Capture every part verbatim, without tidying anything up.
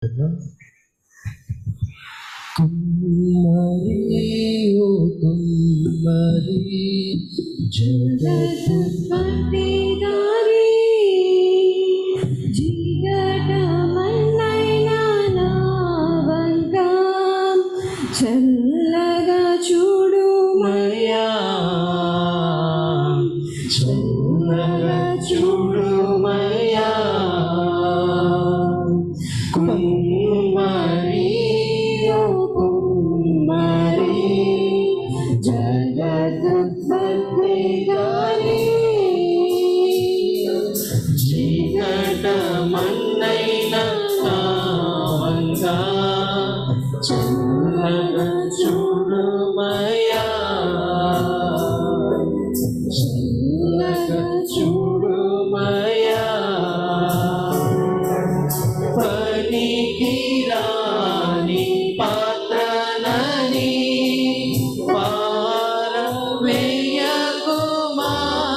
కుమ్మరి ఓ కుమ్మరి జగత్తుత్పత్తి దారి జీగటమన్నైన నావంక చల్లగా చూడుమయ్యా, చల్లగా చూడుమయ్యా. కుమ్మరి ఓ కుమ్మరి జగత్తుత్పత్తి దారి జీగటమన్నైన నావంక చల్లగా చూడుమయ్యా, చల్లగా చూడుమయ్యా. పనికిరాని పాత్రనని పారవేయకుమా,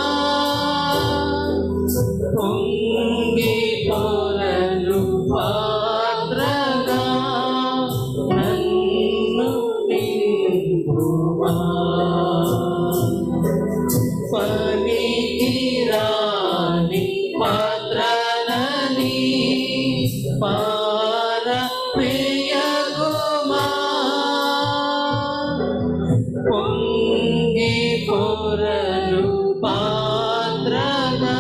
పొంగి పొరలు పాత్రగా నన్ను నింపుమా. పనికిరాని పాత్రనని పారవేయకుమా, పొంగి పొరలు పాత్రగా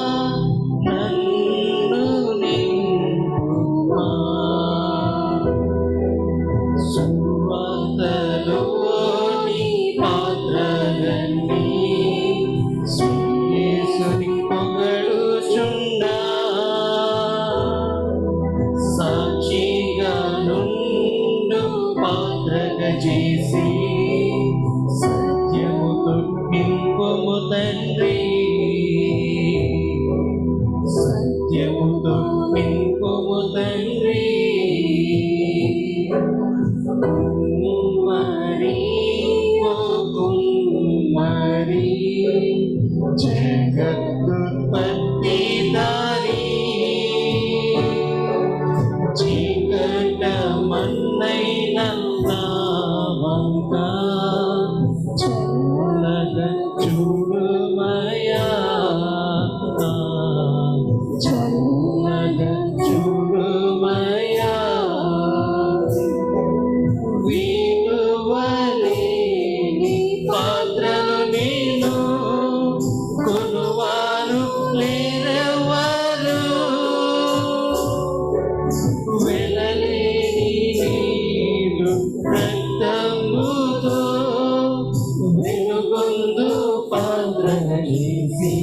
నన్ను నింపుమా. సువార్తలోని పాత్రలన్నీ యేసుని పొగడుచుండా, సాక్షిగా నుండు పాత్రగా చేసి సత్యముతో నింపుము తండ్రి, సత్యముతో నింపుము తండ్రి. కుమ్మరి ఓ కుమ్మరి జగత్తుత్పత్తి దారి జీగటమన్నైన నావంక చల్లగా చూడుమయ్యా, చల్లగా చూడుమయ్యా. విలువలేని పాత్రను నేను, కొనువారు లేరెవ్వరు. వెలలేని నీరు రక్తముతో వెలుగొందు పాత్రగా చేసి,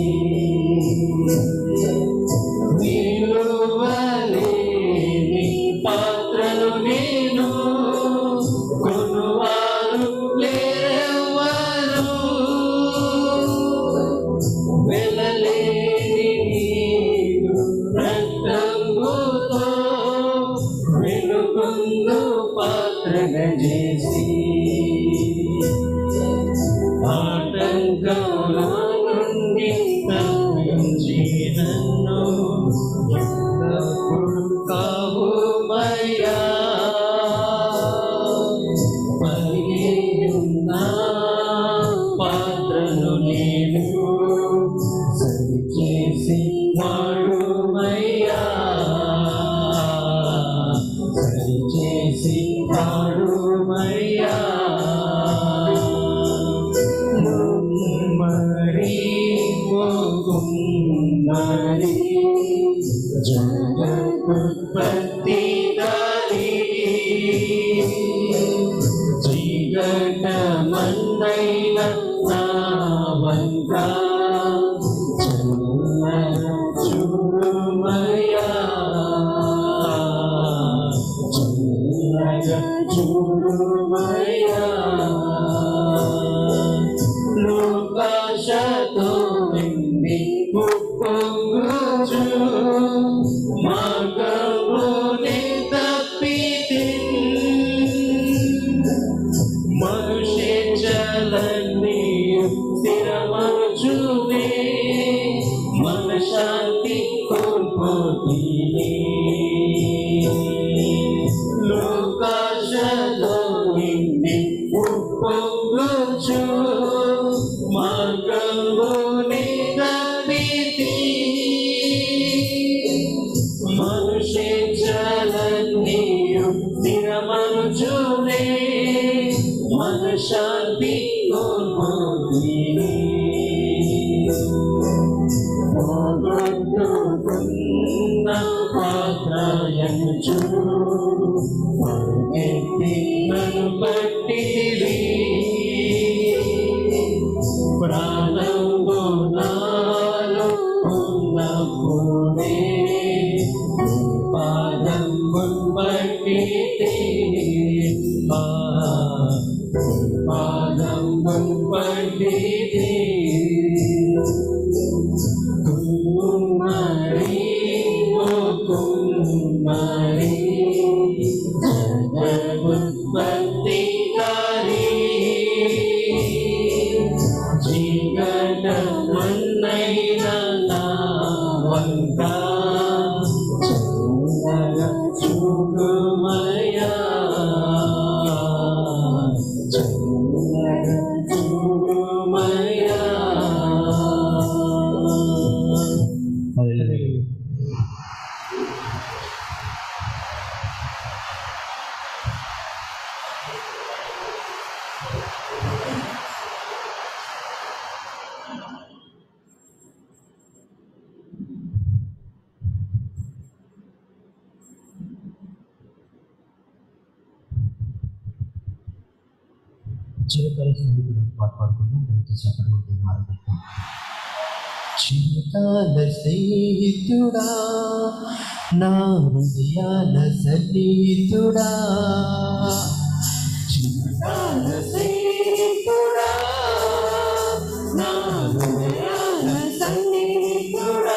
విలువలేని పాత్రను నేను, కొనువారు లేరెవ్వరు. వెలలేని నీరు రక్తముతో వెలుగొందు పాత్రగా చేసి, ఆటంకాల నుండి తప్పించి నన్ను ఎల్లప్పుడూ కావుమయ్యా. పలికియున్న పాత్రను నేను సరిచేసి వాడుమయ్యా, సరిచేసి వాడుమయ్యా. కుమ్మరి ఓ కుమ్మరి జగత్తుత్పత్తి దారి జీగటమన్నైన నావంక చల్లగా చూడుమయ్యా, చల్లగా చూడుమయ్యా. లోకాశతో నిండి ఉప్పొంగుచు మార్గమునే తప్పితిన్, మనుష్యేచ్ఛలన్నీ స్థిరమనుచు స్థిరమనుచునే మనశాంతి కోల్పోతిని పోగొట్టుకున్న పాత్రయంచు పరిగెత్తి నన్ను పట్టితివి ప్రాణంబు నాలో ఉన్నప్పుడే పాదంబు పట్టితివి పాదంబు పట్టితివి కుమ్మరి ఓ కుమ్మరి జగదుత్పత్తికారి జీగటమన్నైన నా వంక చల్లగా చూడుమయ్యా చల్లగా చూడుమయ్యా. చిరకాల స్నేహితులను పాట పాడుకుందాం. దయచేసి అక్కడ ఉంటే ఆరంభిస్తాం. చిరకాల స్నేహితుడా నా హృదయాల సన్నిహితుడా చిరకాల స్నేహితుడా నా హృదయాల సన్నిహితుడా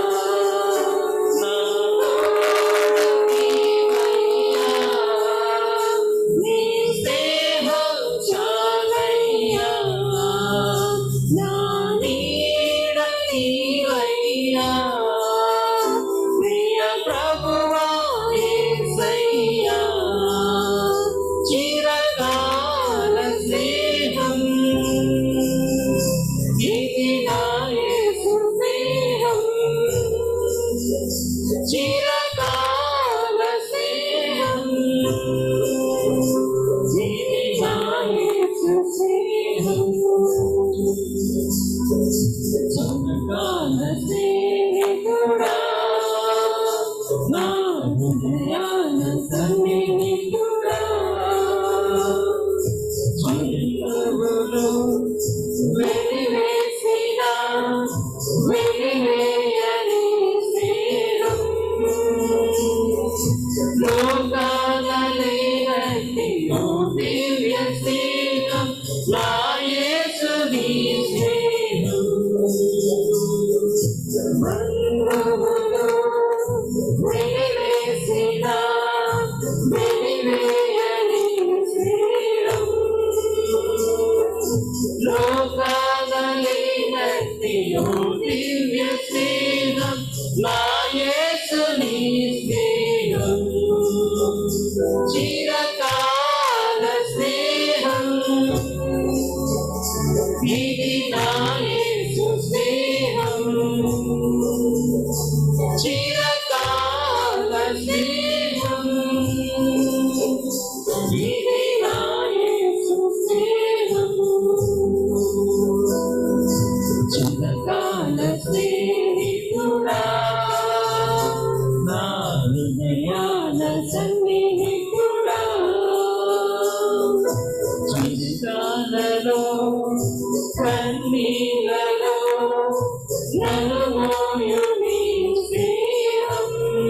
చిరకాల స్నేహం ఇది నా యేసు స్నేహం చిరకాల స్నేహితుడా నా హృదయాల సన్నిహితుడా చిరునవ్వులు వెలివేసిన వెలివేయని లోకాలైనట్టి ఓ దివ్య స్నేహం నా యేసుని స్నేహం బంధువులు వెలివేసిన వెలివేయని స్నేహం లోకాలైనట్టి ఓ దివ్య స్నేహం నా యేసుని స్నేహం చిరకాల స్నేహం ఇది నా యేసు స్నేహం చిరకాల స్నేహం ఇది నా యేసు స్నేహం చిరకాల స్నేహితుడా నా హృదయాల సన్నిహితుడా జీవితాలలో కన్నీలలో నన్ను మోయుని స్నేహం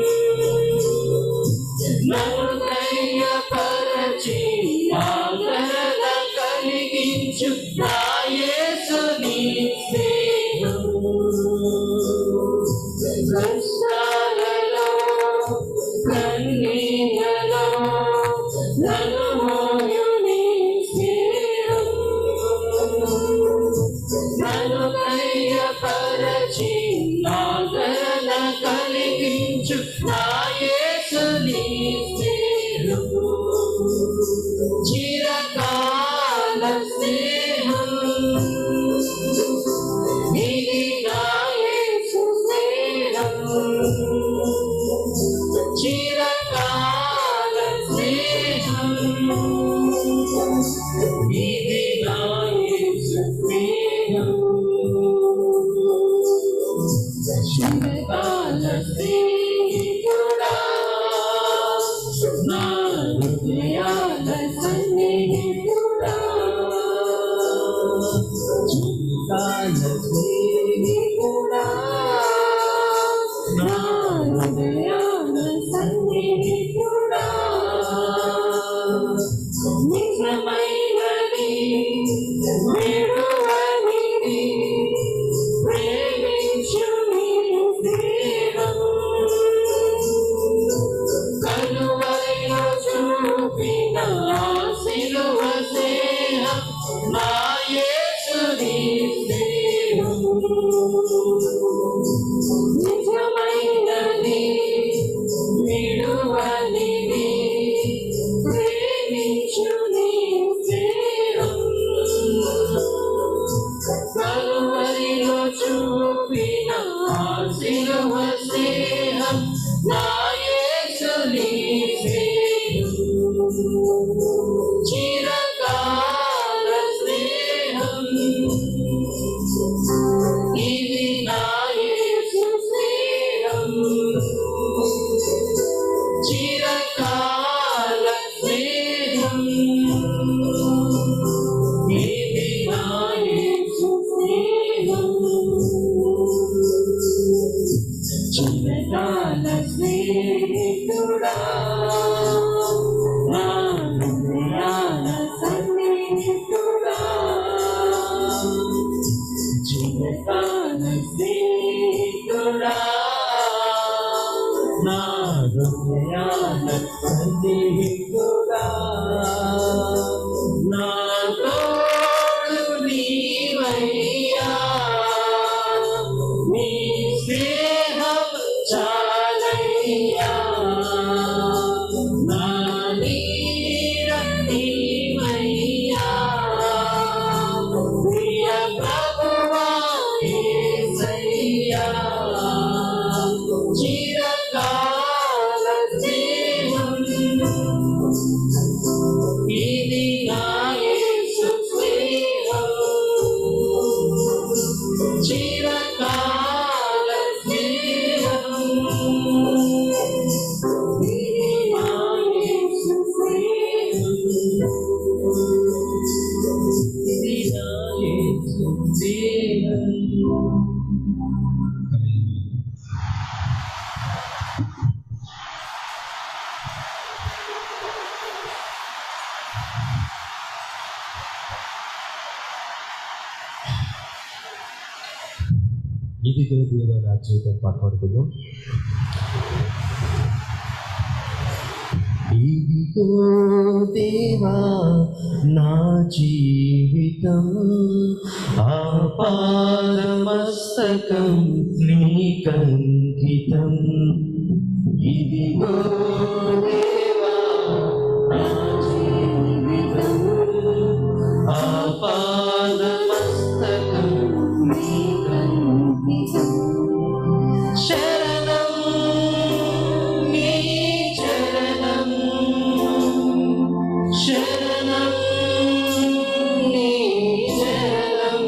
నన్ను ధైర్యపరచి ఆదరణ కలిగించు నా యేసుని స్నేహం కష్టాలలో కన్నీలలో నన్ను మోయుని స్నేహం నన్ను ధైర్యపరచి ఆదరణ కలిగించు నా యేసుని స్నేహం చిరకాల స్నేహం ఇది నా యేసు స్నేహం చిరకాల స్నేహం నా హృదయాల సన్నిహితుడా జీవితాల స్నేహితుడా నా హృదయాల సన్నిహితుడా నిజమైనది విడువనిది ప్రేమించు నీ స్నేహం కలువరిలో చూపిన ఆ సిలువ స్నేహం నా యేసుని స్నేహం నిజమైనది విడువనిది ప్రేమించు నీ స్నేహం కలువరిలో చూపిన ఆ సిలువ స్నేహం నా యేసుని స్నేహం చిరకాల స్నేహం ఇది నా యేసు స్నేహం చిరకాల స్నేహం ఇది నా యేసు స్నేహం చిరకాల స్నేహితుడా నా హృదయాల సన్నిహితుడా చిరకాల స్నేహితుడా నా హృదయాల సన్నిహితుడా నా తోడు నీవయ్యా నీ స్నేహం చాలయ్యా నా నీడ నీవయ్యా ప్రియ ప్రభువా యేసయ్యా చిరకాల స్నేహం ఇది నా యేసు స్నేహం చిరకాల స్నేహం ఇది నా యేసు స్నేహం ఇది నా యేసు స్నేహం ఇదిగో దేవ నా జీవితం పాట పాడుకుందాం. ఇదిగో దేవా నా జీవితం ఆపాదమస్తకం నీకంకితం. ఇదిగో దేవా నా జీవితం ఆపాదమస్తకం నీకంకితం. శరణం నీ చరణం శరణం నీ చరణం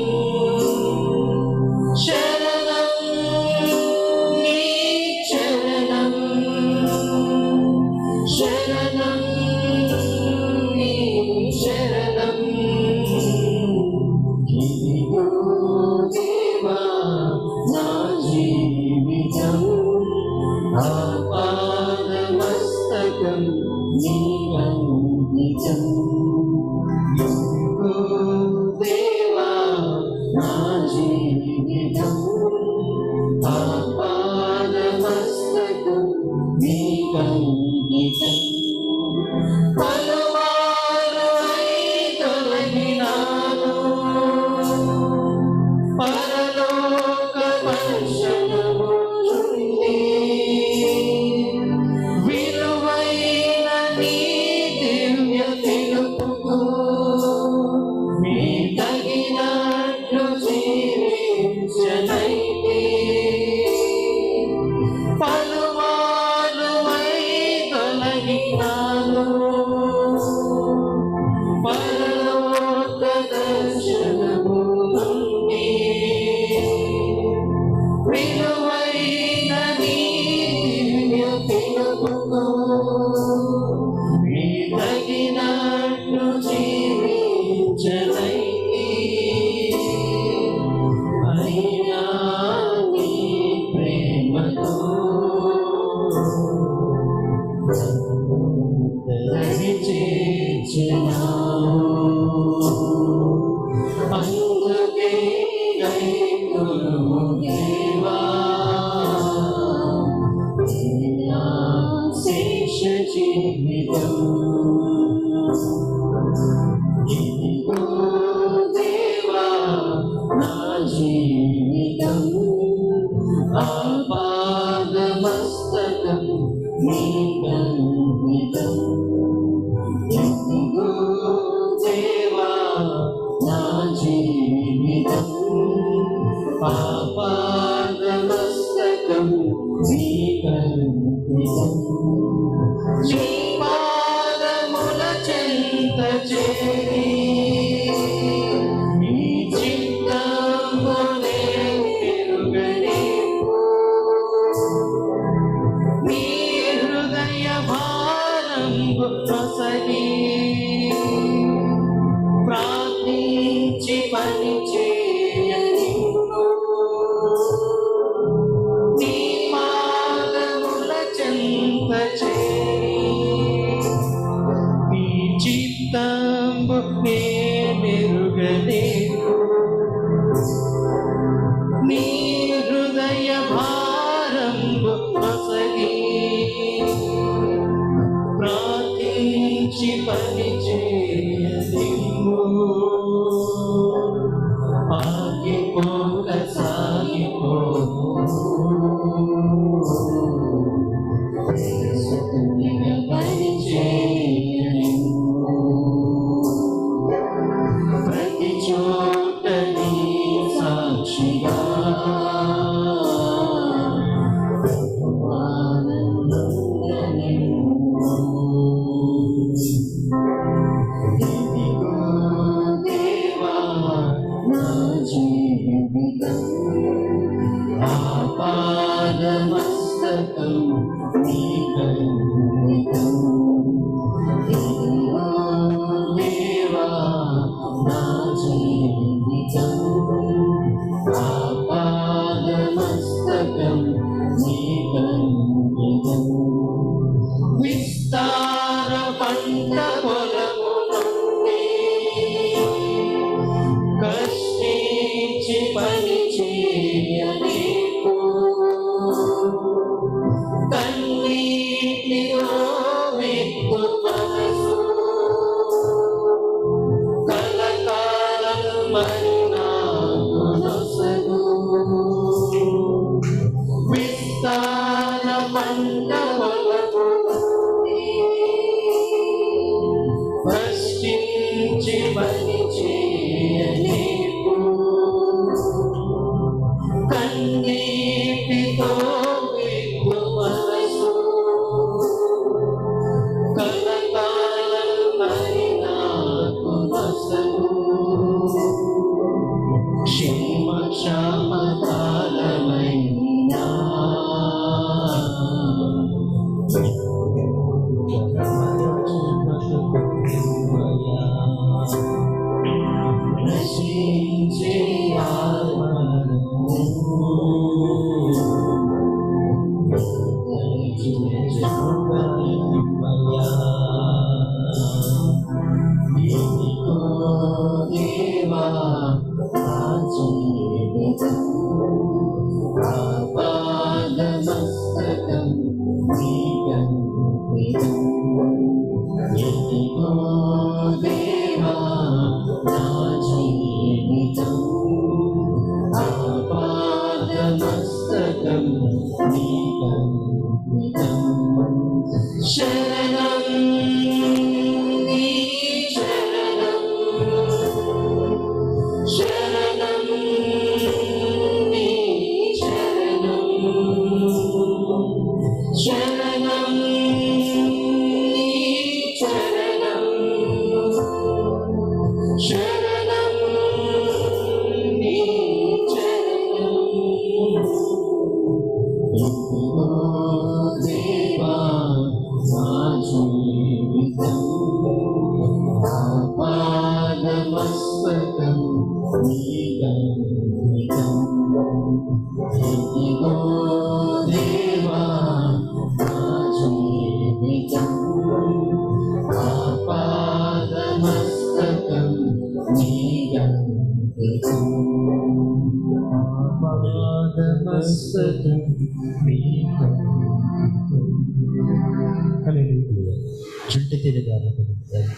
శరణం నీ చరణం శరణం నీ శరణం. ఇదిగో దేవా నా జీవితం ఆపాదమస్తకం నీకంకితం. ఇదిగో దేవా నా జీవితం ఆపాదమస్తకం నీకంకితం. పలుమారులై తొలగినాను పరలోక దర్శనము చుండి విలువైన నీ దివ్య పిలుపుకు మీ తగినట్లు జీవించనైతే పలుమారులై తొలగినాను పరలోక దర్శనము నుండి విలువైన నీ దివ్య పిలుపుకు జీవితం ఇదిగో దేవా నా జీవితం ఆపాదమస్తకం నీకంకితం ఇదిగో దేవా నా జీవితం ఆపాదమస్తకం నీకంకితం నీ పాదముల చెంత చేరి నీ చిత్తమునే ఎరుగనేమో నీ హృదయ భారంబు ప్రసగి ప్రార్థించి పని చేయనిమ్ము నీ పాదముల చెంత చేరి నీ చిత్తంబు నేనెరుగనేమో నీ హృదయ భారంబు ప్రసగి ప్రార్థించి పని చేయనిమ్ము ఆగిపోక సాగిపో పని చేయనిమ్ము ప్రతి చోట నీ సాక్షిగా ఇదిగో దేవా నా జీవితం ఆపాదమస్తకం నీకంకితం ఇదిగో దేవా నా జీవితం ఆపాదమస్తకం నీకంకితం విస్తార పంట పొలము నుండి కష్టించి పని చేయనీకు కన్నీటిలో విత్తు మనసు కలకాలం మరి నాకు నొసగు విస్తార పంట పొలము కష్టించి పని చేయనీకు కన్నీటితో విత్తు మనసు కలకాలం మరి నాకు నొసగు క్షేమ క్షామకాలమైనా నశించే ఆత్మను ఇదిగో దేవా నా జీవితం ఆపాదమస్తకం నీకంకితం ఇదిగో దేవా నా జీవితం ఆపాదమస్తకం నీకంకితం శరణం నీ శరణం శరణం నీ శరణం శరణం నీ శరణం శరణం నీ శరణం ఇదిగో దేవా నా జీవితం ఆపాదమస్తకం నీకంకితం ఇదిగో దేవా నా జీవితం ఆపాదమస్తకం నీకంకితం ఆపాదమస్తకం నీకంకితం హల్లెలూయా చుంటి తెలియదారులకు దొరుకుతాయి.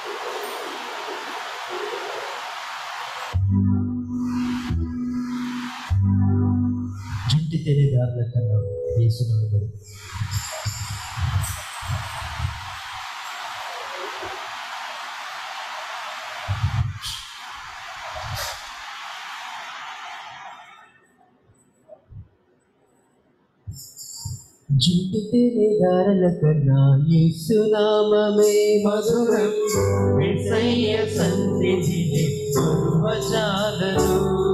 జుంటి తెలియదారుల కన్నా యేసును బడి జుంటి తెలియదారుల కన్నా యేసు నామమే మధురం. యేసయ్య సన్నిధిని మరువజాలను.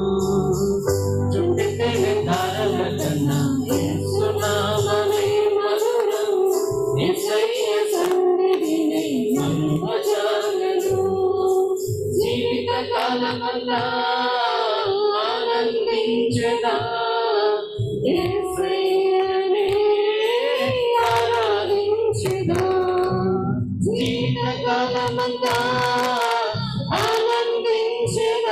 జుంటి తెలియదారుల కన్నా యేసు నామమే మధురం. యేసయ్య సన్నిధిని మరువజాలను. జీవిత కాలమంతా ఆనందించదా యేసయ్యనే ఆరాధించదా. జీవితకాలమంతా ఆనందించదా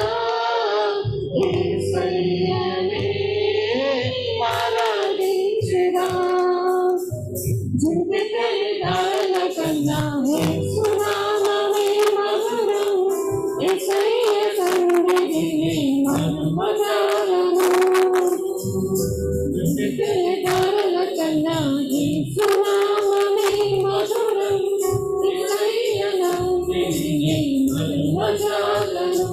యేసయ్యనే ఆరాధించదా. జీవితకాల కన్నా యేసు నామమే మధురం. యేసయ్య సన్నిధిని మరువజాలను. జీవితకాల కన్నా యేసు నామమే మధురం. యేసయ్య సన్నిధిని మరువజాలను.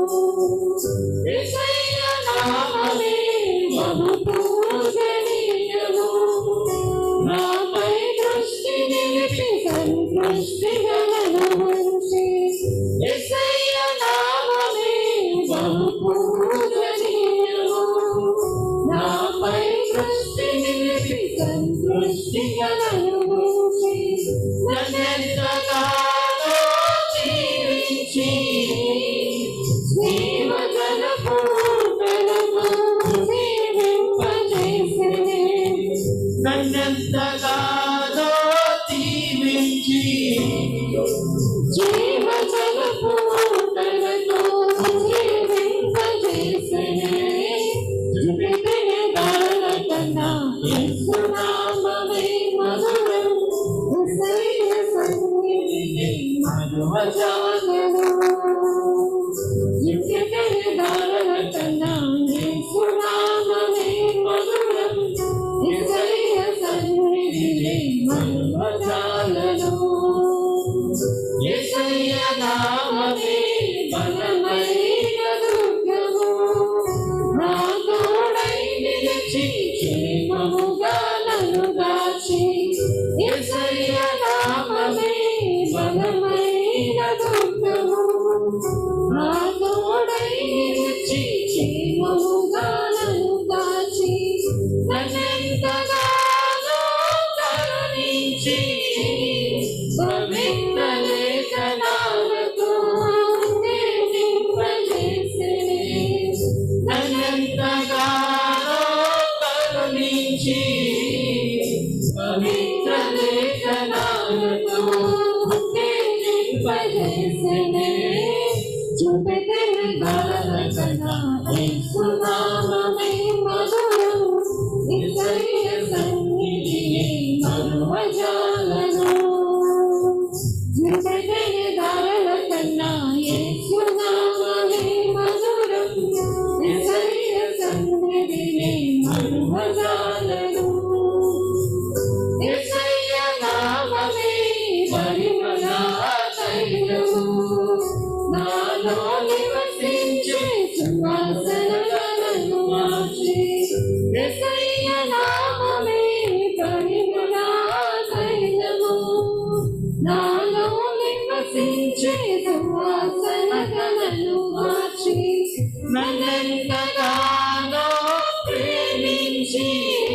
యేసయ్య నామమే బహు పూజనీయము. నాపై దృష్టి నిలిపి సంతృష్టిగలను ఉంచి. యేసయ్య నామమే బహు పూజనీయము. నాపై దృష్టి నిలిపి సంతృష్టిగలను ఉంచి. నన్నెంతగానో జీవించి జీవజలపు ఊటలతో జీవింపజేసెనే. నన్నెంతగానో జీవించి జీవజలపు ఊటలతో జీవింపజేసెనే. జీవితకాల కన్నా యేసు నామమే మధురం. యేసయ్య సన్నిధిని మరువజాలను. జీవితకాల కన్నా యేసు నామమే మధురం. యేసయ్య సన్నిధిని మరువజాలను. యేసయ్య నామమే బలమైన దుర్గము. నా తోడై నిలిచి క్షేమముగా నన్ను దాచి. యేసయ్య నామమే బలమైన దుర్గము. నా తోడై నిలిచి క్షేమముగా నన్ను దాచి. నన్నెంతగానో కరుణించి పవిత్ర లేఖనాలతో నింపజేసెనే. నన్నెంతగానో కరుణించి పవిత్ర లేఖనాలతో నింపజేసెనే. జీవితకాల కన్నా యేసు నామమే మధురం. యేసయ్య సన్నిధిని మరువజాలను. జీవితకాల కన్నా యేసు నామమే మధురం. యేసయ్య సన్నిధిని మరువజాలను. యేసయ్య నామమే పరిమళ తైలము. నాలో నివసించే సువాసనగా నన్ను మార్చి. యేసయ్య నామమే పరిమళ తైలము. నాలో నివసించే సువాసనగా నన్ను మార్చి. నన్నెంతగానో ప్రేమించి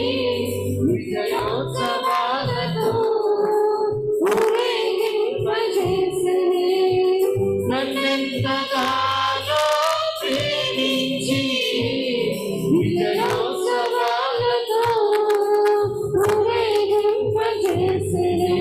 విజయోత్సవాలతో ఊరేగింపజేసెనే. నన్నెంతగానో ప్రేమించి విజయోత్సవాలతో ఊరేగింపజేసెనే.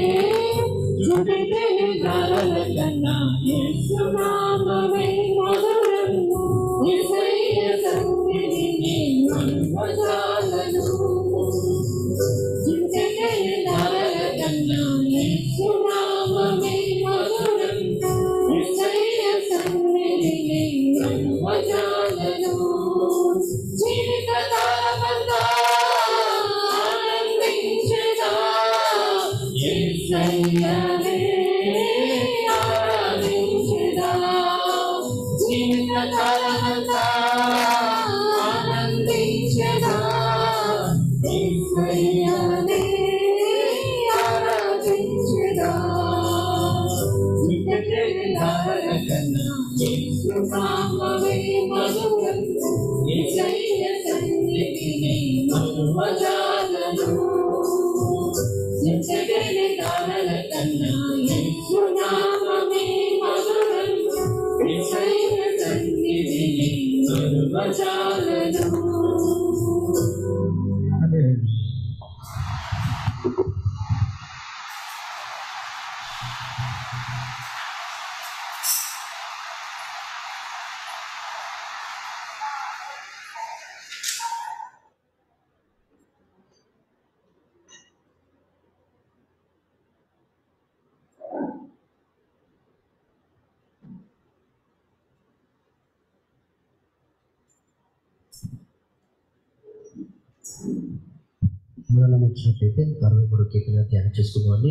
జీవితకాల కన్నా యేసు నామమే మధురం. యేసయ్య సన్నిధిని మరువజాలను. జీవితకాల కన్నా యేసు నామమే మధురం యేసయ్య సన్నిధిని మరువజాలను జీవితకాలమంతా ఆనందించెదా యేసయ్యనే ఆరాధించెదా జీవితకాలమంతా ఆనందించెదా యేసయ్యనే ఆరాధించెదా యేసునామమే మధురం యేసయ్య సన్నిధిని మరువజాలను నిత్యగని తారల కన్నా యేసునామమే మధురం యేసయ్య సన్నిధిని మరువజాలను. మూలలో ఇచ్చినట్లయితే అరవై మూడు కీర్తన ధ్యానం చేసుకుందామండి.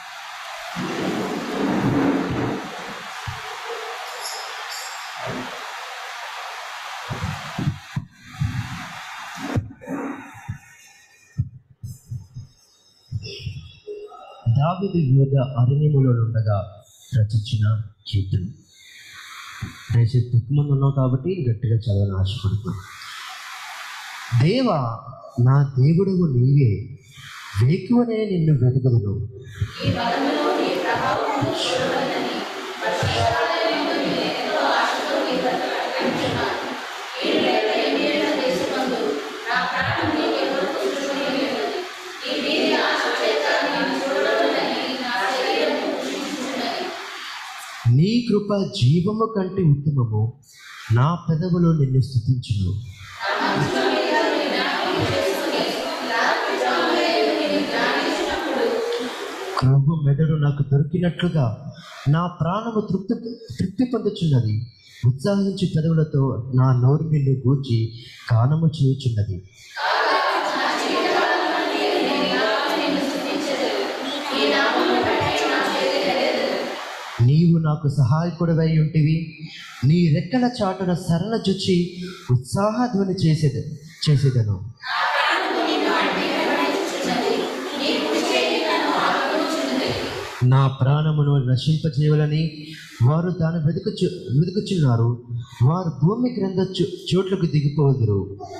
దావీదు యూదా అరణ్యములో ఉండగా రచించిన కీర్తన. దయచేసి దుఃఖమంది ఉన్నావు కాబట్టి గట్టిగా చదవాలని ఆశపడుతున్నాను. దేవా, నా దేవుడవు నీవే, వేకువనే నిన్ను వెతుకుదును. నీ కృప జీవము కంటే ఉత్తమము, నా పెదవులు నిన్ను స్తుతించును. క్రొవ్వు మెదడు నాకు దొరికినట్లుగా నా ప్రాణము తృప్తి తృప్తి పొందుచున్నది. ఉత్సాహించి పెదవులతో నా నోరు నిన్ను గూర్చి గానము చేయుచున్నది. నీవు నాకు సహాయకుడివై ఉంటివి. నీ రెక్కల చాటున శరణ జొచ్చి ఉత్సాహధ్వని చేసేది చేసేదను. నా ప్రాణమును నశింపజేయాలని వారు దాన్ని వెతుకుచు వెతుకుచున్నారు. వారు భూమి క్రింద చో చోట్లకు దిగిపోదురు.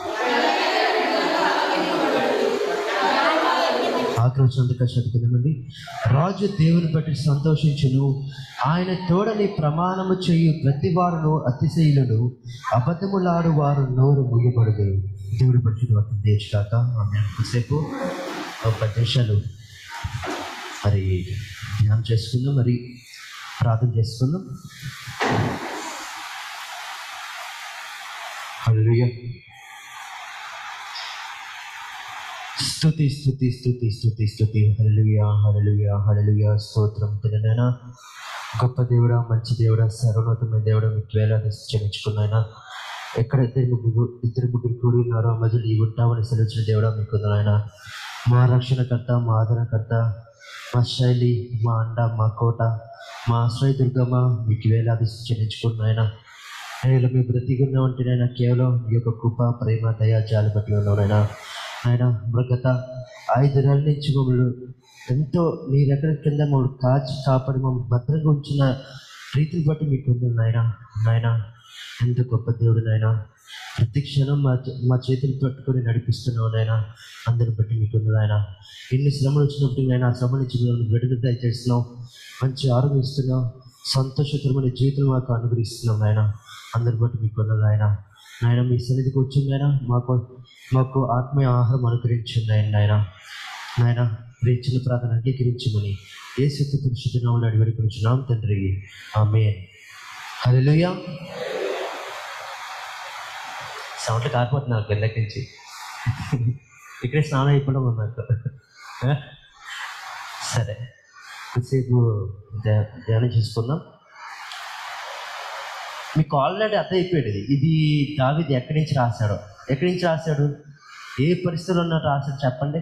ఆక్రోశంతగా చదువుకుందామండి. రాజు దేవుని బట్టి సంతోషించును. ఆయన తోడని ప్రమాణము చేయు ప్రతి వారును అతిశయులను, అబద్ధములాడు వారు నోరు ముయ్యబడదు. దేవుడి పరిశుద్ధ వాక్యం దేశకాక ఆమె ఎంతసేపు ఒక దేశాలు మరి ధ్యానం చేసుకుందాం, మరి ప్రార్థన చేసుకుందాం. హల్లెలూయా. స్తుతి స్తుతి స్తుతి స్తుతి స్తుతి. హల్లెలూయా హల్లెలూయా హల్లెలూయా. స్తోత్రం తిననైనా గొప్ప దేవుడా, మంచి దేవుడా, సర్వోన్నతమైన దేవుడా, మీకు వేలాది క్షమించుకున్నాయినా. ఎక్కడైతే ముగ్గురు ఇద్దరు ముగ్గురు కూడి ఉన్నారో మధ్యలో ఈ ఉంటామని సెలవుచిన దేవుడా మీకు నాయన. మా రక్షణకర్త, మా ఆదరణకర్త, మా శైలి, మా అండ, మా కోట, మా ఆశ్రయ దుర్గమ్మ, మీకు వేలాది చెల్లించుకున్నాయన. నేను మీ బ్రతికున్నా ఉంటేనైనా కేవలం ఈ యొక్క కృప, ప్రేమ, దయా, జాలి బట్టి ఉన్నానైనా. ఆయన మృగత ఐదు నెలల నుంచి మమ్మల్ని ఎంతో నీ రెక్కల కింద మమ్మల్ని కాచి కాపాడి మమ్మల్ని భద్రంగా ఉంచిన రీతిని బట్టి మీకు ఉంది నాయన. నాయన ఎంత గొప్ప దేవుడు నాయన. ప్రతి క్షణం మా మా చేతులు పట్టుకొని నడిపిస్తున్నావు నాయన. అందరిని బట్టి మీకు ఉంది నాయన. ఎన్ని శ్రమలు వచ్చినప్పుడు నాయన ఆ శ్రమ నుంచి మేము విడుదల దయచేస్తున్నావు. మంచి ఆరోగ్యం ఇస్తున్నావు. సంతోషకరమైన జీవితం మాకు అనుగ్రహిస్తున్నాం నాయన. అందరి బట్టి మీకు ఉంది నాయన. నాయన మీ సన్నిధికి వచ్చింది నాయన. మాకు మాకు ఆత్మీయ ఆహారం అనుగ్రహించింది ఆయన. నాయన నాయన మీ చిన్న ప్రార్థన అంగీకరించమని యేసు పరిశుద్ధ నామములో అడిగి వేడుకొనుచున్నాం తండ్రి, ఆమేన్. హల్లెలూయా. సౌండ్లు కాకపోతున్నారు కిందకి నుంచి. ఇక్కడే స్నానం అయిపోవడం నాకు. సరే కొద్దిసేపు ధ్యా- ధ్యానం చేసుకుందాం. మీకు ఆల్రెడీ అర్థమైపోయాడు ఇది ఇది దావీదు ఎక్కడి నుంచి రాశాడు, ఎక్కడి నుంచి రాశాడు, ఏ పరిస్థితుల్లో ఉన్నట్టు రాశాడు చెప్పండి.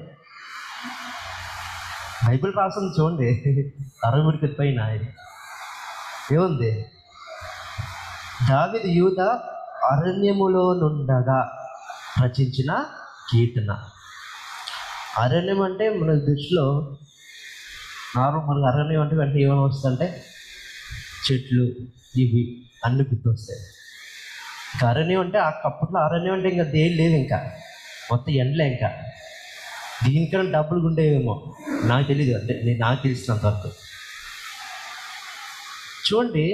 బైబిల్ రాసింది చూడండి, అరవై మూడు పైన ఏముంది? దావీదు యూద అరణ్యములో నుండగా రచించిన కీర్తన. అరణ్యం అంటే మన దృష్టిలో నార్మల్ మనకు అరణ్యం అంటే వెంటనే ఏమైనా వస్తుందంటే చెట్లు ఇవి అన్ని గుర్తొస్తాయి. ఇంకా అరణ్యం అంటే ఆ అప్పట్లో అరణ్యం అంటే ఇంకా దేని లేదు, ఇంకా మొత్తం ఎండలే. ఇంకా దీనికన్నా డబ్బులు ఉండేవేమో నాకు తెలీదు, అంటే నేను నాకు తెలిసినంత వరకు. చూడండి,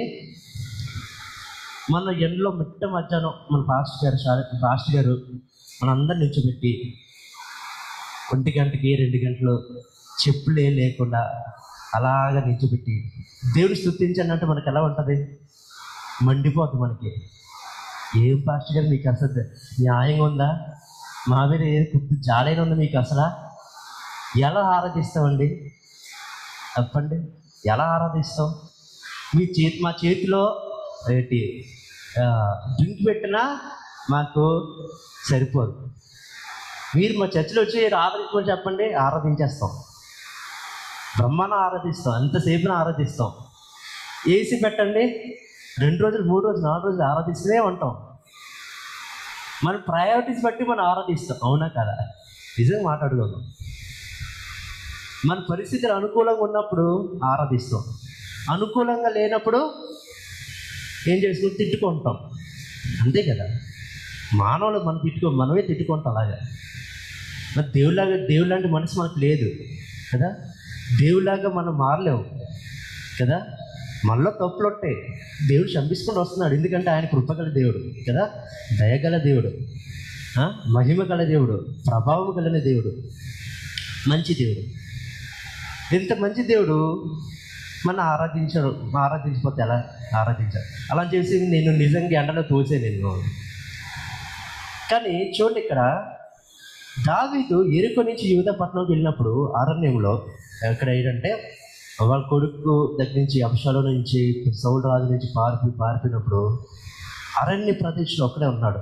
మన ఎండలో మిట్ట మధ్యాహ్నం మన పాస్టర్ గారు సార్ పాస్టర్ గారు మన అందరిని నిల్చోబెట్టి ఒంటి గంటకి రెండు గంటలు చెప్పులే లేకుండా అలాగ నిల్చోబెట్టి దేవుని స్తుతించండి అంటే మనకు ఎలా ఉంటుంది? మండిపోతుంది మనకి. ఏం పాస్టర్ గారు మీకు అసలు న్యాయంగా ఉందా? మా మీద ఏ కుట్టు జాలైన ఉందా మీకు? అసలు ఎలా ఆరాధిస్తామండి చెప్పండి? ఎలా ఆరాధిస్తాం? మీ చేతి మా చేతిలో ఏంటి డ్రింక్ పెట్టినా మాకు సరిపోదు. మీరు మా చర్చిలో వచ్చి ఆరాధించమని చెప్పండి, ఆరాధించేస్తాం. బ్రహ్మాండ ఆరాధిస్తాం, ఎంతసేపున ఆరాధిస్తాం. ఏసీ పెట్టండి, రెండు రోజులు మూడు రోజులు నాలుగు రోజులు ఆరాధిస్తూనే ఉంటాం. మన ప్రయారిటీస్ బట్టి మనం ఆరాధిస్తాం, అవునా కదా? నిజంగా మాట్లాడుకోదాం. మన పరిస్థితులు అనుకూలంగా ఉన్నప్పుడు ఆరాధిస్తాం, అనుకూలంగా లేనప్పుడు ఏం చేసుకుని తిట్టుకుంటాం, అంతే కదా? మానవులు మనం తిట్టుకో మనమే తిట్టుకుంటాం అలాగా. మరి దేవుళ్ళలాగా దేవుడు లాంటి మనసు మనకు లేదు కదా, దేవుళ్ళలాగా మనం మారలేము కదా. మనలో తప్పులు ఉంటాయి, దేవుడు క్షమించుకుంటూ వస్తున్నాడు. ఎందుకంటే ఆయన కృపగల దేవుడు కదా, దయగల దేవుడు, మహిమ గల దేవుడు, ప్రభావం కలిగిన దేవుడు, మంచి దేవుడు. ఇంత మంచి దేవుడు మన ఆరాధించరు, ఆరాధించకపోతే ఎలా ఆరాధించారు? అలా చేసి నేను నిజంగా ఎండలో తోసే నేను. కానీ చూడండి, ఇక్కడ దావీదు యెరికో నుంచి యూదా పట్టణంకి వెళ్ళినప్పుడు అరణ్యంలో ఎక్కడ ఏంటంటే వాళ్ళ కొడుకు దగ్గర నుంచి అబ్షాలోము నుంచి సౌలు రాజు నుంచి పారిపి పారిపోయినప్పుడు అరణ్య ప్రదేశంలో ఒక్కడే ఉన్నాడు.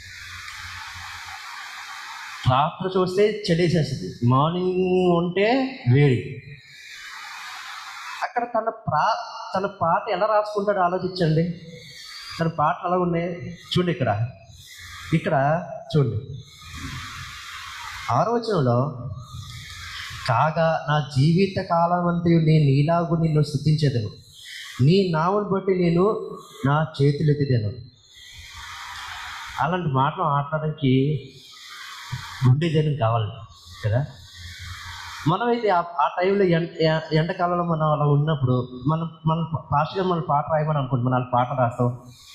రాత్రి చూస్తే చలేసేస్తుంది, మార్నింగ్ ఉంటే వేడి. అక్కడ తన ప్రా తన పాట ఎలా రాసుకుంటాడో ఆలోచించండి. తన పాటలు ఎలా ఉన్నాయి చూడండి. ఇక్కడ ఇక్కడ చూడండి, ఆలోచనలో కాగా నా జీవిత కాలం అంతా నేను నీలాగు నిన్ను స్తుతించేదను, నీ నామను బట్టి నేను నా చేతులు ఎత్తిదాను. అలాంటి మాటలు మాట్లాడడానికి గుండెదనం కావాలి కదా. మనమైతే ఆ టైంలో ఎండ ఎండాకాలంలో మనం అలా ఉన్నప్పుడు మనం మన పాస్టర్గా మనం పాట రాయమని అనుకుంటాం, మనం పాట రాస్తాం.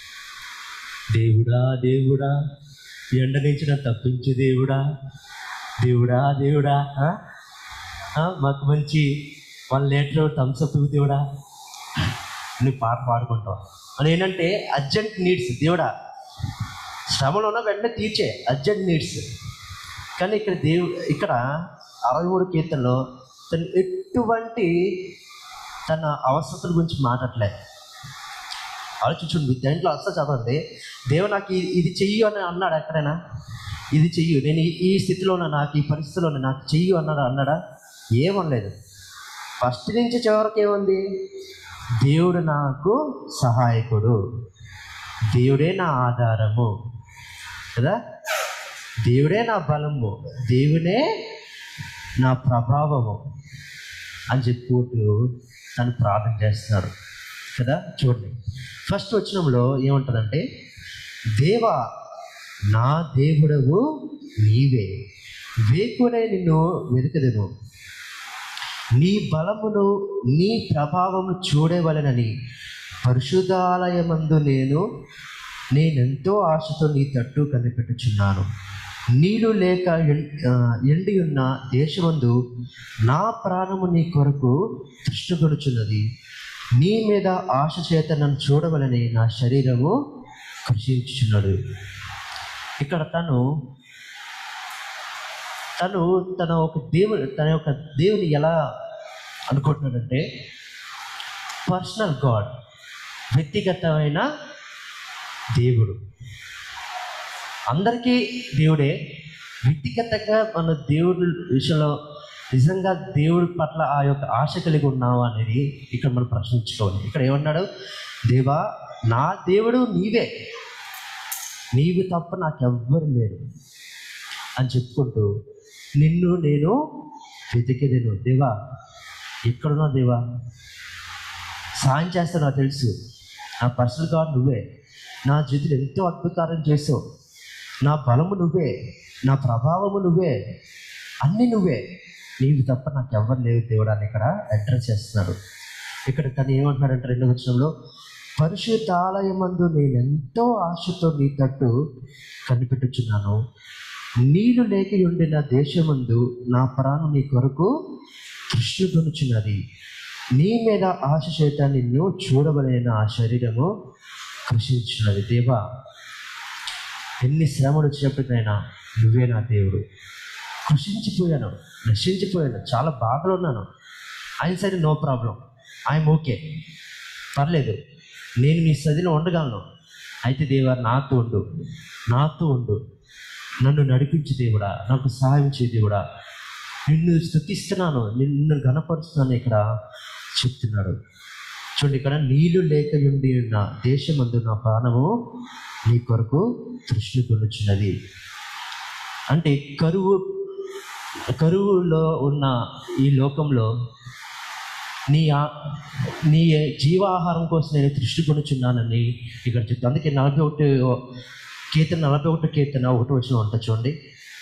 దేవుడా దేవుడా ఎండ నుంచి నన్ను తప్పించు దేవుడా, దేవుడా దేవుడా మాకు మంచి వన్ లీటర్ థమ్స్అప్ దేవుడా నువ్వు పాట పాడుకుంటాం. మనం ఏంటంటే అర్జెంట్ నీడ్స్, దేవుడా శ్రమలో ఉన్న వెంటనే తీర్చే అర్జెంట్ నీడ్స్. కానీ ఇక్కడ దేవు ఇక్కడ అరవై మూడు కీర్తనలో తను ఎటువంటి తన అవసరతల గురించి మాట్లాడలే. ఆలోచించండి, దాంట్లో అస్సలు చదవండి. దేవుడు నాకు ఇది చెయ్యు అని అన్నాడు ఎక్కడైనా? ఇది చెయ్యు, నేను ఈ స్థితిలో ఉన్నా, నాకు ఈ పరిస్థితిలో ఉన్నా, నాకు చెయ్యు అన్నాడు అన్నాడా? ఏమనలేదు. ఫస్ట్ నుంచి చివరికి ఏముంది? దేవుడు నాకు సహాయకుడు, దేవుడే నా ఆధారము కదా, దేవుడే నా బలము, దేవుడే నా ప్రభావము అని చెప్పుకుంటూ తను ప్రార్థన చేస్తున్నాడు కదా. చూడండి, ఫస్ట్ వచనంలో ఏముంటుందంటే, దేవా నా దేవుడవు నీవే, వేకునే నిన్ను వెతుకుదును, నీ బలమును నీ ప్రభావము చూడవలెనని పరిశుద్ధాలయమందు నేను నేనెంతో ఆశతో నీ తట్టు కనిపెట్టుచున్నాను. నీరు లేక ఎండి ఉన్న దేశమందు నా ప్రాణము నీ కొరకు తృష్ణగొనుచున్నది. నీ మీద ఆశ చేత నన్ను చూడవలని నా శరీరము కృషించుచున్నాడు. ఇక్కడ తను తను తన ఒక దేవుని తన యొక్క దేవుని ఎలా అనుకుంటున్నాడంటే పర్సనల్ గాడ్, వ్యక్తిగతమైన దేవుడు. అందరికీ దేవుడే, వ్యక్తిగతంగా మన దేవుడి విషయంలో నిజంగా దేవుడి పట్ల ఆ యొక్క ఆశ కలిగి ఉన్నావా అనేది ఇక్కడ మనం ప్రశ్నించుకోవాలి. ఇక్కడ ఏమన్నాడు? దేవా, నా దేవుడు నీవే, నీవు తప్ప నాకెవ్వరు లేరు అని చెప్పుకుంటూ నిన్ను నేను వెతికేదేను. దేవా, ఎక్కడున్నావు దేవా? సాయం చేస్తావు, నాకు తెలుసు. నా పర్సనల్ గాడ్ నువ్వే, నా జీవితంలో ఎంతో అద్భుతాలను చేసావు, నా బలము నువ్వే, నా ప్రభావము నువ్వే, అన్నీ నువ్వే, నీవు తప్ప నాకు ఎవరు లేవు దేవుడు అని ఇక్కడ అడ్రస్ చేస్తున్నాడు. ఇక్కడ తను ఏమంటున్నాడంటే రెండో వచనంలో, పరిశుద్ధాలయమందు నేను ఎంతో ఆశతో నీ తట్టు కనిపెట్టుచున్నాను, నీళ్ళు లేక ఉండిన దేశమందు నా ప్రాణం నీ కొరకు తృష్ణగొనుచున్నది, నీ మీద ఆశ చేత నిన్ను చూడవలైన ఆ శరీరము కృషించున్నది. దేవా, ఎన్ని శ్రమలు వచ్చినప్పటికైనా నువ్వే నా దేవుడు. కృషించిపోయాను, నశించిపోయాను, చాలా బాధలు ఉన్నాను, ఆయన సరే నో ప్రాబ్లం, ఐఎమ్ ఓకే, పర్లేదు, నేను నీ సదిలో ఉండగలను. అయితే దేవా, నాతో ఉండు, నాతో ఉండు, నన్ను నడిపించే దేవుడా, నాకు సహాయం చే దేవుడా, నిన్ను స్తుతిస్తున్నాను, నిన్ను ఘనపరుస్తున్నాను ఇక్కడ చెప్తున్నాడు. చూడండి, ఇక్కడ నీళ్లు లేక ఉండి ఉన్న దేశమందు నా ప్రాణము నీ కొరకు తృష్ణ కొనుచున్నది. అంటే కరువు కరువులో ఉన్న ఈ లోకంలో నీ నీ జీవాహారం కోసం నేను తృష్టి కొనుచున్నానని ఇక్కడ చెప్తాను. అందుకే నలభై ఒకటి కీర్తన నలభై ఒకటి కీర్తన ఒకటి వచ్చిన వంట చూడండి.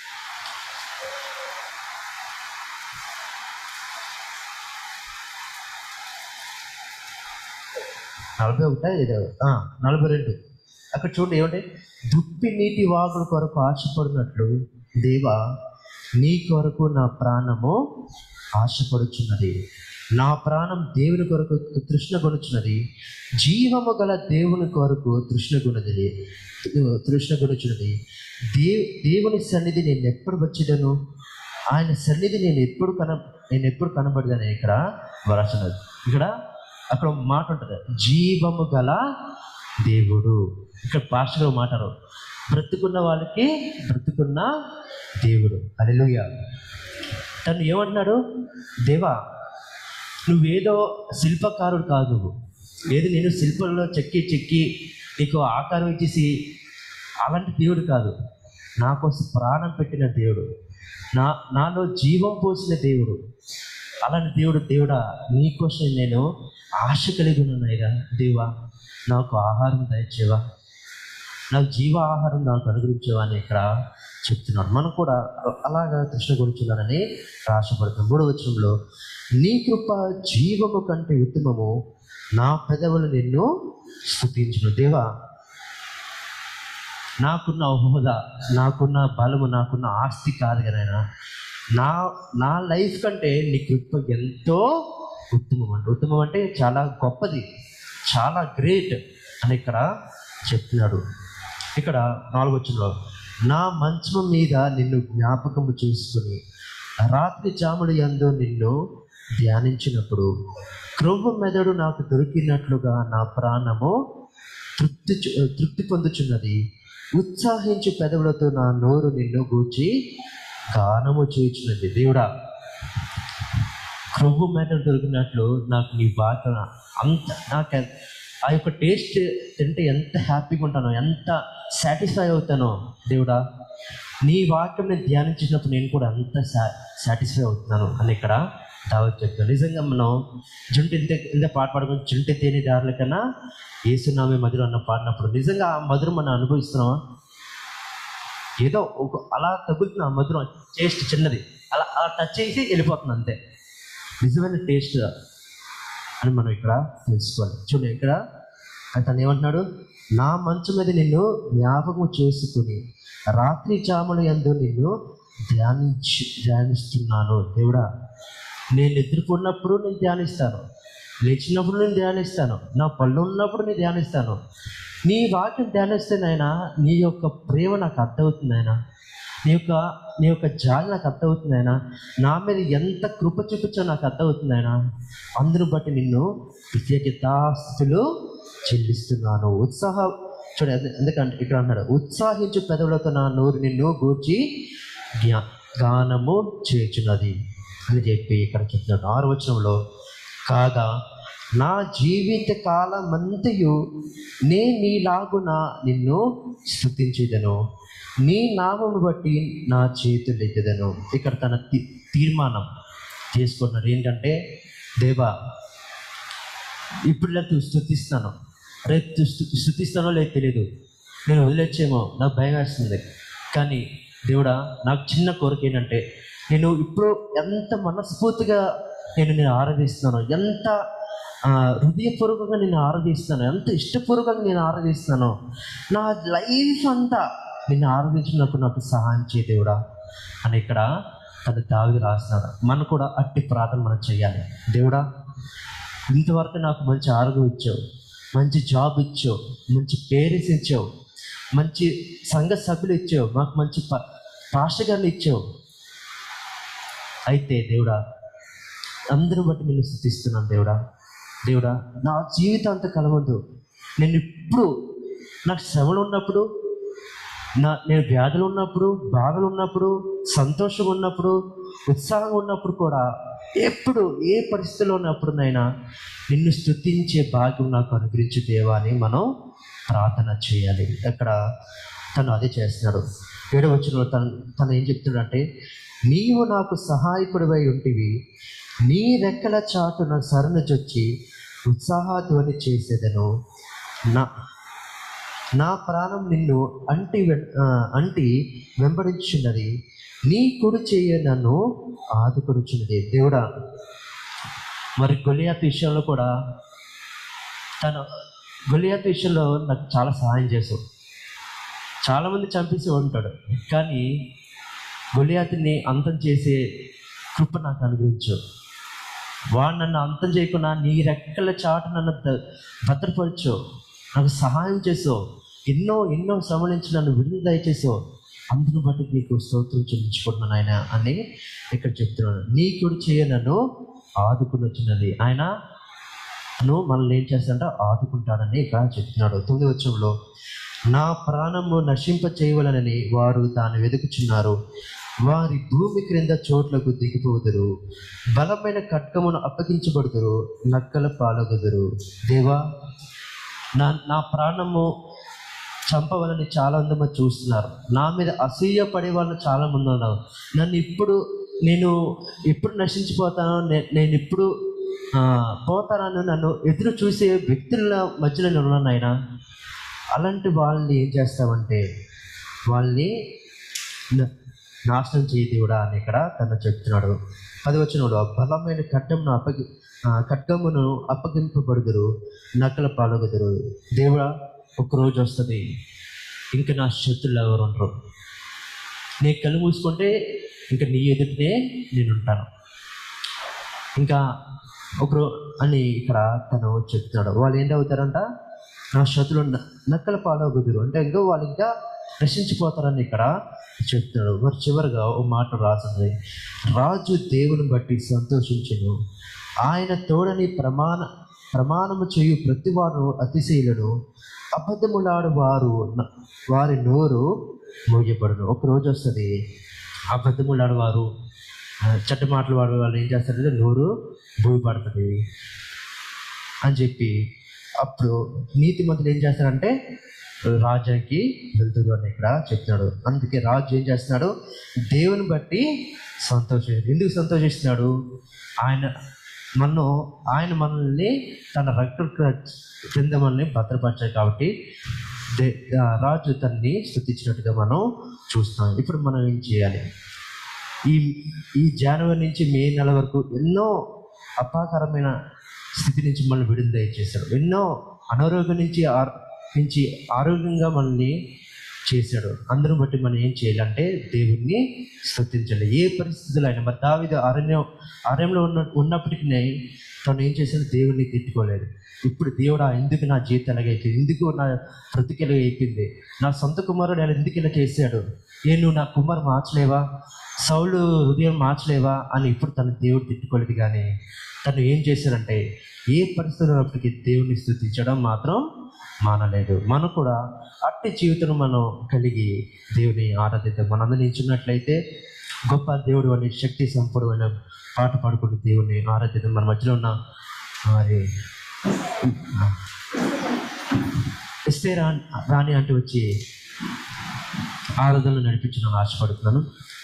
నలభై ఒకట ఏదో నలభై రెండు అక్కడ చూడండి. ఏమంటే, దుప్పి నీటి వాగుల కొరకు ఆశపడినట్లు దేవా, నీ కొరకు నా ప్రాణము ఆశపడుచున్నది, నా ప్రాణం దేవుని కొరకు తృష్ణ కొనుచున్నది, జీవము గల దేవుని కొరకు తృష్ణ కొనుది తృష్ణ కొనుచున్నది. దేవు దేవుని సన్నిధి నేను ఎప్పుడు వచ్చేదను, ఆయన సన్నిధి నేను ఎప్పుడు కన నేను ఎప్పుడు కనబడదని ఇక్కడ వరాస్తున్నది. ఇక్కడ అక్కడ మాట ఉంటుంది, జీవము గల దేవుడు. ఇక్కడ పాస్టర్ మాటారు, బ్రతుకున్న వాళ్ళకి బ్రతుకున్న దేవుడు. హల్లెలూయా. తను ఏమంటున్నాడు? దేవా, నువ్వేదో శిల్పకారుడు కాదు, ఏది నేను శిల్పంలో చెక్కి చెక్కి నీకు ఆకారం ఇచ్చేసి అలాంటి దేవుడు కాదు, నా కోసం ప్రాణం పెట్టిన దేవుడు, నా నాలో జీవం పోసిన దేవుడు. అలాంటి దేవుడు. దేవుడా, నీకోసం నేను ఆశ కలిగి ఉన్నాయిరా దేవా, నాకు ఆహారం దయచేవా, నాకు జీవ ఆహారం నాకు అనుగ్రహించేవా అని ఇక్కడ చెప్తున్నాడు. మనం కూడా అలాగా కృష్ణ గురించున్నానని ఆశపడుతున్నాం. మూడవ వచనంలో, నీ కృప జీవము కంటే ఉత్తమము, నా పెదవులు నిన్ను స్తుతించును. దేవా, నాకున్న హోదా, నాకున్న బలము, నాకున్న ఆస్తి కాదు కదైనా, నా నా లైఫ్ కంటే నీ కృప ఎంతో ఉత్తమం అంటే ఉత్తమం అంటే చాలా గొప్పది, చాలా గ్రేట్ అని ఇక్కడ చెప్తున్నాడు. ఇక్కడ నాలుగు వచనంలో, నా మంచం మీద నిన్ను జ్ఞాపకము చేసుకుని రాత్రి జాముడు యందు నిన్ను ధ్యానించినప్పుడు క్రొవ్వు మెదడు నాకు దొరికినట్లుగా నా ప్రాణము తృప్తి తృప్తి పొందుచున్నది, ఉత్సాహించి పెదవులతో నా నోరు నిన్ను గూర్చి గానము చేయుచున్నది. దేవుడా, క్రొవ్వు మెదడు దొరికినట్లు నాకు నీ బాధ అంత, నాకు ఆ యొక్క టేస్ట్ తింటే ఎంత హ్యాపీగా ఉంటానో, ఎంత సాటిస్ఫై అవుతానో దేవుడా, నీ వాక్యం నేను ధ్యానించినప్పుడు నేను కూడా అంత సా సాటిస్ఫై అవుతున్నాను అని ఇక్కడ దావత్ చెప్తాను. నిజంగా మనం జుంటి ఇంత ఇంత పాట పాడుకొని జుంటి తేని దారుల కన్నా ఏసునామే మధురం అన్న పాడినప్పుడు నిజంగా ఆ మధురం మనం అనుభవిస్తున్నామా? ఏదో ఒక అలా తగులుతున్న ఆ మధురం టేస్ట్ చిన్నది, అలా అలా టచ్ చేసి వెళ్ళిపోతుంది అంతే. నిజమైన టేస్ట్ అని మనం ఇక్కడ తెలుసుకోవాలి. చూడండి, ఇక్కడ తను ఏమంటున్నాడు? నా మంచం మీద నిన్ను జ్ఞాపకం చేసుకుని రాత్రి జాముల యందు నిన్ను ధ్యానించి ధ్యానిస్తున్నాను. దేవుడా, నేను నిద్రపోయినప్పుడు నేను ధ్యానిస్తాను, లేచినప్పుడు నేను ధ్యానిస్తాను, నా పళ్ళు ఉన్నప్పుడు నేను ధ్యానిస్తాను. నీ వాక్యం ధ్యానిస్తే నాయన, నీ యొక్క ప్రేమ నాకు అర్థమవుతుంది నాయన, నీ యొక్క నీ యొక్క జాలి నాకు అర్థమవుతుంది ఆయన, నా మీద ఎంత కృప చూపించో నాకు అర్థమవుతుంది ఆయన. అందును బట్టి నిన్ను కృతజ్ఞతాస్తుతులు చెల్లిస్తున్నాను. ఉత్సాహ చూడ ఎందుకంటే ఇక్కడ అన్నాడు, ఉత్సాహించు పెదవులతో నా నోరు నిన్ను గూర్చి జ్ఞా గానము చేయుచున్నది అని చెప్పి ఇక్కడ చెప్తున్నాడు. ఆరు వచనంలో, కాగా నా జీవిత కాలమంతయు నే నీలాగున నిన్ను స్తుతించెదను, నీ నామమును బట్టి నా చేతులు ఎత్తెదను. ఇక్కడ తన తీ తీర్మానం చేసుకున్నాడు ఏంటంటే, దేవా ఇప్పుడు లేదు స్తుతిస్తాను, రేపు స్తుతిస్తానో లేదు తెలియదు, నేను వదిలేచ్చేమో నాకు భయం వేస్తుంది, కానీ దేవుడా నాకు చిన్న కోరిక ఏంటంటే, నేను ఇప్పుడు ఎంత మనస్ఫూర్తిగా నేను నేను ఆరాధిస్తున్నాను, ఎంత హృదయపూర్వకంగా నేను ఆరాధిస్తాను, ఎంత ఇష్టపూర్వకంగా నేను ఆరాధిస్తాను, నా లైఫ్ అంతా నిన్ను ఆరాధించినప్పుడు నాకు సహాయం చేయ దేవుడా అని ఇక్కడ తన దావీదు రాస్తున్నాడు. మనం కూడా అట్టి ప్రార్థన మనం చేయాలి. దేవుడా ఇంతవరకు నాకు మంచి ఆరోగ్యం ఇచ్చావు, మంచి జాబ్ ఇచ్చావు, మంచి పేరెంట్స్ ఇచ్చావు, మంచి సంఘ సభ్యులు ఇచ్చావు, మాకు మంచి ప పాస్టర్ గారిని ఇచ్చావు. అయితే దేవుడా అందరూ బట్టి నేను స్తుతిస్తున్నాను. దేవుడా దేవుడా నా జీవితాంత కలవద్దు, నేను ఇప్పుడు నాకు శ్రమలు ఉన్నప్పుడు, నా నేను వ్యాధులు ఉన్నప్పుడు, బాధలు ఉన్నప్పుడు, సంతోషంగా ఉన్నప్పుడు, ఉత్సాహంగా ఉన్నప్పుడు కూడా, ఎప్పుడు ఏ పరిస్థితిలో ఉన్నప్పుడునైనా నిన్ను స్తుతించే భాగ్యం నాకు అనుగ్రహించు దేవా అని మనం ప్రార్థన చేయాలి. అక్కడ తను అదే చేస్తున్నాడు. ఏడవ వచనంలో తను తను ఏం చెప్తున్నాడంటే, నీవు నాకు సహాయకుడివై ఉంటివి, నీ రెక్కల చాటున సరణజొచ్చి ఉత్సాహధ్వని చేసేదను, నా నా ప్రాణం నిన్ను అంటి అంటి వెంబడించున్నది, నీ కుడి చెయ్యి నన్ను ఆదుకొనుచున్నది. దేవుడా మరి గొలియాతు విషయంలో కూడా తను గొలియాతు విషయంలో నాకు చాలా సహాయం చేసావు. చాలామంది చంపేసి ఉంటాడు, కానీ గొలియాతుని అంతం చేసే కృప నాకు అనుగ్రహించు. వాడు నన్ను అంతం చేయకుండా నీ రెక్కల చాటు నన్ను భద్రపరచు, నాకు సహాయం చేసావు, ఎన్నో ఎన్నో శ్రమ నుంచి నన్ను విడుదల దయచేసావు, అందును బట్టి నీకు స్తోత్రం చెల్లించుకుంటున్నాను ఆయన అని ఇక్కడ చెప్తున్నాను. నీ కుడి చెయ్యి నన్ను ఆదుకుని వచ్చినది. ఆయన నువ్వు మనల్ని ఏం చేస్తాడంటే ఆదుకుంటాడని ఇక్కడ చెప్తున్నాడు. తొమ్మిది వచనంలో, నా ప్రాణము నశింప చేయవలనని వారు దాన్ని వెతుకుచున్నారు, వారి భూమి క్రింద చోట్లకు దిగిపోదురు, బలమైన ఖడ్గమును అప్పగించబడుదురు, నక్కల పాలగుదురు. దేవా నా నా ప్రాణము చంపవాలని చాలా మంది చూస్తున్నారు, నా మీద అసూయ పడే వాళ్ళు చాలా మంది ఉన్నారు. నన్ను ఇప్పుడు నేను ఎప్పుడు నశించిపోతానో, నేను ఇప్పుడు పోతానని నన్ను ఎదురు చూసే వ్యక్తుల మధ్యలో నేను ఉన్నాను ఆయన. అలాంటి వాళ్ళని ఏం చేస్తామంటే వాళ్ళని నాశనం చేయ దేవుడా అని ఇక్కడ తను చెప్తున్నాడు. పదివచనంలో, బలమైన ఖడ్గమును అప్పగి ఖడ్గమును అప్పగింపబడుదురు, నక్కల పాల్గొదురు. దేవుడా ఒకరోజు వస్తుంది, ఇంకా నా శత్రులు ఎవరు ఉండరు, నీ కళ్ళు మూసుకుంటే ఇంకా నీ ఎదుటినే నేను ఉంటాను ఇంకా ఒకరు అని ఇక్కడ తను చెప్తున్నాడు. వాళ్ళు ఏంటవుతారంట, నా శత్రులు నక్కల పాలగుదురు అంటే ఇంకా వాళ్ళు ఇంకా నశించిపోతారని ఇక్కడ చెప్తున్నాడు. మరి చివరిగా ఓ మాట రాసింది, రాజు దేవుని బట్టి సంతోషించును, ఆయన తోడని ప్రమాణ ప్రమాణము చేయు ప్రతివాడు అతిశీలను, అబద్ధములాడు వారు వారి నోరు మోయబడును. ఒకరోజు వస్తుంది, అబద్ధములాడు వారు చెడ్డ మాటలు వాడు వాళ్ళు ఏం చేస్తారంటే నోరు భూమిపడుతుంది అని చెప్పి, అప్పుడు నీతి మంత్రులు ఏం చేస్తారంటే రాజాకి వెళ్తారు అని ఇక్కడ చెప్తున్నాడు. అందుకే రాజు ఏం చేస్తున్నాడు, దేవుని బట్టి సంతోషి ఎందుకు సంతోషిస్తున్నాడు, ఆయన మనం ఆయన మనల్ని తన రక్త క్రింద మనల్ని భద్రపరిచారు కాబట్టి దే రాజు తనని స్తుతించినట్టుగా మనం చూస్తాం. ఇప్పుడు మనం ఏం చేయాలి, ఈ ఈ జనవరి నుంచి మే నెల వరకు ఎన్నో అపాకరమైన స్థితి నుంచి మనల్ని విడుదల చేశాడు, ఎన్నో అనారోగ్యం నుంచి నుంచి ఆరోగ్యంగా మనల్ని చేశాడు. అందరూ బట్టి మనం ఏం చేయాలంటే దేవుణ్ణి స్తుతించాలి. ఏ పరిస్థితుల్లో అయినా. మరి దావీదు అరణ్యం అరణ్యంలో ఉన్న ఉన్నప్పటికీ తను ఏం చేశాడు? దేవుణ్ణి తిట్టుకోలేదు. ఇప్పుడు దేవుడా ఎందుకు నా జీవితం ఎలాగైపోయింది, ఎందుకు నా బ్రతుకు ఎలాగ అయిపోయింది, నా సొంత కుమారుడు ఆయన ఎందుకు ఇలా చేశాడు, ఏ నువ్వు నా కుమారు మార్చలేవా, సౌలు హృదయం మార్చలేవా అని ఇప్పుడు తను దేవుడు తిట్టుకోలేదు. కానీ తను ఏం చేశాడంటే ఏ పరిస్థితులు ఉన్నప్పటికీ దేవుణ్ణి స్తుతించడం మాత్రం మానలేదు. మనం కూడా అట్టి జీవితం మనం కలిగి దేవుని ఆరాధిద్దాం. మనందరం నిల్చున్నట్లయితే గొప్ప దేవుడు అనే శక్తి సంపూర్ణమైన పాట పాడుకుంటూ దేవుని ఆరాధిద్దాం. మన మధ్యలో ఉన్న మరి ఇస్తే రా రాణి అంటూ వచ్చి ఆరాధనలు నడిపించడం ఆశపడుతున్నాను.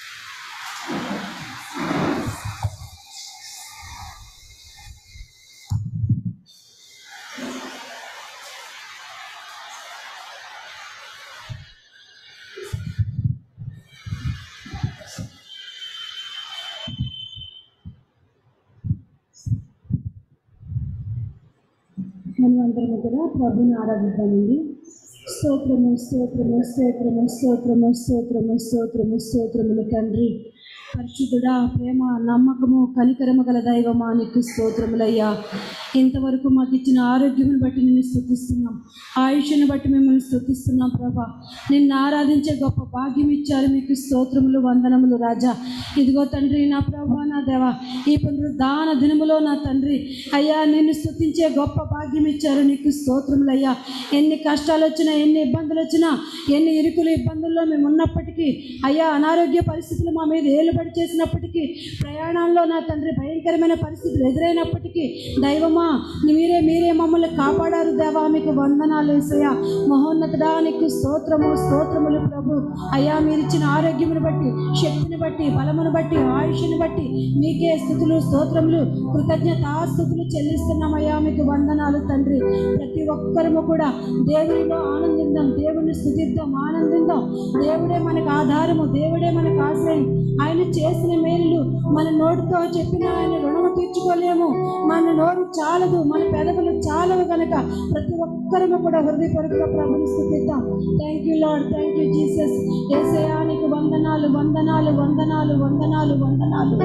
మనమందరము కూడా ప్రభుని ఆరాధిద్దామండి. స్తోత్రము స్తోత్రము స్తోత్రము స్తోత్రము స్తోత్రము స్తోత్రము స్తోత్రములు తండ్రి, పరిశుద్ధుడా, ప్రేమ, నమ్మకము, కనికరము గల దైవమా నీకు స్తోత్రములయ్యా. ఇంతవరకు మాకు ఇచ్చిన ఆరోగ్యమును బట్టి నిన్ను స్తుతిస్తున్నాం, ఆయుష్ను బట్టి మిమ్మల్ని స్తుతిస్తున్నాం ప్రభా. నిన్ను ఆరాధించే గొప్ప భాగ్యం ఇచ్చారు, మీకు స్తోత్రములు వందనములు రాజా. ఇదిగో తండ్రి నా ప్రభా, నా దేవా, ఈ పునరుద్ధాన దినములో నా తండ్రి అయ్యా నిన్ను స్తుతించే గొప్ప భాగ్యం ఇచ్చారు, నీకు స్తోత్రములయ్యా. ఎన్ని కష్టాలు వచ్చినా, ఎన్ని ఇబ్బందులు వచ్చినా, ఎన్ని ఇరుకులు ఇబ్బందుల్లో మేము ఉన్నప్పటికీ అయ్యా, అనారోగ్య పరిస్థితులు మా మీద ఏలుబడి చేసినప్పటికీ, ప్రయాణంలో నా తండ్రి భయంకరమైన పరిస్థితులు ఎదురైనప్పటికీ దైవమా మీరే మీరే మమ్మల్ని కాపాడారు దేవా, మీకు వందనాలు యేసయ్యా. మహోన్నతుడా నీకు స్తోత్రము స్తోత్రములు ప్రభు. అయ్యా మీరిచ్చిన ఆరోగ్యమును బట్టి, శక్తిని బట్టి, బలమును బట్టి, ఆయుష్ని బట్టి మీకే స్థుతులు స్తోత్రములు కృతజ్ఞతాస్తుతులు చెల్లిస్తున్నామయ్యా, మీకు వందనాలు తండ్రి. ప్రతి ఒక్కరము కూడా దేవునిలో ఆనందిద్దాం, దేవుని స్తుతిద్దాం, ఆనందిద్దాం. దేవుడే మనకు ఆధారము, దేవుడే మనకు ఆశ్రయం. ఆయన చేసిన మేలు మన నోటితో చెప్పిన ఆయన రుణము తీర్చుకోలేము. మన నోరు చాలదు, మన పెదవులు చాలవు కనుక ప్రతి ఒక్కరము కూడా హృదయపూర్వక ప్రభుని స్తుతిద్దాం. Thank you Lord, thank you Jesus. యేసయ్యా నీకు వందనాలు వందనాలు వందనాలు వందనాలు వందనాలు.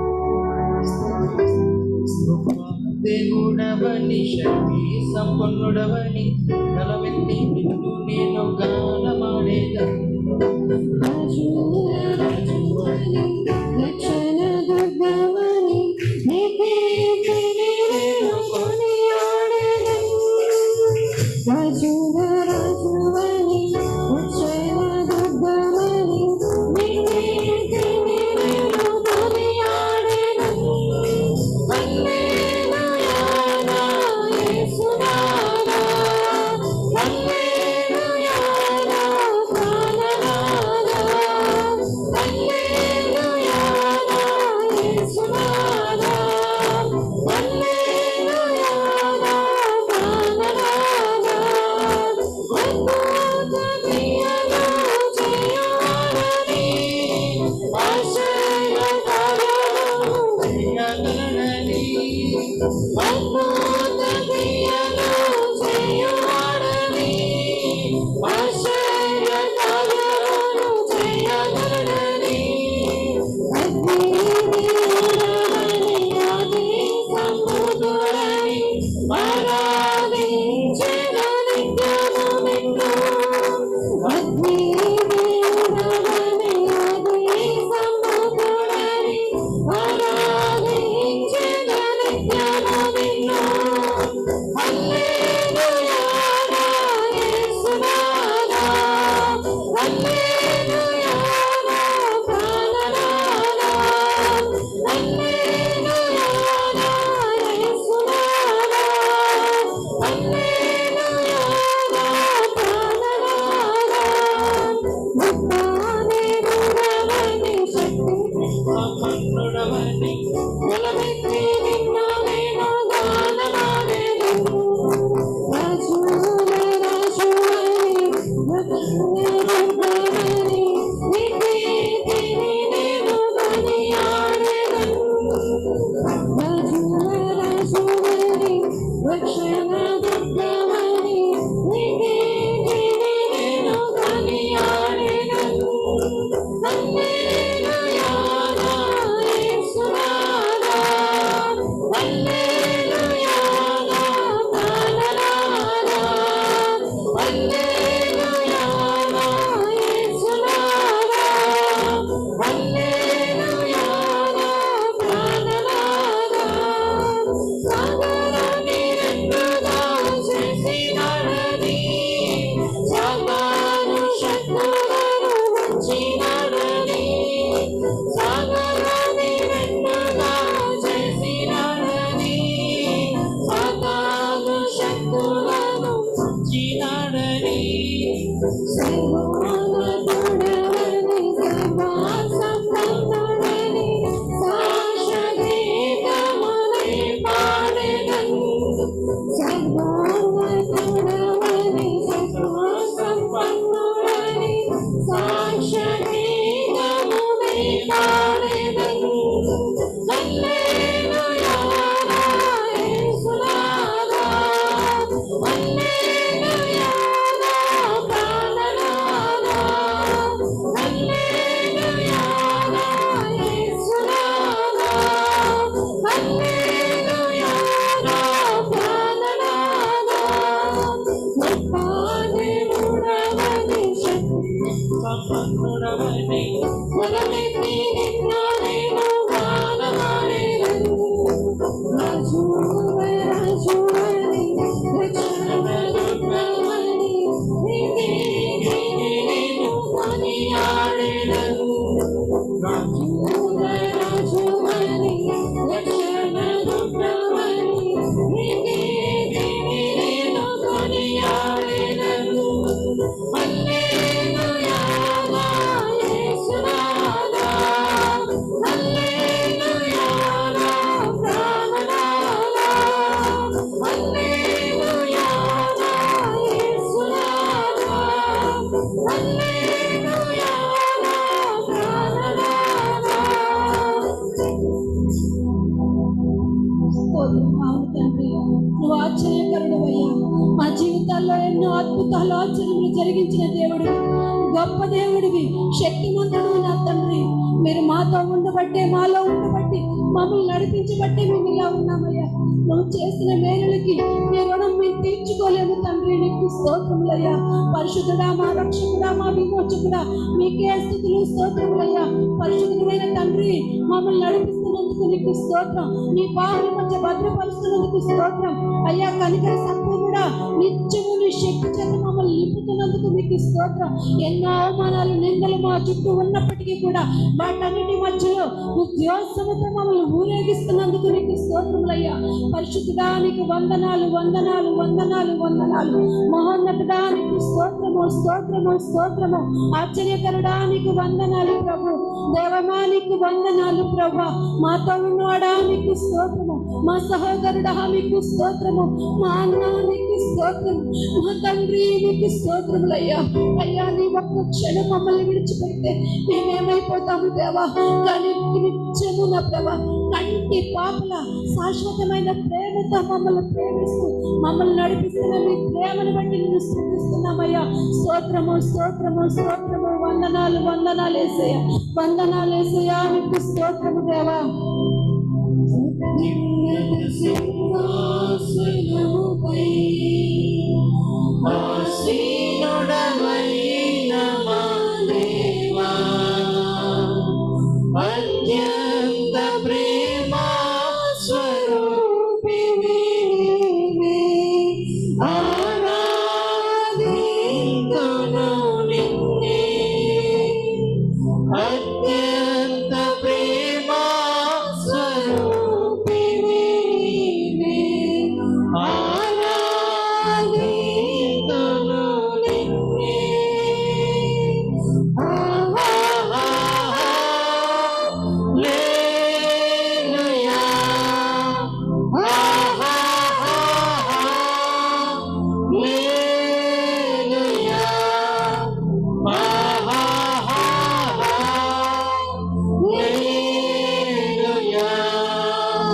దేవుడవని శక్తి సంపన్నుడవని గలవెత్తి నిన్ను నేను గానమాడేదా. రక్షణ దుర్గమని నీకే నేను కొనియాడెదను. రాజుగా రాజువని రక్షణ దుర్గమని నీకే నేను కొనియాడెదను. హల్లెలూయా నా యేసునాథా, హల్లెలూయా నా ప్రాణనాథా, హల్లెలూయా నా యేసునాథా, హల్లెలూయా నా ప్రాణనాథా. భక్తులను చినాడని సర్వోన్నతుడవని సర్వసంపన్నుడని సాక్షాత్కారమునే పాడెదను. సర్వోన్నతుడవని సర్వసంపన్నుడని సాక్షాత్కారమునే పాడెదను. హల్లెలూయా యేసునాథా, హల్లెలూయా నా ప్రాణనాథా, హల్లెలూయా నా యేసునాథా, హల్లెలూయా నా ప్రాణనాథా. గొప్ప దేవుడవని శక్తి సంపన్నుడవని మొదలెత్తి నిన్ను నేను గానమాడెదను. రాజువై రాజువని రక్షణదుర్గమని నీకే నేను కొనియాడెదను. రాజువై రాజువని రక్షణదుర్గమని నీకే నేను కొనియాడెదను. హల్లెలూయా నా యేసునాథా, హల్లెలూయా నా ప్రాణనాథా, హల్లెలూయా నా యేసునాథా, హల్లెలూయా నా ప్రాణనాథా. స్తోత్రం. అవును తండ్రి, నువ్వు ఆశ్చర్యకరుడవయ్యా. మా జీవితాల్లో ఎన్నో అద్భుతాలు ఆశ్చర్యములు జరిగించిన దేవుడివి, గొప్ప దేవుడివి, శక్తిమంతుడు నా తండ్రి. మీరు మాతో ఉండబట్టే, మాలో ఉండబట్టి, మమ్మల్ని నడిపించబట్టే మేము ఇలా ఉన్నామయ్యా. నువ్వు చేసిన మేలులకి నీ రుణం మేము తీర్చుకోలేము తండ్రి. నీకు స్తోత్రములయ్యా. పరిశుద్ధుడా, మా రక్షకుడా, మా విమోచకుడా, మీకే స్తుతులు స్తోత్రములయ్యా. పరిశుద్ధుడైన తండ్రి, మమ్మల్ని నడిపిస్తున్నందుకు నీకు స్తోత్రం. నీ పావుల మధ్య భద్రపరుస్తున్నందుకు స్తోత్రం అయ్యా. కనికర సంపూర్ణుడా, నిత్యము నీ శక్తి చేత మమ్మల్ని నింపుతున్నందుకు మీకు స్తోత్రం. ఎన్నో అవమానాలు, నిందలు మా చుట్టూ ఉన్నప్పటికీ కూడా వాటన్నిటి మధ్యలో ఉద్యోగముతో మమ్మల్ని ఊరేగిస్తున్నందుకు నీకు స్తోత్రములయ్యా. పరిశుద్ధుడా, నీకు వందనాలు వందనాలు వందనాలు వందనాలు. మహోన్నతుడా, నీకు స్తోత్రము స్తోత్రము స్తోత్రము. ఆశ్చర్యకరుడా, నీకు వందనాలు ప్రభు. దేవమా, నీకు వందనాలు ప్రభు. మాతో ఉన్నవాడా, నీకు స్తోత్రము. మా సహోదరుడా, నీకు స్తోత్రము. మా అన్న, నీకు స్తోత్రం. మా తండ్రి, నీకు స్తోత్రములయ్యా. అయ్యా, నీ ఒక్క క్షణం మమ్మల్ని విడిచిపెడితే మేమేమైపోతాము దేవా. కానీ నిత్యము నా ప్రభా, కంటి పాపల శాశ్వతమైన ప్రేమతో మమ్మల్ని ప్రేమిస్తూ మమ్మల్ని నడిపిస్తున్న మీ ప్రేమను బట్టి నేను స్తుతిస్తున్నామయ్యా. స్తోత్రము స్తోత్రము స్తోత్రము. వందనాలు వందనాలు యేసయ్యా, వందనాలు యేసయ్యా. నీకు స్తోత్రము దేవా. నిన్నత సింహాసనముపై ఆసీనుడవైన మా దేవా, అత్యంత ప్రేమా స్వరూపివి నీవే. ఆరాధింతును నిన్నే, అత్యంత ప్రేమా స్వరూపివి నీవే. ఆరాధింతును నిన్నే. హల్లెలూయా, హల్లెలూయా, హల్లెలూయా, హల్లెలూయా.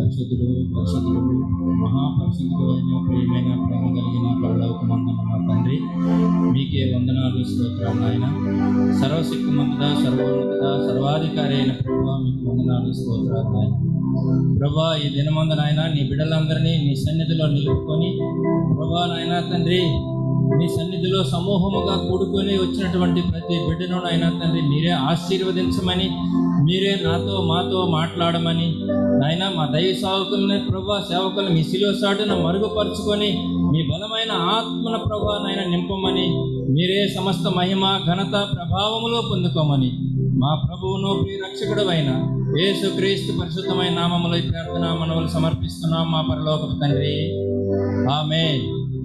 పరిశుద్ధుడు పరిశుద్ధుడు మహాపరిశుద్ధుడు అయిన ప్రియమైన ప్రేమ కలిగిన పరలోకమందున మా తండ్రి, మీకే వందనాలు స్తోత్రాలు నాయన. సర్వశక్తిమంతుడ, సర్వోన్నతుడ, సర్వాధికారి అయిన ప్రభువా, మీకు వందనాలు స్తోత్రాలు నాయన. ప్రభా, ఈ దినమందు నాయన నీ బిడ్డలందరినీ నీ సన్నిధిలో నిలుపుకొని ప్రభా నాయన తండ్రి, మీ సన్నిధిలో సమూహముగా కూడుకొని వచ్చినటువంటి ప్రతి బిడ్డను నాయన తండ్రి మీరే ఆశీర్వదించమని, మీరే నాతో మాతో మాట్లాడమని నాయన, మా దైవ సేవకులని ప్రభా సేవకులను మీ శిలువ చాటున మరుగుపరుచుకొని మీ బలమైన ఆత్మన ప్రభా నాయన నింపమని, మీరే సమస్త మహిమ ఘనత ప్రభావములో పొందుకోమని మా ప్రభువును ప్రియరక్షకుడు అయిన యేసుక్రీస్తు పరిశుద్ధమైన నామములో ఈ ప్రార్థన మనవులు సమర్పిస్తున్నాం మా పరలోకపు తండ్రి. ఆమేన్.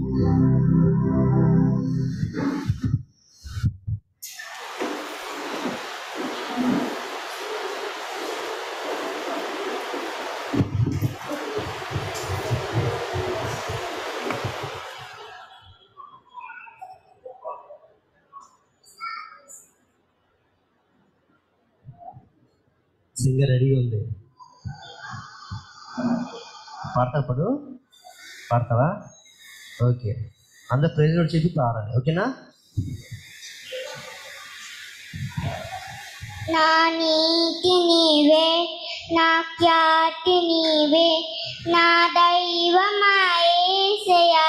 సింగర్ రెడీగా ఉంది. పాడతా పడు పాడతావా? ఓకే, అందరు ప్రైజ్ కూడా చెప్పి పాడాలి, ఓకేనా? నా నీతి నీవే, నా ఖ్యాతి నీవే, నా దైవమా యేసయ్యా.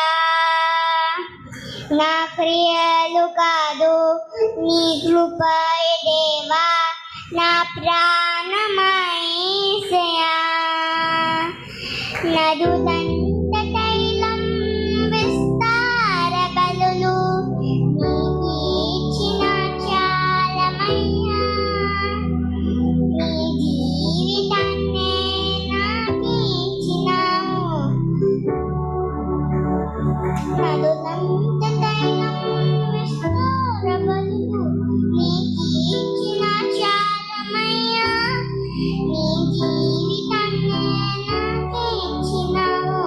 నా క్రియలు కాదు నీ కృపయే దేవా, నా ప్రాణమా యేసయ్యా. నదుదంత తైలం విస్తార బలులు నీకిచ్చిన చాలమయ్యా. నీ జీవితాన్నే నాకిచ్చినావు. నదుదంత తైలం విస్తార బలులు నీకిచ్చిన చాలమయ్యా. నీ జీవితాన్నే నాకిచ్చినావు.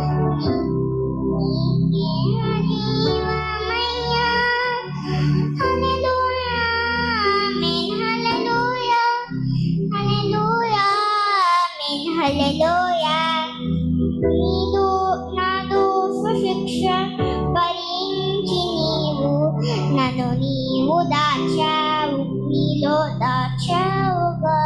నీకే హల్లెలూయా. హల్లెలూయా, ఆమేన్. హల్లెలూయా, హల్లెలూయా, ఆమేన్. హల్లెలూయా. నీదు నా దోష శిక్ష భరించి నీవు నన్ను నీవు దాచావు, నీలో దాచావుగా.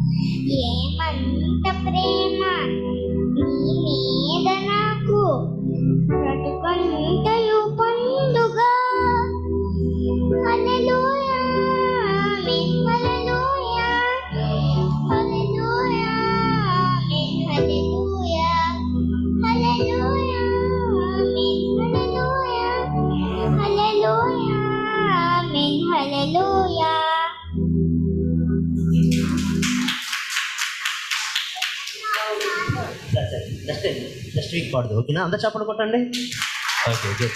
ఏమంత ప్రేమ నీ మీద నాకు, బ్రతుకంతయు పండుగా. హల్లెలూయా, ఆమేన్. హల్లెలూయా, హల్లెలూయా, ఆమేన్. హల్లెలూయా, హల్లెలూయా, ఆమేన్. హల్లెలూయా, హల్లెలూయా, ఆమేన్. హల్లెలూయా. నెక్స్ట్ నెక్స్ట్ వీక్ పాడదు, ఓకేనా? అందరు చెప్పండి కొట్టండి. Okay, good.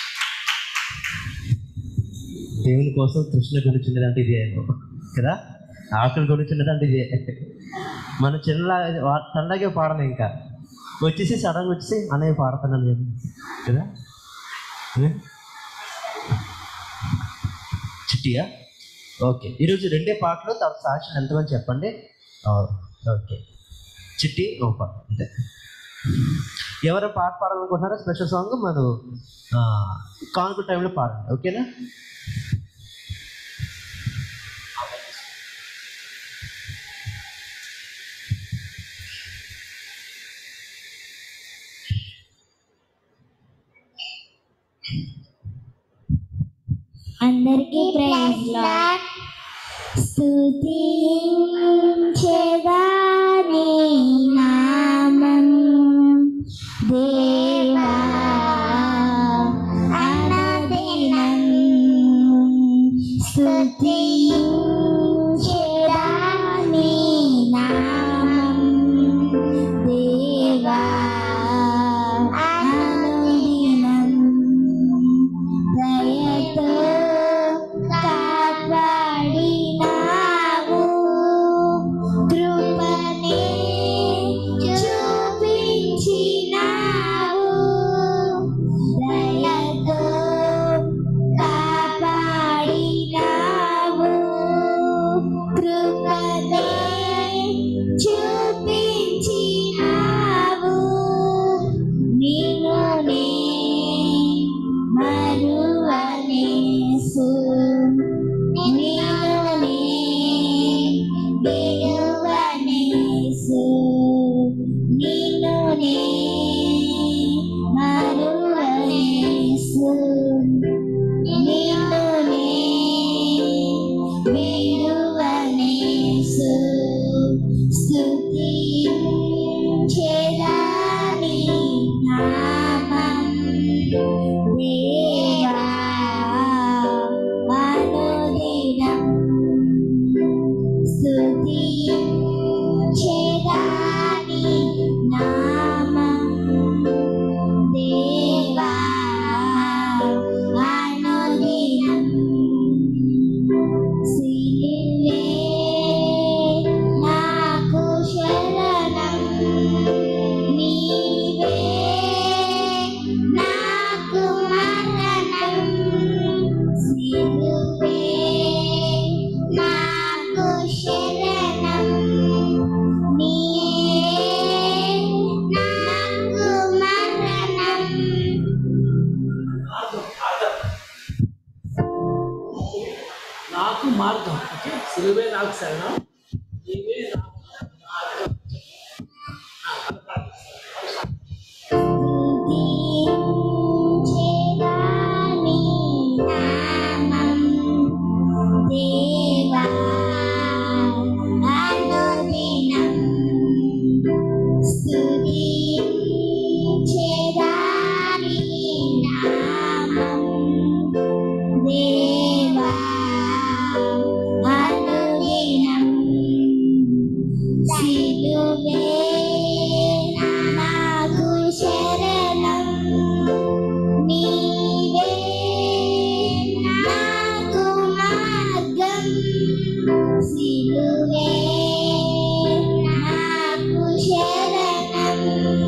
దేవుని కోసం తృష్ణ గురించినదంటే ఇదే కదా, ఆకలి గురించినదంటే ఇదే. మన చిన్న తనలాగే పాడను, ఇంకా వచ్చేసి సడన్గా వచ్చేసి అన్నయ్య పాడుతున్నాను నేను కదా. చిట్టియా? ఓకే, ఈరోజు రెండే పాటలు, తర్వాత సాక్షి ఎంతమంది చెప్పండి. ఓకే, చిట్టి ఓ పాట అంతే. ఎవరు పాట పాడాలనుకుంటున్నారో స్పెషల్ సాంగ్ మనం కాన్కు టైంలో పాడండి, ఓకేనా? అందరికీ ప్రైజ్ లార్డ్. స్తుతించెదా నీ నామం దేవా అనదినం. స్తుతించెదా నీ నామం దేవా అనదినం. దయతో కాపాడినావు, కృపనే చూపించినావు. దేవా అనుదినం స్తుతించెదాని నామం దేవా అనుదినం సిలువే నాకు శరణం నీవే నాకు మరణం సిలువే నాకు శరణం నీవే నాకు మరణం నాకు మార్గం ఓకే సిలువే నాకు శరణం నీవే నాకు మార్గం. స్తుతించెదాని నామం దేవా అనుదినం స్తుతించెదాని నామం దేవా అనుదినం సిలువే నాకు శరణం నీవే నాకు మార్గం సిలువే నాకు శరణం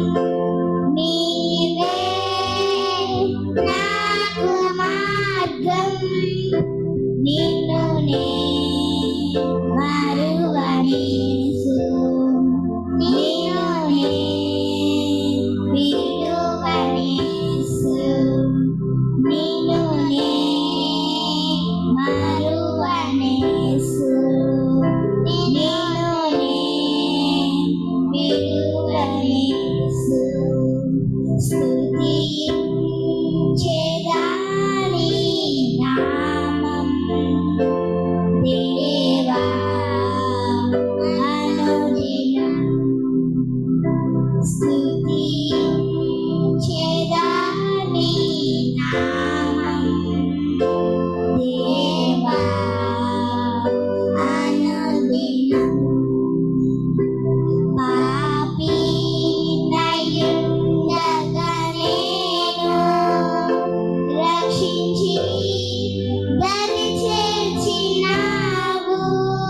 నీవే నాకు మార్గం నిన్నునే మరువనేసు నిన్నునే విడువనేసు నిన్నునే మరువనేసు నిన్నునే విడువనేసు స్తుతించెదాని నామం దేవా అనుదినం స్తుతించెదాని నామం దేవా అనుదినం పాపినయుండగా నేను రక్షించి దరి చేర్చినావు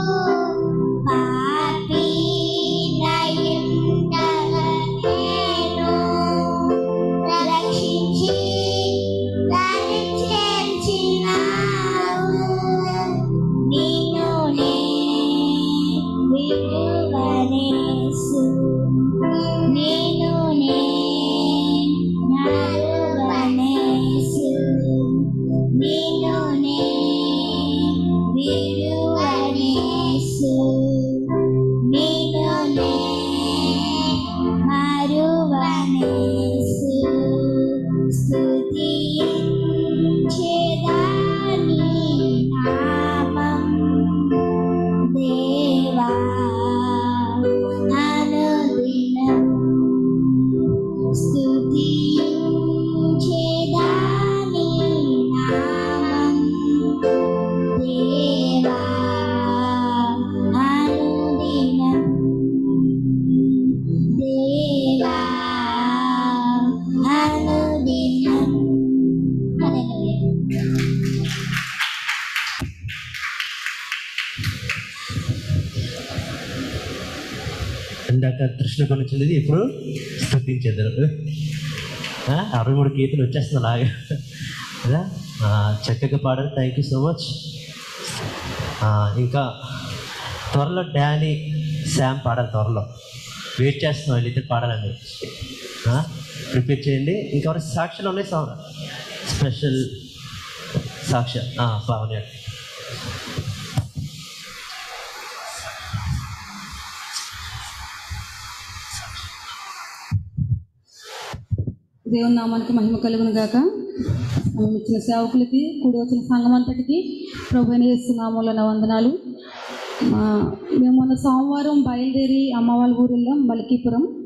పాపినయుండగా నేను రక్షించి దరి చేర్చినావు నిన్నునే విడువనేసు నిన్నునే మరువనేసు నిన్నునే విడువనేసు నిన్నునే మరువనేసు స్తుతించెదాని నామం దేవా అనుదినం స్తుతించెదాని నామం దేవా అనుదినం దేవా అనుదినం హల్లెలూయా. ఇందాక తృష్ణ కొనిచ్చినది ఇప్పుడు స్థుతించేద్దరు అరవై మూడు గీతలు వచ్చేస్తుంది అలాగే కదా. ఆ, చక్కగా పాడారు. Thank you so much. ఇంకా త్వరలో డానీ శామ్ పాడాలి. త్వరలో వెయిట్ చేస్తున్నాం వీళ్ళిద్దరు పాడాలండి. ప్రిపేర్ చేయండి. ఇంకెవరి సాక్షులు ఉన్నాయి సార్ స్పెషల్ సాక్ష్య పావని దేవుని నామానికి మహిమ కలుగును గాక. మనం ఇచ్చిన సేవకులకి కూడి వచ్చిన సంఘం అంతటికి ప్రభువైన యేసు నామములో నా వందనాలు. మేము మొన్న సోమవారం బయలుదేరి అమ్మ వాళ్ళ ఊరు వెళ్ళాం మల్కీపురం.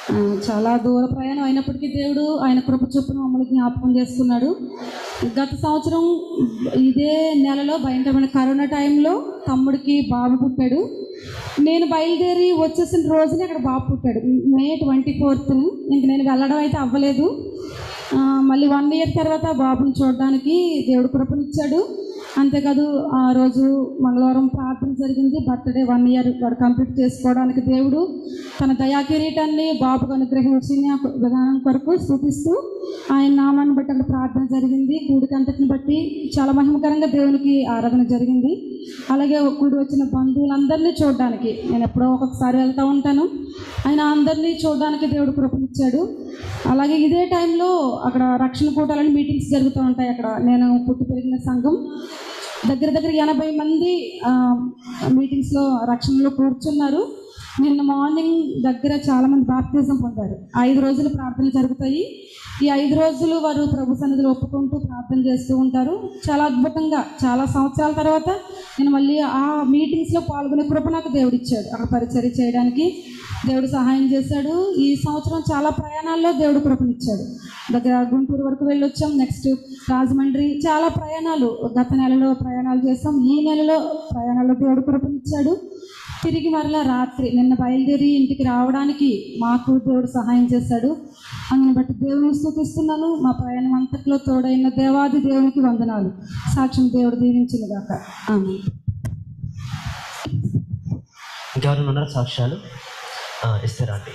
ఆ, చాలా దూర ప్రయాణం అయినప్పటికీ దేవుడు ఆయన కృప చొప్పున మమ్మల్ని జ్ఞాపకం చేసుకున్నాడు. గత సంవత్సరం ఇదే నెలలో భయంకరమైన కరోనా టైంలో తమ్ముడికి బాబు పుట్టాడు. నేను బయలుదేరి వచ్చేసిన రోజునే అక్కడ బాబు పుట్టాడు, మే ట్వంటీ ఫోర్త్ను. ఇంక నేను వెళ్ళడం అయితే అవ్వలేదు. ఆ, మళ్ళీ వన్ ఇయర్ తర్వాత బాబుని చూడడానికి దేవుడు కృపనిచ్చాడు. అంతేకాదు ఆ రోజు మంగళవారం ప్రార్థన జరిగింది. బర్త్డే వన్ ఇయర్ వాడు కంప్లీట్ చేసుకోవడానికి దేవుడు తన దయా కిరీటాన్ని బాబుకు అనుగ్రహించిన విధానం కొరకు స్తుతిస్తూ ఆయన నామాన్ని బట్టి అక్కడ ప్రార్థన జరిగింది. కూడికి అంతటిని బట్టి చాలా మహిమకరంగా దేవునికి ఆరాధన జరిగింది. అలాగే కూడి వచ్చిన బంధువులందరినీ చూడడానికి నేను ఎప్పుడో ఒక్కొక్కసారి వెళ్తూ ఉంటాను. ఆయన అందరినీ చూడడానికి దేవుడు కృపనిచ్చాడు. అలాగే ఇదే టైంలో అక్కడ రక్షణ కూటాలని మీటింగ్స్ జరుగుతూ ఉంటాయి. అక్కడ నేను పుట్టి పెరిగిన సంఘం దగ్గర దగ్గర ఎనభై మంది మీటింగ్స్లో రక్షణలో కూర్చున్నారు. నిన్న మార్నింగ్ దగ్గర చాలామంది బాప్తిజం పొందారు. ఐదు రోజులు ప్రార్థనలు జరుగుతాయి. ఈ ఐదు రోజులు వారు ప్రభు సన్నిధిలో ఒప్పుకుంటూ ప్రార్థన చేస్తూ ఉంటారు. చాలా అద్భుతంగా చాలా సంవత్సరాల తర్వాత నేను మళ్ళీ ఆ మీటింగ్స్లో పాల్గొనే కృప నాకు దేవుడు ఇచ్చాడు. అక్కడ పరిచర్య చేయడానికి దేవుడు సహాయం చేశాడు. ఈ సంవత్సరం చాలా ప్రయాణాల్లో దేవుడు కృపనిచ్చాడు. దగ్గర గుంటూరు వరకు వెళ్ళొచ్చాం. నెక్స్ట్ రాజమండ్రి, చాలా ప్రయాణాలు గత నెలలో ప్రయాణాలు చేస్తాం. ఈ నెలలో ప్రయాణాల్లో దేవుడు కృపనిచ్చాడు. తిరిగి మరలా రాత్రి నిన్న బయలుదేరి ఇంటికి రావడానికి మాకు దేవుడు సహాయం చేశాడు. అందుని బట్టి దేవుని స్తుతిస్తున్నాను. మా ప్రయాణం అంతట్లో తోడైన దేవాది దేవునికి వందనాలు. సాక్ష్యం దేవుడు దీవించును గాక. ఆమేన్. ఇంకెవరైనా ఉన్నారా సాక్ష్యాలు? ఆ, ఇస్తారా అండి?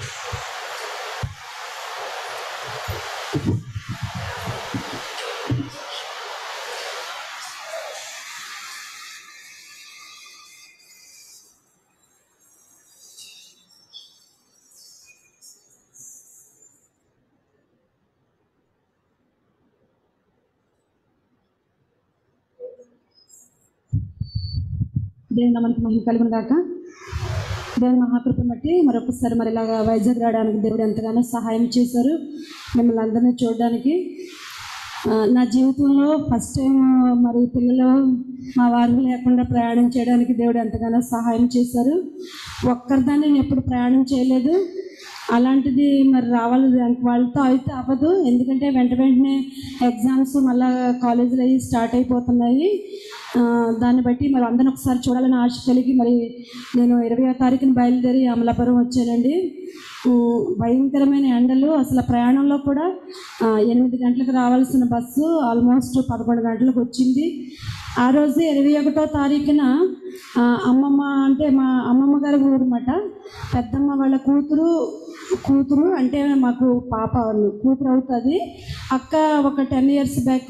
దేవుని నామానికి మహిమ కలుగును గాక. దేవుని మహాకృపను బట్టి మరొకసారి మరి ఇలాగా వైజాగ్ రావడానికి దేవుడు ఎంతగానో సహాయం చేశారు. మిమ్మల్ని అందరినీ చూడడానికి ఆ, నా జీవితంలో ఫస్ట్ టైం మరి పిల్లలు మా వారు లేకుండా ప్రయాణం చేయడానికి దేవుడు ఎంతగానో సహాయం చేశారు. ఒక్కరిదాన్ని నేను ఎప్పుడు ప్రయాణం చేయలేదు. అలాంటిది మరి రావాలి వాళ్ళతో అయితే అవ్వదు. ఎందుకంటే వెంట వెంటనే ఎగ్జామ్స్ మళ్ళీ కాలేజీలు అవి స్టార్ట్ అయిపోతున్నాయి. దాన్ని బట్టి మరి అందరిని ఒకసారి చూడాలని ఆశ కలిగి మరి నేను ఇరవయో తారీఖున బయలుదేరి అమలాపురం వచ్చానండి. భయంకరమైన ఎండలు, అసలు ప్రయాణంలో కూడా ఎనిమిది గంటలకు రావాల్సిన బస్సు ఆల్మోస్ట్ పదకొండు గంటలకు వచ్చింది. ఆ రోజు ఇరవై ఒకటో తారీఖున అమ్మమ్మ అంటే మా అమ్మమ్మ గారి ఊరు అన్నమాట. పెద్దమ్మ వాళ్ళ కూతురు కూతురు అంటే మాకు పాప కూతురు అవుతుంది. అక్క ఒక టెన్ ఇయర్స్ బ్యాక్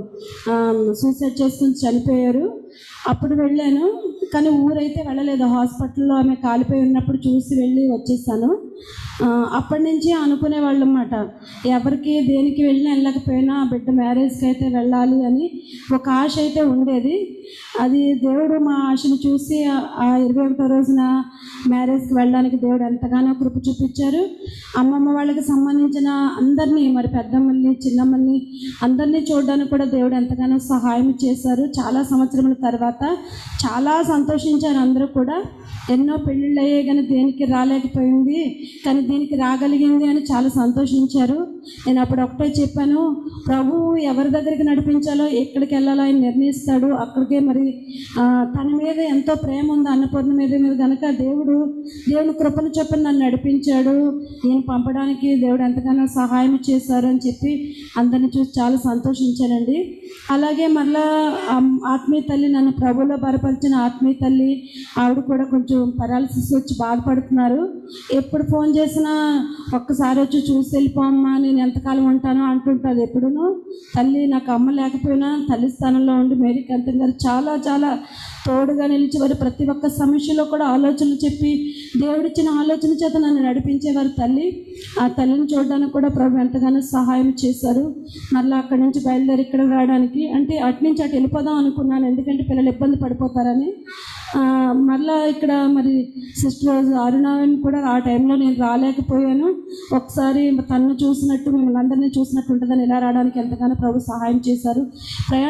సూసైడ్ చేసుకుని చనిపోయారు. అప్పుడు వెళ్ళాను, కానీ ఊరైతే వెళ్ళలేదు. హాస్పిటల్లో ఆమె కాలిపోయి ఉన్నప్పుడు చూసి వెళ్ళి వచ్చేసాను. అప్పటి నుంచి అనుకునేవాళ్ళు అన్నమాట, ఎవరికి దేనికి వెళ్ళినా వెళ్ళకపోయినా బిడ్డ మ్యారేజ్కి అయితే వెళ్ళాలి అని ఒక ఆశ అయితే ఉండేది. అది దేవుడు మా ఆశను చూసి ఆ ఇరవై ఒకటో రోజున మ్యారేజ్కి వెళ్ళడానికి దేవుడు ఎంతగానో కృప చూపించారు. అమ్మమ్మ వాళ్ళకి సంబంధించిన అందరినీ మరి పెద్దమ్మల్ని చిన్నమ్మల్ని అందరినీ చూడడానికి కూడా దేవుడు ఎంతగానో సహాయం చేశారు. చాలా సంవత్సరముల తర్వాత చాలా సంతోషించారు అందరూ కూడా. ఎన్నో పెళ్ళిళ్ళు అయ్యాయి కానీ దేనికి రాలేకపోయింది, కానీ దీనికి రాగలిగింది అని చాలా సంతోషించారు. నేను అప్పుడు ఒకటే చెప్పాను, ప్రభు ఎవరి దగ్గరికి నడిపించాలో ఎక్కడికి వెళ్ళాలో ఆయన నిర్ణయిస్తాడు. అక్కడికే మరి తన మీద ఎంతో ప్రేమ ఉంది అన్నపూర్ణ మీద మీద కనుక దేవుడు దేవుని కృపను చొప్పున నన్ను నడిపించాడు. నేను పంపడానికి దేవుడు ఎంతగానో సహాయం చేశారు అని చెప్పి అందరిని చూసి చాలా సంతోషించానండి. అలాగే మళ్ళా ఆత్మీయ తల్లి, నన్ను ప్రభువులో బలపరిచిన ఆత్మీయ తల్లి, ఆవిడ కూడా కొంచెం పెరాలసిస్ వచ్చి బాధపడుతున్నారు. ఎప్పుడు ఫోన్ చేసినా ఒక్కసారి వచ్చి చూసి వెళ్ళిపోమ్మా, నేను ఎంతకాలం ఉంటానో అంటుంటుంది. ఎప్పుడునూ తల్లి నాకు అమ్మ లేకపోయినా తల్లి స్థానంలో ఉండి మేరీ కాంతం గారు చాలా చాలా తోడుగా నిలిచి వారు ప్రతి ఒక్క సమస్యలో కూడా ఆలోచనలు చెప్పి దేవుడిచ్చిన ఆలోచన చేత నన్ను నడిపించేవారు తల్లి. ఆ తల్లిని చూడడానికి కూడా ప్రభు ఎంతగానో సహాయం చేశారు. మళ్ళీ అక్కడి నుంచి బయలుదేరి ఇక్కడ రావడానికి అంటే అటు నుంచి అటు వెళ్ళిపోదాం అనుకున్నాను, ఎందుకంటే పిల్లలు ఇబ్బంది పడిపోతారని. మళ్ళీ ఇక్కడ మరి సిస్టర్ అరుణాని కూడా ఆ టైంలో నేను రాలేకపోయాను. ఒకసారి తను చూసినట్టు మిమ్మల్ని అందరినీ చూసినట్టు ఉంటుందని ఇలా రావడానికి ఎంతగానో ప్రభు సహాయం చేశారు.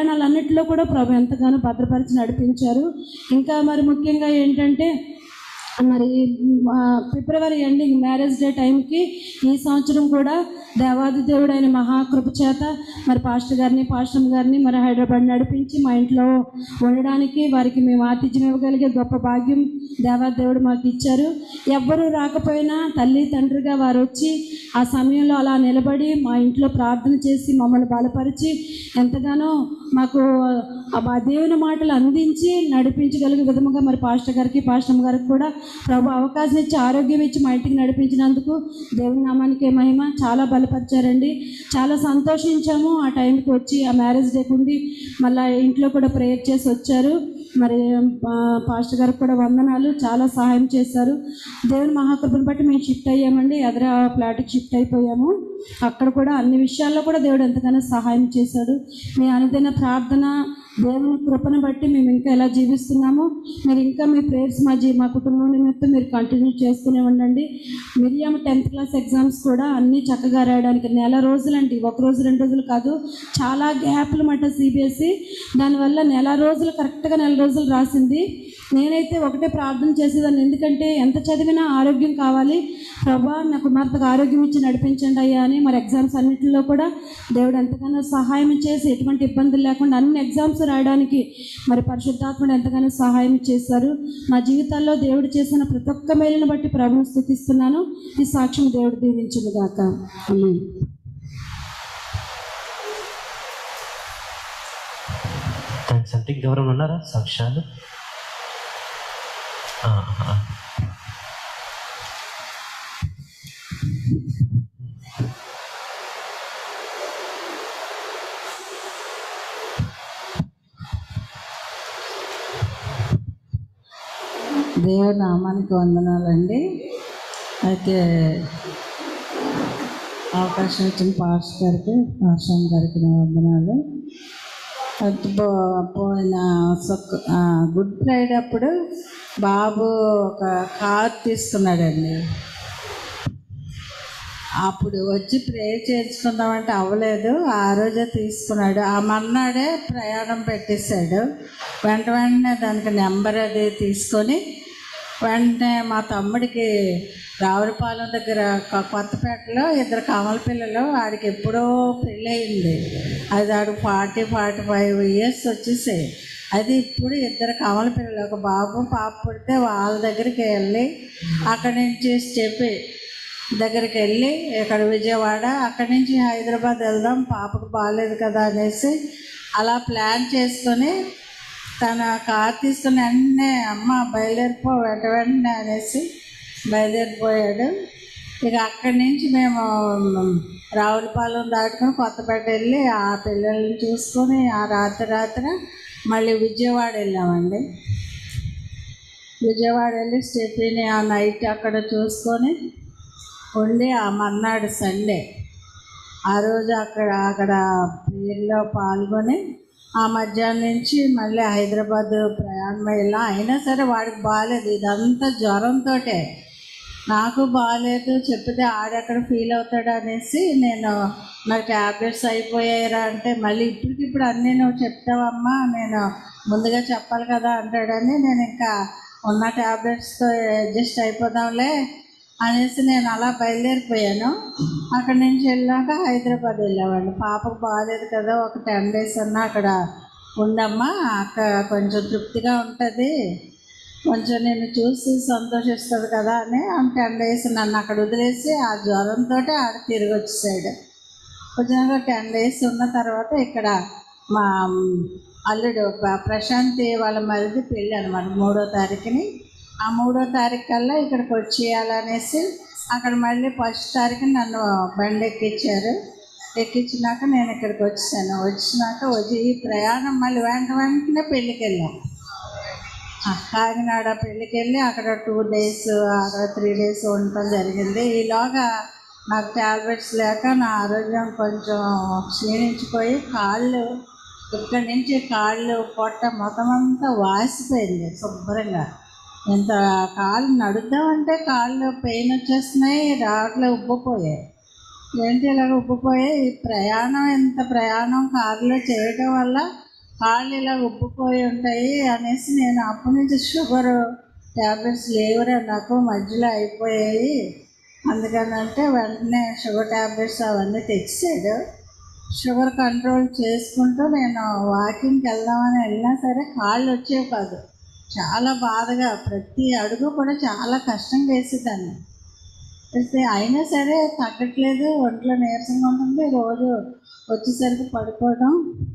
ప్రయాణాలన్నింటిలో కూడా ప్రభు ఎంతగానో భద్రపరిచి నడిపించారు. ఇంకా మరి ముఖ్యంగా ఏంటంటే మరి ఆ, ఫిబ్రవరి ఎండింగ్ మ్యారేజ్ డే టైంకి ఈ సంవత్సరం కూడా దేవాది దేవుడైన మహాకృప చేత మరి పాస్టర్ గారిని పాస్టర్ గారిని మరి హైదరాబాద్ నడిపించి మా ఇంట్లో ఉండడానికి వారికి మేము ఆతిథ్యం ఇవ్వగలిగే గొప్ప భాగ్యం దేవాది దేవుడు మాకు ఇచ్చారు. ఎవ్వరూ రాకపోయినా తల్లి తండ్రిగా వారు వచ్చి ఆ సమయంలో అలా నిలబడి మా ఇంట్లో ప్రార్థన చేసి మమ్మల్ని బలపరిచి ఎంతగానో మాకు ఆ దేవుని మాటలు అందించి నడిపించగలిగే విధముగా మరి పాస్టర్ గారికి పాస్టర్ గారికి కూడా ప్రభు అవకాశం ఇచ్చి ఆరోగ్యం ఇచ్చి మా ఇంటికి నడిపించినందుకు దేవుని నామానికి మహిమ. చాలా బలపరిచారండి, చాలా సంతోషించాము. ఆ టైంకి వచ్చి ఆ మ్యారేజ్ డేకి ఉండి మళ్ళీ ఇంట్లో కూడా ప్రేయర్ చేసి వచ్చారు. మరి పాస్టర్ గారికి కూడా వందనాలు, చాలా సహాయం చేశారు. దేవుని మహాకృపను బట్టి మేము షిఫ్ట్ అయ్యామండి, ఎదుర ఫ్లాట్కి షిఫ్ట్ అయిపోయాము. అక్కడ కూడా అన్ని విషయాల్లో కూడా దేవుడు ఎంతగానో సహాయం చేశాడు. మీ అనుదిన ప్రార్థన దేవుని కృపను బట్టి మేము ఇంకా ఎలా జీవిస్తున్నాము. మీరు ఇంకా మీ ప్రేయర్స్ మా జీ మా కుటుంబం నిమిత్తం మీరు కంటిన్యూ చేస్తూనే ఉండండి. మిరియాము టెన్త్ క్లాస్ ఎగ్జామ్స్ కూడా అన్నీ చక్కగా రాయడానికి నెల రోజులండి, ఒక రోజు రెండు రోజులు కాదు, చాలా గ్యాప్లు మాట సిబిఎస్ఈ. దానివల్ల నెల రోజులు కరెక్ట్గా నెల రోజులు రాసింది. నేనైతే ఒకటే ప్రార్థన చేసేదాన్ని, ఎందుకంటే ఎంత చదివినా ఆరోగ్యం కావాలి ప్రభా, నా కుమార్తెకు ఆరోగ్యం ఇచ్చి నడిపించండి అయ్యా అని. మరి ఎగ్జామ్స్ అన్నింటిలో కూడా దేవుడు ఎంతగానో సహాయం చేసి ఎటువంటి ఇబ్బందులు లేకుండా అన్ని ఎగ్జామ్స్ రాయడానికి మరి పరిశుద్ధాత్ముడు ఎంతగానో సహాయం చేశారు. మా జీవితాల్లో దేవుడు చేసిన ప్రతి ఒక్క మేలును బట్టి ప్రభువును స్తుతిస్తున్నాను. ఈ సాక్ష్యం దేవుడు దీవించును గాక. ఆమేన్. థ్యాంక్స్ అంటే ఇంకెవరైనా ఉన్నారా సాక్ష్యాలు? ఆ, ఆ. దేవుని నామానికి వందనాలండి. అయితే అవకాశం ఇచ్చిన పాస్టర్ గారికి పాస్టర్ గారికి నా వందనాలు. అది పో పోయిన సొక్ గుడ్ ఫ్రైడే అప్పుడు బాబు ఒక కార్ తీసుకున్నాడండి. అప్పుడు వచ్చి ప్రేయర్ చేయించుకుందామంటే అవ్వలేదు. ఆ రోజే తీసుకున్నాడు. ఆ మన్నాడే ప్రయాణం పెట్టేశాడు. వెంట వెంటనే దానికి నెంబర్ అది తీసుకొని వెంటనే మా తమ్ముడికి రావులపాలెం దగ్గర కొత్తపేటలో ఇద్దరు కమల పిల్లలు, ఆడికి ఎప్పుడో పెళ్ళి అయింది. అది ఆడికి ఫార్టీ ఫార్టీ ఫైవ్ ఇయర్స్ వచ్చేసాయి. అది ఇప్పుడు ఇద్దరు కమల పిల్లలు, ఒక బాబు పాప పుడితే వాళ్ళ దగ్గరికి వెళ్ళి అక్కడి నుంచి చెప్పి దగ్గరికి వెళ్ళి ఇక్కడ విజయవాడ, అక్కడి నుంచి హైదరాబాద్ వెళ్దాం, పాపకు బాగాలేదు కదా అనేసి అలా ప్లాన్ చేసుకొని తన కార్ తీసుకుని వెంటనే అమ్మ బయలుదేరిపో వెంట వెంటనే అనేసి బయలుదేరిపోయాడు. ఇక అక్కడి నుంచి మేము రావులపాలెం దాటుకొని కొత్తపేట వెళ్ళి ఆ పిల్లల్ని చూసుకొని ఆ రాత్రి రాత్రి మళ్ళీ విజయవాడ వెళ్ళామండి. విజయవాడ వెళ్ళి స్టెఫీని ఆ నైట్ అక్కడ చూసుకొని ఉండి ఆ మర్నాడు సండే ఆ రోజు అక్కడ అక్కడ ప్రేయర్లో పాల్గొని ఆ మధ్యాహ్నం నుంచి మళ్ళీ హైదరాబాద్ ప్రయాణం ఇలా. అయినా సరే వాడికి బాగాలేదు, ఇదంతా జ్వరంతో. నాకు బాగాలేదు చెప్తే ఆడెక్కడ ఫీల్ అవుతాడు అనేసి నేను నాకు ట్యాబ్లెట్స్ అయిపోయాయిరా అంటే, మళ్ళీ ఇప్పటికిప్పుడు అన్నీ నువ్వు చెప్తావమ్మా, నేను ముందుగా చెప్పాలి కదా అంటాడని నేను ఇంకా ఉన్న ట్యాబ్లెట్స్తో అడ్జస్ట్ అయిపోదాంలే అనేసి నేను అలా బయలుదేరిపోయాను. అక్కడి నుంచి వెళ్ళాక హైదరాబాద్ వెళ్ళామండి. పాపకు బాగాలేదు కదా, ఒక టెన్ డేస్ అన్నా అక్కడ ఉండమ్మా, అక్కడ కొంచెం తృప్తిగా ఉంటుంది, కొంచెం నేను చూసి సంతోషిస్తుంది కదా అని టెన్ డేస్ నన్ను అక్కడ వదిలేసి ఆ జ్వరంతో ఆడ తిరిగి వచ్చేసాడు. కొంచెం టెన్ డేస్ ఉన్న తర్వాత ఇక్కడ మా అల్లుడు ప్రశాంతి వాళ్ళ మరిది పెళ్ళి అనమాట మూడో తారీఖుని. ఆ మూడో తారీఖు కల్లా ఇక్కడికి వచ్చేయాలనేసి అక్కడ మళ్ళీ ఫస్ట్ తారీఖు నన్ను బండి ఎక్కించారు. ఎక్కించినాక నేను ఇక్కడికి వచ్చాను. వచ్చినాక వచ్చి ఈ ప్రయాణం మళ్ళీ వెంట వెంటనే పెళ్ళికి వెళ్ళాం. కాకినాడ పెళ్ళికి వెళ్ళి అక్కడ టూ డేస్ అక్కడ త్రీ డేస్ ఉండటం జరిగింది. ఈలోగా నాకు టాబ్లెట్స్ లేక నా ఆరోగ్యం కొంచెం క్షీణించిపోయి కాళ్ళు ఇక్కడి నుంచి కాళ్ళు పొట్ట మొత్తం అంతా వాసిపోయింది శుభ్రంగా. ఎంత కాళ్ళు నడుద్దామంటే కాళ్ళు పెయిన్ వచ్చేస్తున్నాయి, రాట్లో ఉబ్బిపోయాయి. ఏంటి ఇలాగ ఉబ్బిపోయాయి? ఈ ప్రయాణం ఎంత ప్రయాణం కారులో చేయడం వల్ల కాళ్ళు ఇలా ఉబ్బిపోయి ఉంటాయి అనేసి నేను అప్పటి నుంచి షుగరు ట్యాబ్లెట్స్ లేవురా నాకు, మధ్యలో అయిపోయాయి, అందుకని అంటే వెంటనే షుగర్ ట్యాబ్లెట్స్ అవన్నీ తెచ్చాడు. షుగర్ కంట్రోల్ చేసుకుంటూ నేను వాకింగ్కి వెళ్దామని వెళ్ళినా సరే కాళ్ళు వచ్చేవి కాదు. చాలా బాధగా ప్రతి అడుగు కూడా చాలా కష్టంగా వేసేదాన్ని. వేస్తే అయినా సరే తగ్గట్లేదు, ఒంట్లో నీరసంగా ఉంటుంది. రోజు వచ్చేసరికి పడుకోవడం,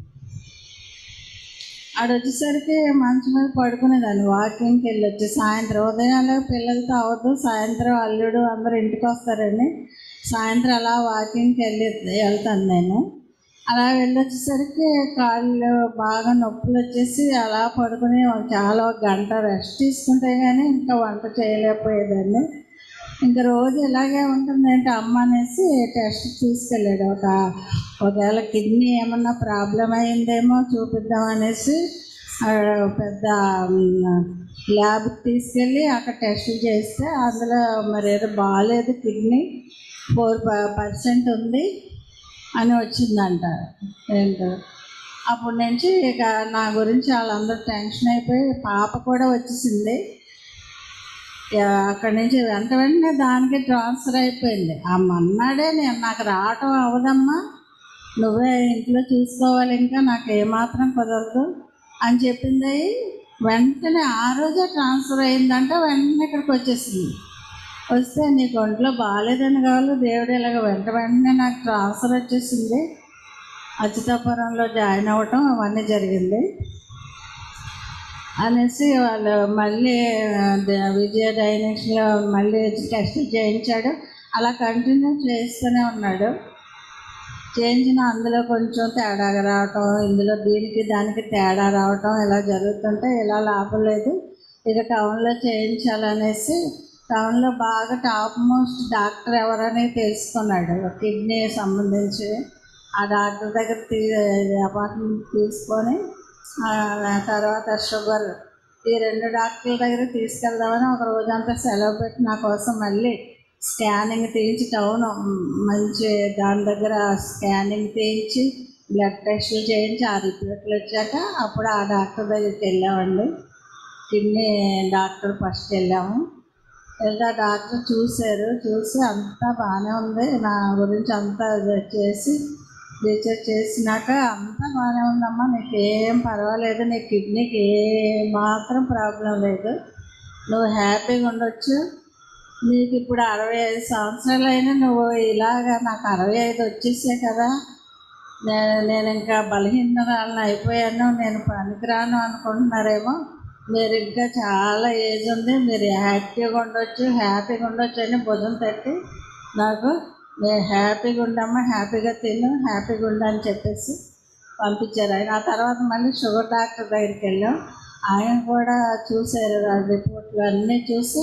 ఆడ వచ్చేసరికి మంచం మీద పడుకునేదాన్ని. వాకింగ్కి వెళ్ళి వచ్చి సాయంత్రం, ఉదయాలు పిల్లలతో అవ్వదు, సాయంత్రం అల్లుడు అందరూ ఇంటికి వస్తారని సాయంత్రం అలా వాకింగ్కి వెళ్ళి వెళ్తాను నేను. అలా వెళ్ళొచ్చేసరికి కాళ్ళు బాగా నొప్పులు వచ్చేసి అలా పడుకుని చాలా ఒక గంట రెస్ట్ తీసుకుంటే కానీ ఇంకా వంట చేయలేకపోయేదాన్ని. ఇంకా రోజు ఇలాగే ఉంటుందంటే అమ్మ అనేసి టెస్ట్ తీసుకెళ్ళాడు. ఒక ఒకవేళ కిడ్నీ ఏమన్నా ప్రాబ్లం అయిందేమో చూపిద్దాం అనేసి పెద్ద ల్యాబ్కి తీసుకెళ్ళి అక్కడ టెస్ట్ చేస్తే అందులో మరి ఏదో బాగాలేదు, కిడ్నీ ఫోర్ పర్సెంట్ ఉంది అని వచ్చిందంట. ఏంటో అప్పటి నుంచి ఇక నా గురించి వాళ్ళందరూ టెన్షన్ అయిపోయి పాప కూడా వచ్చేసింది. అక్కడి నుంచి వెంట వెంటనే దానికి ట్రాన్స్ఫర్ అయిపోయింది. ఆ మన్నాడే నేను నాకు రావటం అవ్వదమ్మా, నువ్వే ఇంట్లో చూసుకోవాలి, ఇంకా నాకు ఏమాత్రం కుదరదు అని చెప్పింది. వెంటనే ఆ రోజే ట్రాన్స్ఫర్ అయిందంటే వెంటనే ఇక్కడికి వచ్చేసింది. వస్తే నీకు ఒంట్లో బాగాలేదని కావాలి, దేవుడు ఇలాగ వెంట వెంటనే నాకు ట్రాన్స్ఫర్ వచ్చేసింది. అచ్యుతాపురంలో జాయిన్ అవ్వటం అవన్నీ జరిగింది అనేసి వాళ్ళు మళ్ళీ విజయ డైనెక్స్లో మళ్ళీ టెస్ట్ చేయించాడు. అలా కంటిన్యూ చేస్తూనే ఉన్నాడు. చేయించిన అందులో కొంచెం తేడా రావటం, ఇందులో దీనికి దానికి తేడా రావటం ఇలా జరుగుతుంటే ఇలా లాభం లేదు, ఇక టౌన్లో చేయించాలనేసి టౌన్లో బాగా టాప్ మోస్ట్ డాక్టర్ ఎవరని తెలుసుకున్నాడు కిడ్నీ సంబంధించి. ఆ డాక్టర్ దగ్గర తీ అపాయింట్మెంట్ తీసుకొని తర్వాత షుగర్ ఈ రెండు డాక్టర్ల దగ్గర తీసుకెళ్దామని ఒక రోజంతా సెలవు పెట్టి నా కోసం మళ్ళీ స్కానింగ్ తీయించి టౌన్ మంచి దాని దగ్గర స్కానింగ్ తీయించి బ్లడ్ టెస్టులు చేయించి ఆ రిపోర్ట్లు వచ్చాక అప్పుడు ఆ డాక్టర్ దగ్గరికి వెళ్ళామండి. కిడ్నీ డాక్టర్ ఫస్ట్ వెళ్ళాము. వెళ్తే ఆ డాక్టర్ చూశారు. చూసి అంతా బాగానే ఉంది, నా గురించి అంతా చేసి రీసెర్చ్ చేసినాక అంతా బాగానే ఉందమ్మా, నీకు ఏం పర్వాలేదు, నీ కిడ్నీకి ఏ మాత్రం ప్రాబ్లం లేదు, నువ్వు హ్యాపీగా ఉండొచ్చు, నీకు ఇప్పుడు అరవై ఐదు సంవత్సరాలు అయినా నువ్వు ఇలాగా నాకు అరవై ఐదు వచ్చేసాయి కదా, నేను నేను ఇంకా బలహీనరాలను అయిపోయాను, నేను పనికిరాను అనుకుంటున్నారేమో, మీరు ఇంకా చాలా ఏజ్ ఉంది, మీరు యాక్టివ్గా ఉండొచ్చు, హ్యాపీగా ఉండొచ్చు అని భుజం తట్టి నాకు నేను హ్యాపీగా ఉండమ్మా, హ్యాపీగా తిను, హ్యాపీగా ఉండని చెప్పేసి పంపించారు ఆయన. ఆ తర్వాత మళ్ళీ షుగర్ డాక్టర్ దగ్గరికి వెళ్ళాం. ఆయన కూడా చూశారు, ఆ రిపోర్ట్లు అన్నీ చూసి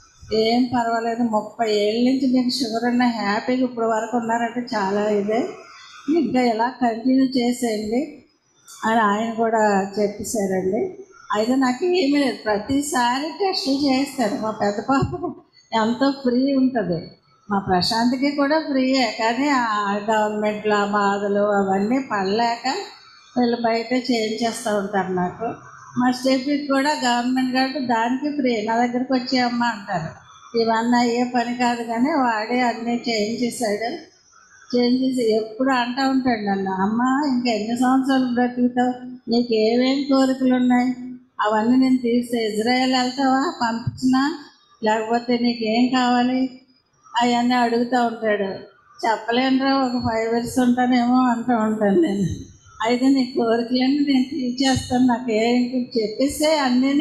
ఏం పర్వాలేదు, ముప్పై ఏళ్ళ నుంచి మీకు షుగర్ ఉన్న హ్యాపీగా ఇప్పుడు వరకు ఉన్నారంటే చాలా ఇదే, ఇంకా ఇలా కంటిన్యూ చేసేయండి అని ఆయన కూడా చెప్పేశారండి. అయితే నాకు ఏమీ లేదు, ప్రతిసారి టెస్టులు చేస్తారు. మా పెద్ద పాప ఎంతో ఫ్రీ ఉంటుంది, మా ప్రశాంత్కి కూడా ఫ్రీయే, కానీ ఆ గవర్నమెంట్లో ఆ బాధలు అవన్నీ పడలేక వీళ్ళు బయట చేయించేస్తూ ఉంటారు నాకు. మా స్టెఫీకి కూడా గవర్నమెంట్ కాబట్టి దానికి ఫ్రీ, నా దగ్గరికి వచ్చి అమ్మ అంటారు. ఇవన్నీ అయ్యే పని కాదు కానీ వాడే అన్నీ చేయించేశాడు. చేయించేసి ఎప్పుడు అంటూ ఉంటాడు నన్ను, అమ్మ ఇంకా ఎన్ని సంవత్సరాలు బ్రతుకుతావు, నీకు ఏమేమి కోరికలు ఉన్నాయి అవన్నీ నేను తీస్తే ఇజ్రాయెల్ వెళ్తావా పంపించినా, లేకపోతే నీకేం కావాలి అవన్నీ అడుగుతూ ఉంటాడు. చెప్పలేనురా, ఒక ఫైవ్ ఇయర్స్ ఉంటానేమో అంటూ ఉంటాను నేను. అయితే నీ కోరికలన్నీ నేను తీర్చేస్తాను, నాకు ఏం చెప్పేస్తే అన్నీ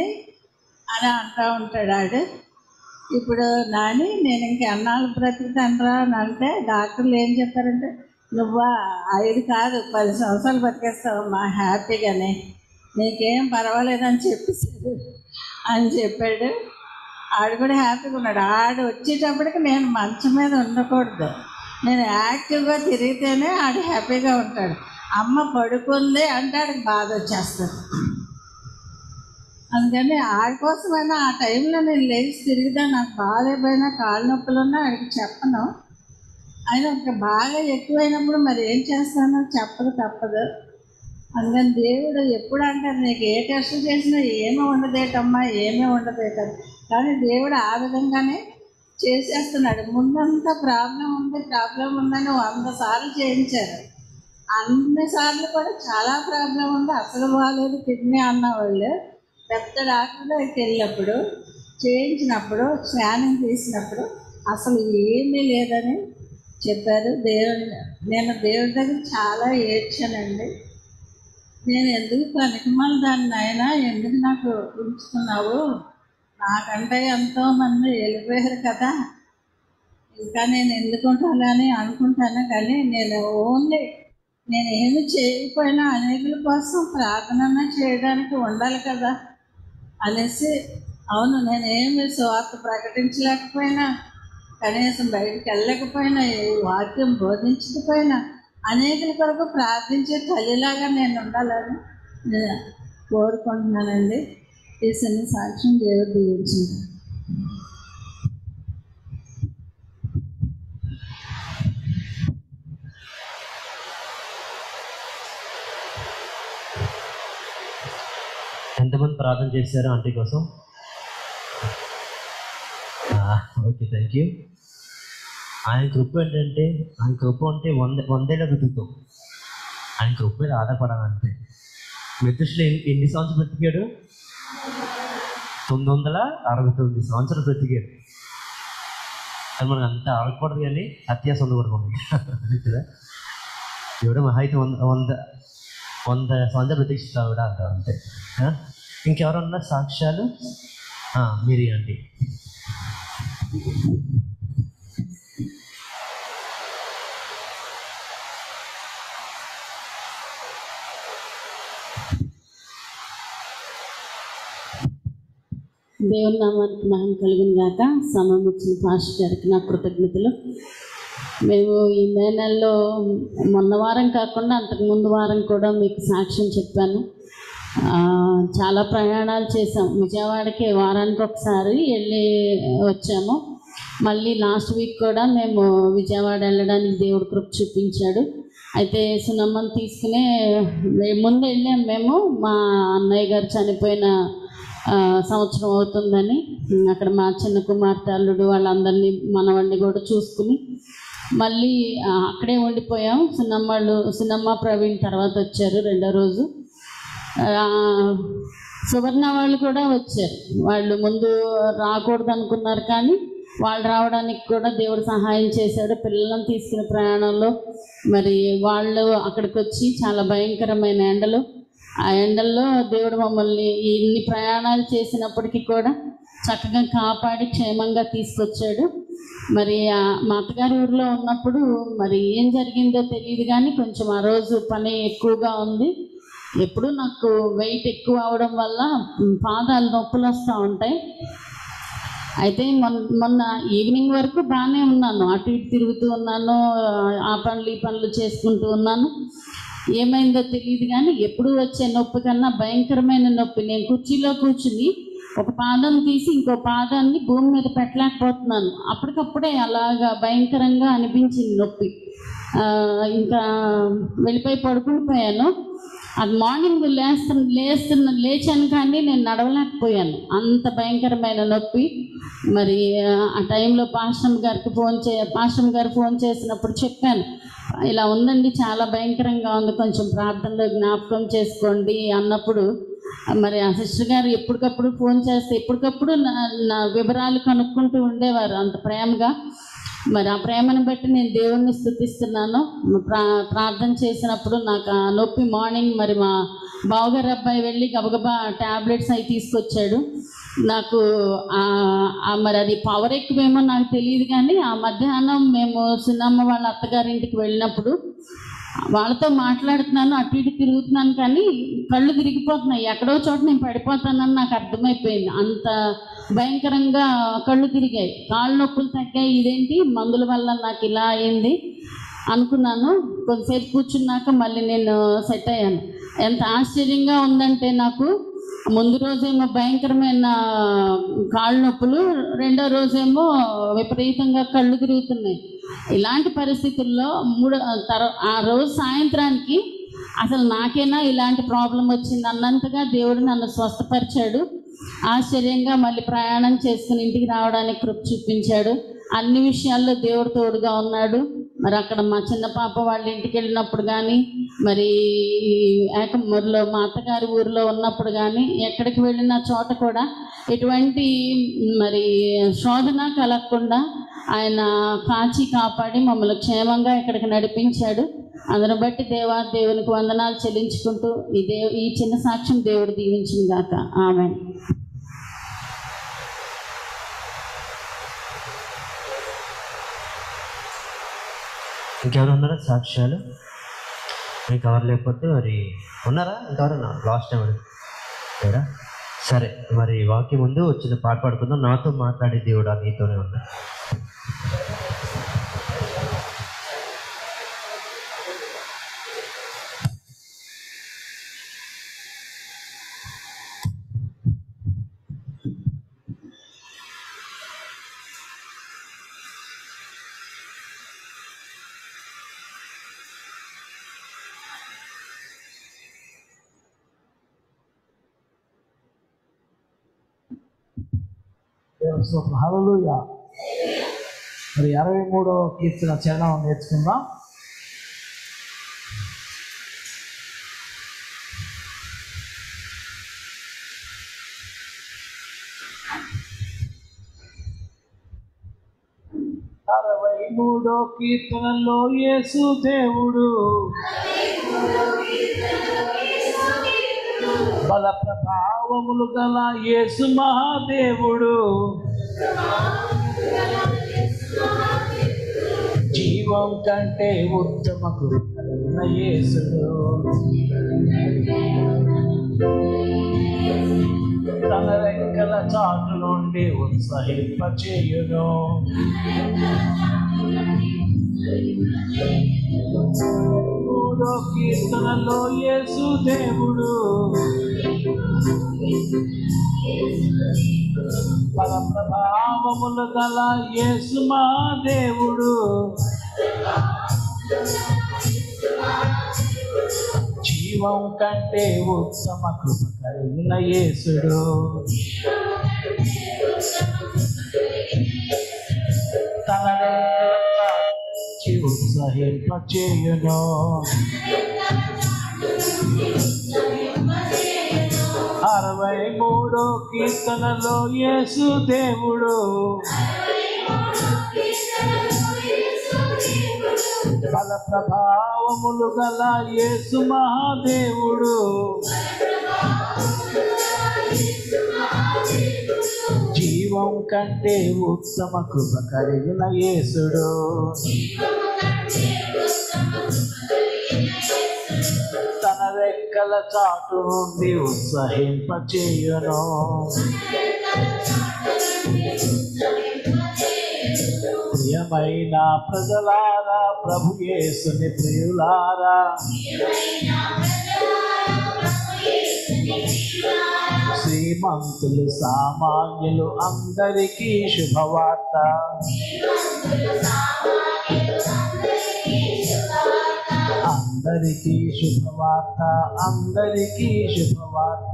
అని అంటూ ఉంటాడు ఆడు. ఇప్పుడు నాని నేను ఇంకెన్నాళ్ళు బ్రతుకుతానురా అని అంటే డాక్టర్లు ఏం చెప్పారంటే, నువ్వా ఐదు కాదు పది సంవత్సరాలు బతికేస్తావమ్మా హ్యాపీగానే, నీకేం పర్వాలేదని చెప్పేసాడు అని చెప్పాడు. ఆడు కూడా హ్యాపీగా ఉన్నాడు. ఆడు వచ్చేటప్పటికి నేను మంచం మీద ఉండకూడదు, నేను యాక్టివ్గా తిరిగితేనే ఆడు హ్యాపీగా ఉంటాడు. అమ్మ పడుకుంది అంటే ఆడికి బాధ వచ్చేస్తుంది. అందుకని ఆడి కోసమైనా ఆ టైంలో నేను లేచి తిరిగితే నాకు బాగాలేకపోయినా కాళ్ళ నొప్పులు ఉన్నా ఆడికి చెప్పను. అయినా ఇంకా బాగా ఎక్కువైనప్పుడు మరి ఏం చేస్తానో చెప్పదు, తప్పదు. అందుకని దేవుడు ఎప్పుడు అంటారు నీకు ఏ కష్టం చేసినా ఏమీ ఉండదేటమ్మా ఏమీ ఉండదేట, కానీ దేవుడు ఆ విధంగానే చేసేస్తున్నాడు. ముందంతా ప్రాబ్లం ఉంది ప్రాబ్లం ఉందని వంద సార్లు చేయించారు, అన్నిసార్లు కూడా చాలా ప్రాబ్లం ఉంది అసలు బాగాలేదు కిడ్నీ అన్నవాళ్ళు. పెద్ద డాక్టర్ దగ్గరికి వెళ్ళినప్పుడు చేయించినప్పుడు స్కానింగ్ తీసినప్పుడు అసలు ఏమీ లేదని చెప్పారు. దేవుడు నేను దేవుడి దగ్గర చాలా ఏడ్చానండి. నేను ఎందుకు పనికిమాల దాన్ని అయినా ఎందుకు నాకు ఉంచుకున్నావు, నాకంటే ఎంతోమంది వెళ్ళిపోయారు కదా, ఇంకా నేను ఎందుకు ఉంటానని అనుకుంటాను, కానీ నేను ఓన్లీ నేను ఏమి చేయకపోయినా అనేకుల కోసం ప్రార్థన చేయడానికి ఉండాలి కదా అనేసి, అవును నేను ఏమి స్వార్థ ప్రకటించలేకపోయినా, కనీసం బయటికి వెళ్ళకపోయినా, ఏ వాక్యం బోధించకపోయినా అనేకుల కొరకు ప్రార్థించే తల్లిలాగా నేను ఉండాలని నేను కోరుకుంటున్నానండి. ఈ చిన్న సాక్ష్యం దేవుడు దీవించింది. ఎంతమంది ప్రార్థన చేశారు ఆంటీ కోసం? Okay, thank you. ఆయన కృప ఏంటంటే, ఆయన కృప అంటే వంద వందేళ్ళ బ్రతుకుతాం. ఆయన కృప మీద ఆధారపడాలంటే. మెతుషులు ఎన్ని సంవత్సరాలు బ్రతికాడు? తొమ్మిది వందల అరవై తొమ్మిది సంవత్సరాలు బ్రతికాడు. అది మనకు అంత ఆడకూడదు, కానీ అత్యాస ఉండకూడదు మనకి కదా. ఎవడో మహా అయితే వంద వంద వంద సంవత్సరాలు బ్రతికిస్తావు కూడా అంటారు అంతే. ఇంకెవరన్నా సాక్ష్యాలు? మీరే అండి. దేవుని నామానికి మహిమ కలిగిన గాక. సమయం ఇచ్చిన పాస్టర్ గారికి నా కృతజ్ఞతలు. మేము ఈ మే నెలలో మొన్న వారం కాకుండా అంతకు ముందు వారం కూడా మీకు సాక్ష్యం చెప్పాను. చాలా ప్రయాణాలు చేసాం. విజయవాడకి వారానికి ఒకసారి వెళ్ళి వచ్చాము. మళ్ళీ లాస్ట్ వీక్ కూడా మేము విజయవాడ వెళ్ళడానికి దేవుడు కృప చూపించాడు. అయితే సునమ్మని తీసుకునే ముందు వెళ్ళాము మేము. మా అన్నయ్య గారు చనిపోయిన సంవత్సరం అవుతుందని అక్కడ మా చిన్న కుమార్తె అల్లుడు వాళ్ళందరినీ మనవాడిని కూడా చూసుకుని మళ్ళీ అక్కడే ఉండిపోయాం. సునమ్మళ్ళు సునమ్మ ప్రవీణ్ తర్వాత వచ్చారు రెండో రోజు. సువర్ణ వాళ్ళు కూడా వచ్చారు. వాళ్ళు ముందు రాకూడదు అనుకున్నారు, కానీ వాళ్ళు రావడానికి కూడా దేవుడు సహాయం చేశాడు. పిల్లలను తీసుకునే ప్రయాణంలో మరి వాళ్ళు అక్కడికి వచ్చి చాలా భయంకరమైన ఎండలు, ఆ ఎండల్లో దేవుడు మమ్మల్ని ఇన్ని ప్రయాణాలు చేసినప్పటికీ కూడా చక్కగా కాపాడి క్షేమంగా తీసుకొచ్చాడు. మరి మా అత్తగారి ఊరిలో ఉన్నప్పుడు మరి ఏం జరిగిందో తెలియదు, కానీ కొంచెం ఆ రోజు పని ఎక్కువగా ఉంది. ఎప్పుడు నాకు వెయిట్ ఎక్కువ అవడం వల్ల పాదాలు నొప్పులు వస్తూ ఉంటాయి. అయితే మొన్న మొన్న ఈవినింగ్ వరకు బాగానే ఉన్నాను, అటు ఇటు తిరుగుతూ ఉన్నాను, ఆ పనులు ఈ పనులు చేసుకుంటూ ఉన్నాను. ఏమైందో తెలియదు, కానీ ఎప్పుడు వచ్చే నొప్పి కన్నా భయంకరమైన నొప్పి. నేను కుర్చీలో కూర్చుని ఒక పాదం తీసి ఇంకో పాదాన్ని భూమి మీద పెట్టలేకపోతున్నాను. అప్పటికప్పుడే అలాగా భయంకరంగా అనిపించింది నొప్పి. ఇంకా వెళ్ళిపోయి పడుకుండిపోయాను. అది మార్నింగ్ లేస్తున్న లేస్తున్న లేచాను, కానీ నేను నడవలేకపోయాను, అంత భయంకరమైన నొప్పి. మరి ఆ టైంలో పాశ్రమ్ గారికి ఫోన్ చే పాశ్రమ్ గారు ఫోన్ చేసినప్పుడు చెప్పాను, ఇలా ఉందండి, చాలా భయంకరంగా ఉంది, కొంచెం ప్రార్థనలో జ్ఞాపకం చేసుకోండి అన్నప్పుడు మరి ఆ సిస్టర్ గారు ఎప్పటికప్పుడు ఫోన్ చేస్తే ఎప్పటికప్పుడు నా నా వివరాలు కనుక్కుంటూ ఉండేవారు అంత ప్రేమగా. మరి ఆ ప్రేమను బట్టి నేను దేవుణ్ణి స్తుతిస్తున్నాను. ప్రా ప్రార్థన చేసినప్పుడు నాకు ఆ నొప్పి మార్నింగ్ మరి మా బావగారు అబ్బాయి వెళ్ళి గబగబా ట్యాబ్లెట్స్ అవి తీసుకొచ్చాడు. నాకు మరి అది పవర్ ఎక్కువేమో నాకు తెలియదు, కానీ ఆ మధ్యాహ్నం మేము సునమ్మ వాళ్ళ అత్తగారింటికి వెళ్ళినప్పుడు వాళ్ళతో మాట్లాడుతున్నాను, అటు ఇటు తిరుగుతున్నాను, కానీ కళ్ళు తిరిగిపోతున్నాయి. ఎక్కడో చోట నేను పడిపోతానని నాకు అర్థమైపోయింది. అంత భయంకరంగా కళ్ళు తిరిగాయి, కాళ్ళు నొప్పులు తగ్గాయి. ఇదేంటి మందుల వల్ల నాకు ఇలా అయింది అనుకున్నాను. కొంతసేపు కూర్చున్నాక మళ్ళీ నేను సెట్ అయ్యాను. ఎంత ఆశ్చర్యంగా ఉందంటే, నాకు ముందు రోజేమో భయంకరమైన కాళ్ళు నొప్పులు, రెండో రోజేమో విపరీతంగా కళ్ళు తిరుగుతున్నాయి. ఇలాంటి పరిస్థితుల్లో మూడు తర ఆ రోజు సాయంత్రానికి అసలు నాకైనా ఇలాంటి ప్రాబ్లం వచ్చింది అన్నంతగా దేవుడు నన్ను స్వస్థపరిచాడు. ఆశ్చర్యంగా మళ్ళీ ప్రయాణం చేసుకుని ఇంటికి రావడానికి కృప చూపించాడు. అన్ని విషయాల్లో దేవుడు తోడుగా ఉన్నాడు. మరి అక్కడ మా చిన్న పాప వాళ్ళ ఇంటికి వెళ్ళినప్పుడు కానీ, మరి ఏకమూరులో మా అత్తగారి ఊరిలో ఉన్నప్పుడు కానీ, ఎక్కడికి వెళ్ళిన చోట కూడా ఎటువంటి మరి శోధన కలగకుండా ఆయన కాచి కాపాడి మమ్మల్ని క్షేమంగా ఇక్కడికి నడిపించాడు. అందును బట్టి దేవా దేవునికి వందనాలు చెల్లించుకుంటూ ఈ దేవ ఈ చిన్న సాక్ష్యం దేవుడు దీవించింది గాక. ఆమేన్. ఇంకెవరు ఉన్నారా సాక్ష్యాలు? మీకు ఎవరు లేకపోతే మరి ఉన్నారా? ఇంకెవరన్నా? లాస్ట్ టైం లేరా? సరే, మరి వాక్యం ముందు వచ్చిన పాట పాడుకుందాం. నాతో మాట్లాడే దేవుడా నీతోనే ఉన్నా. హల్లెలూయా. మరి అరవై మూడో కీర్తన చరణం నేర్చుకుందాం. అరవై మూడో కీర్తనలో యేసు దేవుడు బల ప్రభావములు గల యేసు మహాదేవుడు, జీవం కంటే ఉత్తమ కృపైన యేసుడు, తన రెక్కల చాటు నుండి ఉత్సహింపచేయును. మూడో కీర్తనలో యేసు దేవుడు బల ప్రభావములు గల యేసు మహాదేవుడు, జీవం కంటే ఉత్తమ కృప కలిగిన యేసుడు, తన ఉత్సహింపచేయును. అరవై మూడో కీర్తనలో యేసు దేవుడు బల ప్రభావములు గల యేసు మహాదేవుడు, జీవం కంటే ఉత్తమ కృప కలిగిన యేసుడు, తన రెక్కల చాటు నుండి ఉత్సహింపచేయును. ప్రియమైన ప్రజలారా, ప్రభు యేసుని ప్రియులారా, శ్రీమంతులు సామాన్యులు అందరికీ శుభవార్త. అందరికీ శుభవార్త, అందరికీ శుభవార్త.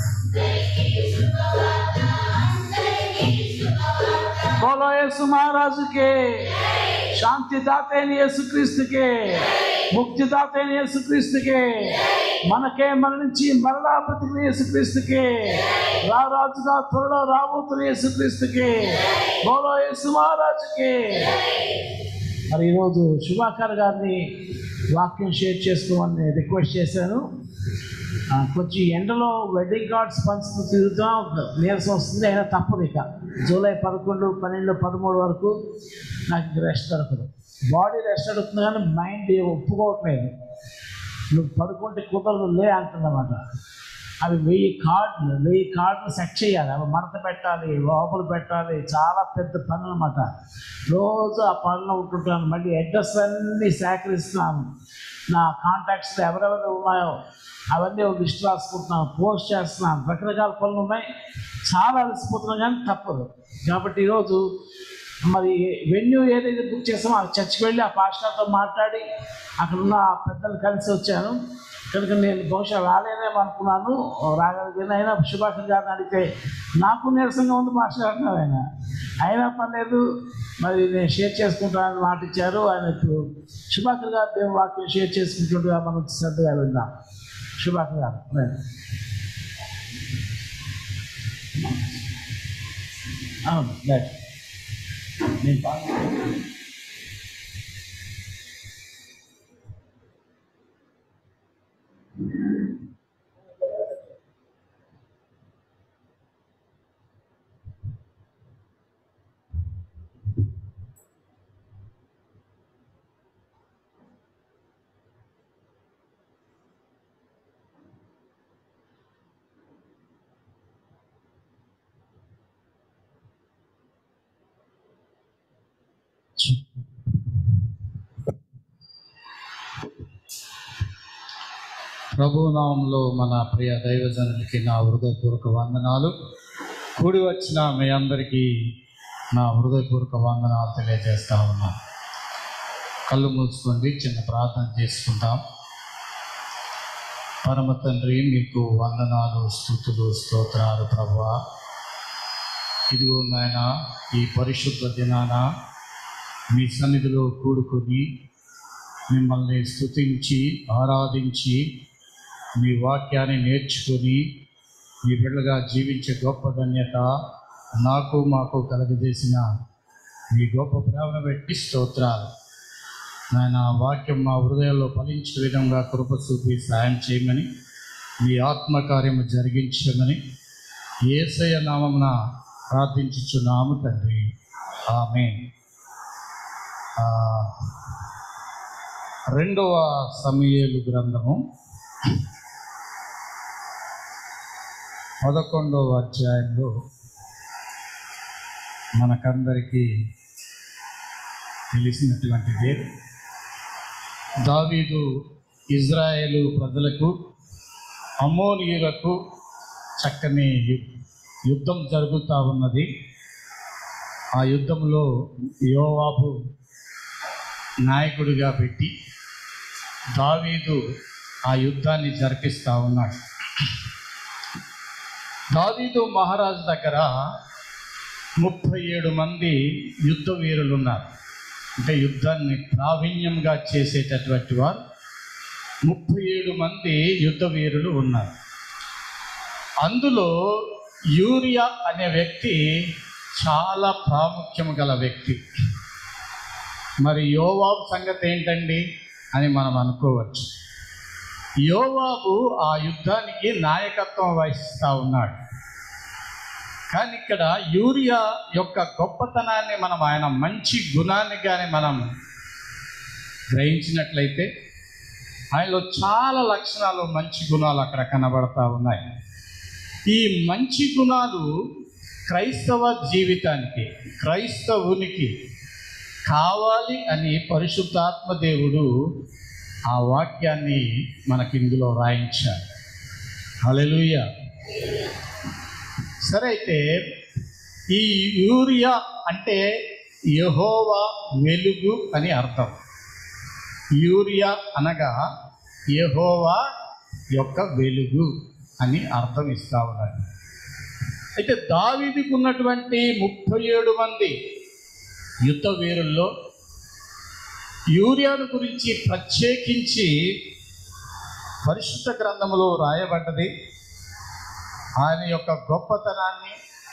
बोलो यीशु महाराज के, शांति दाते यीशु क्रिस्त के, मुक्ति दाते यीशु क्रिस्त के, మనకే మరణించి మరలా బ్రతికిన యేసుక్రీస్తుకే, రారాజుగా త్వరలో రాబోతున్న యేసుక్రీస్తుకే, బోలో యేసు మహారాజుకే. మరి ఈరోజు శుభాకర్ గారిని వాక్యం షేర్ చేసుకోమని రిక్వెస్ట్ చేశాను. కొంచెం ఎండలో వెడ్డింగ్ కార్డ్స్ పంచుతూ తిరుగుతాం, నీరసం వస్తుంది. అయినా తప్పదు. ఇక జూలై పదకొండు పన్నెండు పదమూడు వరకు నాకు రెస్ట్ దొరకదు. బాడీ రెస్ట్ అడుగుతుంది కానీ మైండ్ ఒప్పుకోవట్లేదు. నువ్వు పడుకుంటే కుదరదు లే అంటుందన్నమాట. అవి వెయ్యి కార్డులు వెయ్యి కార్డులు సెట్ చేయాలి, అవి మడత పెట్టాలి, లోపల పెట్టాలి. చాలా పెద్ద పని అన్నమాట. రోజు ఆ పనులు ఉంటుంటాను. మళ్ళీ అడ్రస్ అన్నీ సేకరిస్తున్నాను. నా కాంటాక్ట్స్లో ఎవరెవరు ఉన్నాయో అవన్నీ ఒక లిస్ట్ రాసుకుంటున్నాను, పోస్ట్ చేస్తున్నాను. రకరకాల పనులు ఉన్నాయి. చాలా అలసిపోతున్నాను కానీ తప్పదు. కాబట్టి ఈరోజు మరి వెన్యూ ఏదైతే బుక్ చేసామో ఆ చర్చికి వెళ్ళి ఆ పాస్టర్తో మాట్లాడి అక్కడ ఉన్న పెద్దలు కలిసి వచ్చాను. కనుక నేను బహుశా రాలేనేమో అనుకున్నాను, రాగలిగిన అయినా సుభాష్ గారిని అడిగితే నాకు నీరసంగా ఉంది మాస్టర్ అంటున్నారు ఆయన. అయినా పర్లేదు, మరి నేను షేర్ చేసుకుంటానని మాట ఇచ్చారు. ఆయన సుభాష్ గారు దేవుని వాక్యం షేర్ చేసుకుంటుండగా మనం శ్రద్ధగా విందాం. సుభాష్ గారు అవును నేను ప్రభు నామంలో మన ప్రియ దైవజనులకి నా హృదయపూర్వక వందనాలు. కూడి వచ్చిన మీ అందరికీ నా హృదయపూర్వక వందనాలు తెలియజేస్తా ఉన్నాను. కళ్ళు మూసుకోండి, చిన్న ప్రార్థన చేసుకుంటాం. పరమ తండ్రి, మీకు వందనాలు, స్తుతులు, స్తోత్రాలు ప్రభువా. ఇదిగో నాయన, ఈ పరిశుద్ధ దినాన మీ సన్నిధిలో కూడుకొని మిమ్మల్ని స్తుతించి ఆరాధించి మీ వాక్యాన్ని నేర్చుకొని మీ బిడ్డలుగా జీవించే గొప్ప ధన్యత నాకు మాకు కలగజేసిన మీ గొప్ప ప్రేమను బట్టి స్తోత్రాలు. నాయన, వాక్యం మా హృదయంలో ఫలించే విధంగా కృప చూపి సాయం చేయమని, మీ ఆత్మకార్యము జరిగించమని యేసయ్య నామమున ప్రార్థించుచున్నాము తండ్రి, ఆమేన్. రెండవ సమూయేలు గ్రంథము పదకొండవ అధ్యాయంలో మనకందరికీ తెలిసినటువంటిదే. దావీదు ఇజ్రాయేలు ప్రజలకు అమ్మోనీయులకు చక్కని యుద్ధం జరుగుతూ ఉన్నది. ఆ యుద్ధంలో యోవాబు నాయకుడిగా పెట్టి దావీదు ఆ యుద్ధాన్ని జరిపిస్తూ ఉన్నాడు. దావీదు మహారాజు దగ్గర ముప్పై ఏడు మంది యుద్ధ వీరులు ఉన్నారు. అంటే యుద్ధాన్ని ప్రావీణ్యంగా చేసేటటువంటి వారు ముప్పై ఏడు మంది యుద్ధ వీరులు ఉన్నారు. అందులో యూరియా అనే వ్యక్తి చాలా ప్రాముఖ్యం గల వ్యక్తి. మరి యోవాబు సంగతి ఏంటండి అని మనం అనుకోవచ్చు. యోవాబు ఆ యుద్ధానికి నాయకత్వం వహిస్తూ ఉన్నాడు. కానీ ఇక్కడ యూరియా యొక్క గొప్పతనాన్ని మనం, ఆయన మంచి గుణాన్ని కానీ మనం గ్రహించినట్లయితే ఆయనలో చాలా లక్షణాలు, మంచి గుణాలు అక్కడ కనబడతా ఉన్నాయి. ఈ మంచి గుణాలు క్రైస్తవ జీవితానికి, క్రైస్తవునికి కావాలి అని పరిశుద్ధాత్మ దేవుడు ఆ వాక్యాన్ని మనకి ఇందులో రాయించాడు. హల్లెలూయా. సరే, అయితే ఈ యూరియా అంటే యెహోవా వెలుగు అని అర్థం. యూరియా అనగా యెహోవా యొక్క వెలుగు అని అర్థం ఇస్తా ఉన్నాడు. అయితే దావీదుకు ఉన్నటువంటి ముప్పై ఏడు మంది యుద్ధ వీరుల్లో యూరియాను గురించి ప్రత్యేకించి పరిశుద్ధ గ్రంథంలో రాయబడ్డది. ఆయన యొక్క గొప్పతనాన్ని,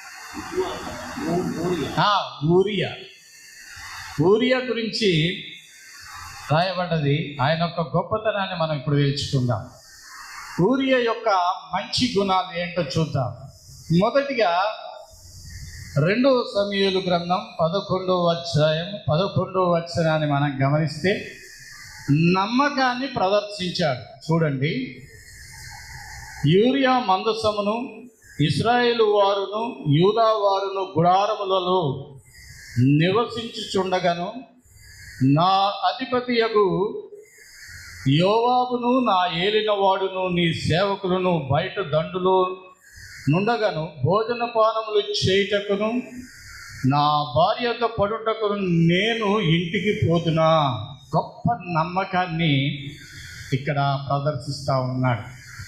ఊరియా ఊరియా గురించి రాయబడ్డది. ఆయన యొక్క గొప్పతనాన్ని మనం ఇప్పుడు తెలుసుకుందాం. ఊరియా యొక్క మంచి గుణాలు ఏంటో చూద్దాం. మొదటిగా రెండవ సమూయేలు గ్రంథం పదకొండవ అధ్యాయం పదకొండవ వచనాన్ని మనం గమనిస్తే నమ్మకాన్ని ప్రదర్శించాడు. చూడండి, యూరియా మందసమును ఇశ్రాయేలు వారును యూదా వారును గుడారములలో నివసించుచుండగను నా అధిపతియగు యోవాబును నా ఏలినవాడును నీ సేవకులను బయట దండులో నుండగను భోజన పానములు చేయుటకును నా భార్యతో పడుటకును నేను ఇంటికి పోతున్నా. గొప్ప నమ్మకాన్ని ఇక్కడ ప్రదర్శిస్తూ ఉన్నాడు.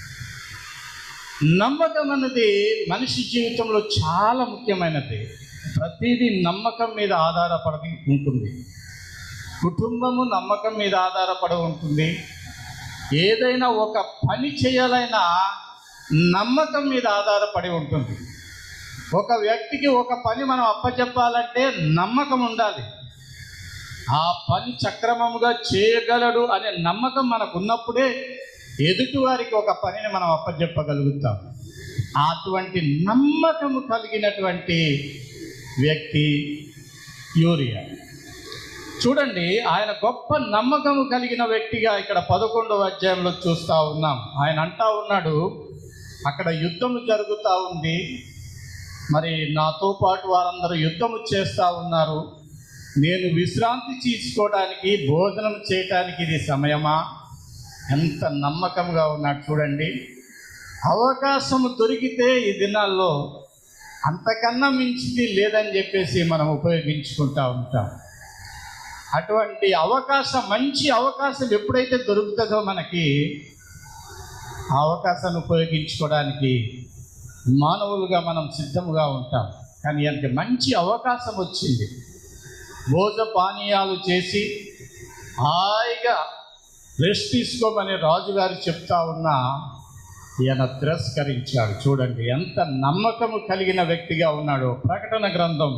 నమ్మకం అన్నది మనిషి జీవితంలో చాలా ముఖ్యమైనది. ప్రతిదీ నమ్మకం మీద ఆధారపడి ఉంటుంది. కుటుంబము నమ్మకం మీద ఆధారపడి ఉంటుంది. ఏదైనా ఒక పని చేయాలైనా నమ్మకం మీద ఆధారపడి ఉంటుంది. ఒక వ్యక్తికి ఒక పని మనం అప్పచెప్పాలంటే నమ్మకం ఉండాలి. ఆ పని సక్రమంగా చేయగలడు అనే నమ్మకం మనకు ఉన్నప్పుడే ఎదుటి వారికి ఒక పనిని మనం అప్పచెప్పగలుగుతాం. అటువంటి నమ్మకము కలిగినటువంటి వ్యక్తి యూరియా. చూడండి, ఆయన గొప్ప నమ్మకము కలిగిన వ్యక్తిగా ఇక్కడ పదకొండవ అధ్యాయంలో చూస్తూ ఉన్నాం. ఆయన అంటా ఉన్నాడు, అక్కడ యుద్ధము జరుగుతూ ఉంది, మరి నాతో పాటు వారందరూ యుద్ధము చేస్తూ ఉన్నారు. నేను విశ్రాంతి తీసుకోవడానికి, భోజనం చేయటానికి ఇది సమయమా? ఎంత నమ్మకంగా ఉన్నాడు చూడండి. అవకాశం దొరికితే ఈ దినాల్లో అంతకన్నా మించింది లేదని చెప్పేసి మనం ఉపయోగించుకుంటూ ఉంటాం. అటువంటి అవకాశం, మంచి అవకాశం ఎప్పుడైతే దొరుకుతుందో మనకి, ఆ అవకాశాన్ని ఉపయోగించుకోవడానికి మానవులుగా మనం సిద్ధంగా ఉంటాం. కానీ అంటే మంచి అవకాశం వచ్చింది. భోజ పానీయాలు చేసి హాయిగా రెస్ట్ తీసుకోమని రాజుగారు చెప్తా ఉన్నా ఈయన తిరస్కరించాడు. చూడండి ఎంత నమ్మకము కలిగిన వ్యక్తిగా ఉన్నాడో. ప్రకటన గ్రంథం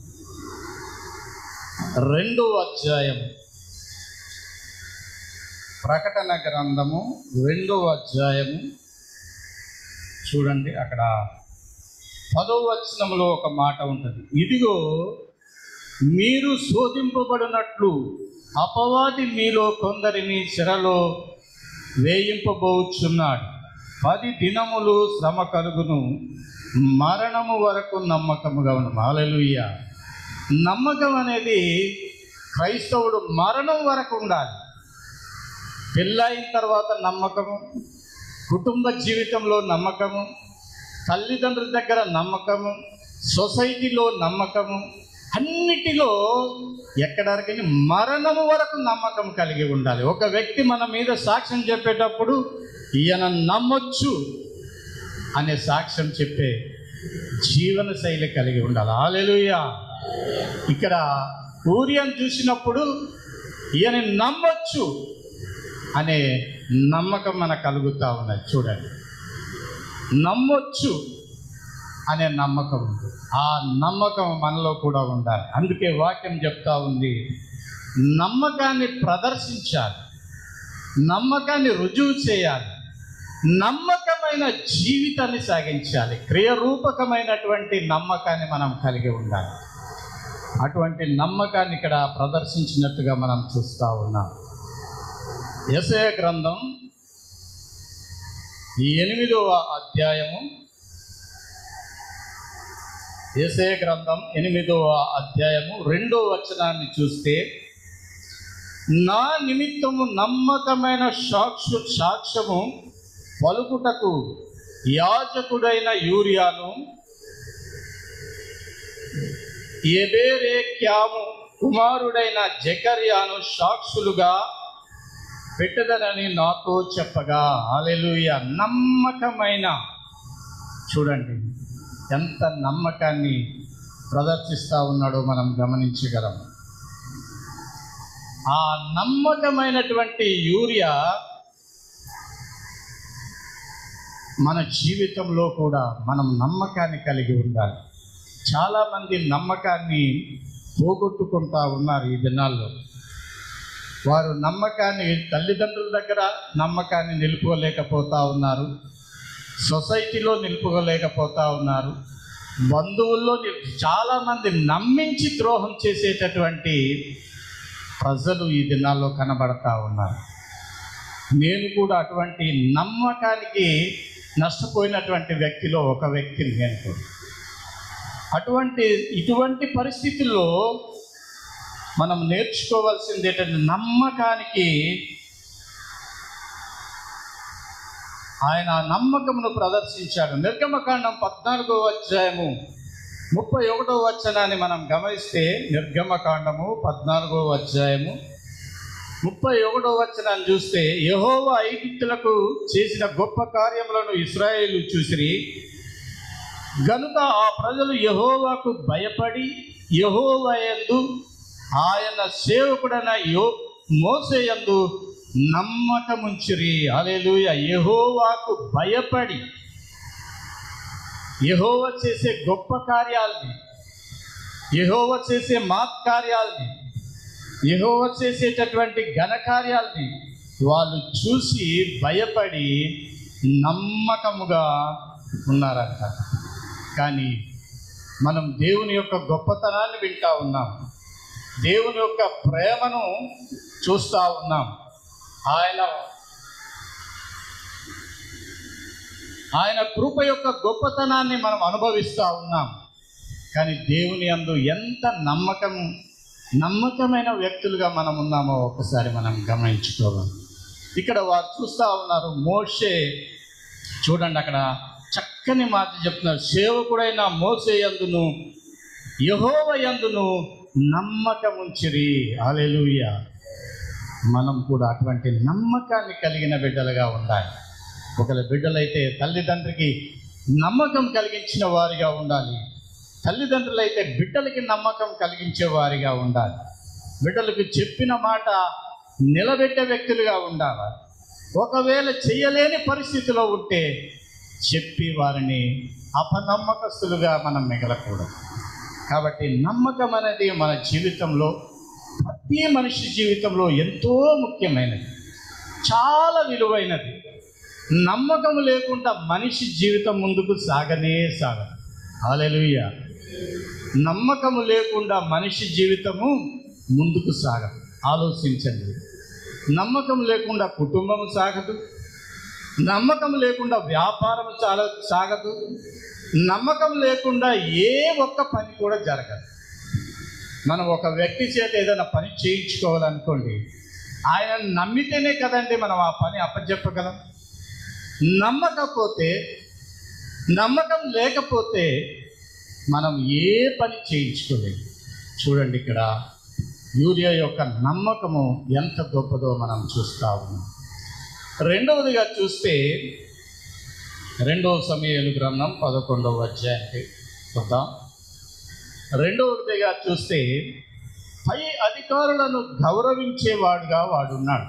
రెండో అధ్యాయం, ప్రకటన గ్రంథము రెండో అధ్యాయము చూడండి, అక్కడ పదో వచనంలో ఒక మాట ఉంటుంది. ఇదిగో మీరు శోధింపబడినట్లు అపవాది మీలో కొందరిని చెరలో వేయింపబోచున్నాడు. పది దినములు శ్రమ కలుగును, మరణము వరకు నమ్మకముగా ఉన్నాం. హల్లెలూయా. నమ్మకం అనేది క్రైస్తవుడు మరణం వరకు ఉండాలి. పెళ్ళైన తర్వాత నమ్మకము, కుటుంబ జీవితంలో నమ్మకము, తల్లిదండ్రుల దగ్గర నమ్మకము, సొసైటీలో నమ్మకము, అన్నిటిలో ఎక్కడికి మరణము వరకు నమ్మకం కలిగి ఉండాలి. ఒక వ్యక్తి మన మీద సాక్ష్యం చెప్పేటప్పుడు ఈయన నమ్మొచ్చు అనే సాక్ష్యం చెప్పే జీవన శైలి కలిగి ఉండాలి. హల్లెలూయా. ఇక్కడ ఊరియాను చూసినప్పుడు ఈయన నమ్మొచ్చు అనే నమ్మకం మనకు కలుగుతూ ఉన్నది. చూడండి, నమ్మొచ్చు అనే నమ్మకం ఉంది. ఆ నమ్మకం మనలో కూడా ఉండాలి. అందుకే వాక్యం చెప్తా ఉంది, నమ్మకాన్ని ప్రదర్శించాలి, నమ్మకాన్ని రుజువు చేయాలి, నమ్మకమైన జీవితాన్ని సాగించాలి. క్రియరూపకమైనటువంటి నమ్మకాన్ని మనం కలిగి ఉండాలి. అటువంటి నమ్మకాన్ని ఇక్కడ ప్రదర్శించినట్టుగా మనం చూస్తూ ఉన్నాం. యెషయా గ్రంథం ఈ ఎనిమిదవ అధ్యాయము, యెషయా గ్రంథం ఎనిమిదవ అధ్యాయము రెండో వచనాన్ని చూస్తే, నా నిమిత్తము నమ్మకమైన సాక్షు సాక్ష్యము పలుకుటకు యాజకుడైన యూరియాను ఎబెరెక్యాము కుమారుడైన జకర్యాను సాక్షులుగా పెట్టదనని నాతో చెప్పగా. హల్లెలూయా. నమ్మకమైన, చూడండి ఎంత నమ్మకాన్ని ప్రదర్శిస్తూ ఉన్నాడో మనం గమనించగలం. ఆ నమ్మకమైనటువంటి యూరియా మన జీవితంలో కూడా మనం నమ్మకాన్ని కలిగి ఉండాలి. చాలామంది నమ్మకాన్ని పోగొట్టుకుంటూ ఉన్నారు ఈ దినాల్లో. వారు నమ్మకాన్ని, తల్లిదండ్రుల దగ్గర నమ్మకాన్ని నిలుపుకోలేకపోతూ ఉన్నారు, సొసైటీలో నిలుపుకోలేకపోతూ ఉన్నారు, బంధువుల్లో చాలామంది నమ్మించి ద్రోహం చేసేటటువంటి ప్రజలు ఈ దినాల్లో కనబడతా ఉన్నారు. నేను కూడా అటువంటి నమ్మకానికి నష్టపోయినటువంటి వ్యక్తిలో ఒక వ్యక్తిని. నేను కూడా అటువంటి ఇటువంటి పరిస్థితుల్లో మనం నేర్చుకోవాల్సింది ఏంటంటే, నమ్మకానికి ఆయన నమ్మకమును ప్రదర్శించాడు. నిర్గమకాండం పద్నాలుగో అధ్యాయము ముప్పై ఒకటో వచనాన్ని మనం గమనిస్తే, నిర్గమకాండము పద్నాలుగో అధ్యాయము ముప్పై ఒకటో వచనాన్ని చూస్తే, యెహోవా ఐగుప్తులకు చేసిన గొప్ప కార్యములను ఇశ్రాయేలు చూసిరి గనుక ఆ ప్రజలు యెహోవాకు భయపడి యెహోవా యందు ఆయన సేవకుడైన యో మోసే యందు నమ్మకముంచిరి. హల్లెలూయా. యెహోవాకు భయపడి యెహోవా చేసే గొప్ప కార్యాలని, యెహోవా చేసే మహత్కార్యాలని, యెహోవా చేసేటటువంటి ఘనకార్యాలని వాళ్ళు చూసి భయపడి నమ్మకముగా ఉన్నారంట. కానీ మనం దేవుని యొక్క గొప్పతనాన్ని వింటా ఉన్నాం, దేవుని యొక్క ప్రేమను చూస్తూ ఉన్నాం, ఆయన ఆయన కృప యొక్క గొప్పతనాన్ని మనం అనుభవిస్తూ ఉన్నాం. కానీ దేవుని యందు ఎంత నమ్మకం నమ్మకమైన వ్యక్తులుగా మనం ఉన్నామో ఒకసారి మనం గమనించుకోవాలి. ఇక్కడ వారు చూస్తూ ఉన్నారు, మోషే చూడండి అక్కడ చక్కని మాట చెప్తున్నారు, సేవకుడైన మోసే యందును యెహోవా యందును నమ్మకముంచిరి. హల్లెలూయా. మనం కూడా అటువంటి నమ్మకాన్ని కలిగిన బిడ్డలుగా ఉండాలి. ఒకవేళ బిడ్డలైతే తల్లిదండ్రికి నమ్మకం కలిగించిన వారిగా ఉండాలి, తల్లిదండ్రులైతే బిడ్డలకి నమ్మకం కలిగించే వారిగా ఉండాలి, బిడ్డలకు చెప్పిన మాట నిలబెట్టే వ్యక్తులుగా ఉండాలి. ఒకవేళ చేయలేని పరిస్థితిలో ఉంటే చెప్పి వారిని అపనమ్మకస్తులుగా మనం మిగలకూడదు. కాబట్టి నమ్మకం అనేది మన జీవితంలో, ప్రతి మనిషి జీవితంలో ఎంతో ముఖ్యమైనది, చాలా విలువైనది. నమ్మకం లేకుండా మనిషి జీవితం ముందుకు సాగనే సాగదు. హల్లెలూయా. నమ్మకము లేకుండా మనిషి జీవితము ముందుకు సాగదు. ఆలోచించండి. నమ్మకం లేకుండా కుటుంబం సాగదు, నమ్మకం లేకుండా వ్యాపారం చాలా సాగదు, నమ్మకం లేకుండా ఏ ఒక్క పని కూడా జరగదు. మనం ఒక వ్యక్తి చేత ఏదైనా పని చేయించుకోవాలనుకోండి, ఆయన నమ్మితేనే కదండి మనం ఆ పని అప్పచెప్పగలం. నమ్మకపోతే, నమ్మకం లేకపోతే మనం ఏ పని చేయించుకోలేము. చూడండి ఇక్కడ యూరియా యొక్క నమ్మకము ఎంత గొప్పదో మనం చూస్తా ఉన్నాం. రెండవదిగా చూస్తే రెండవ సమూయేలు గ్రంథం పదకొండవ అధ్యాయానికి చూద్దాం. రెండవదిగా చూస్తే పై అధికారులను గౌరవించేవాడుగా వాడున్నాడు.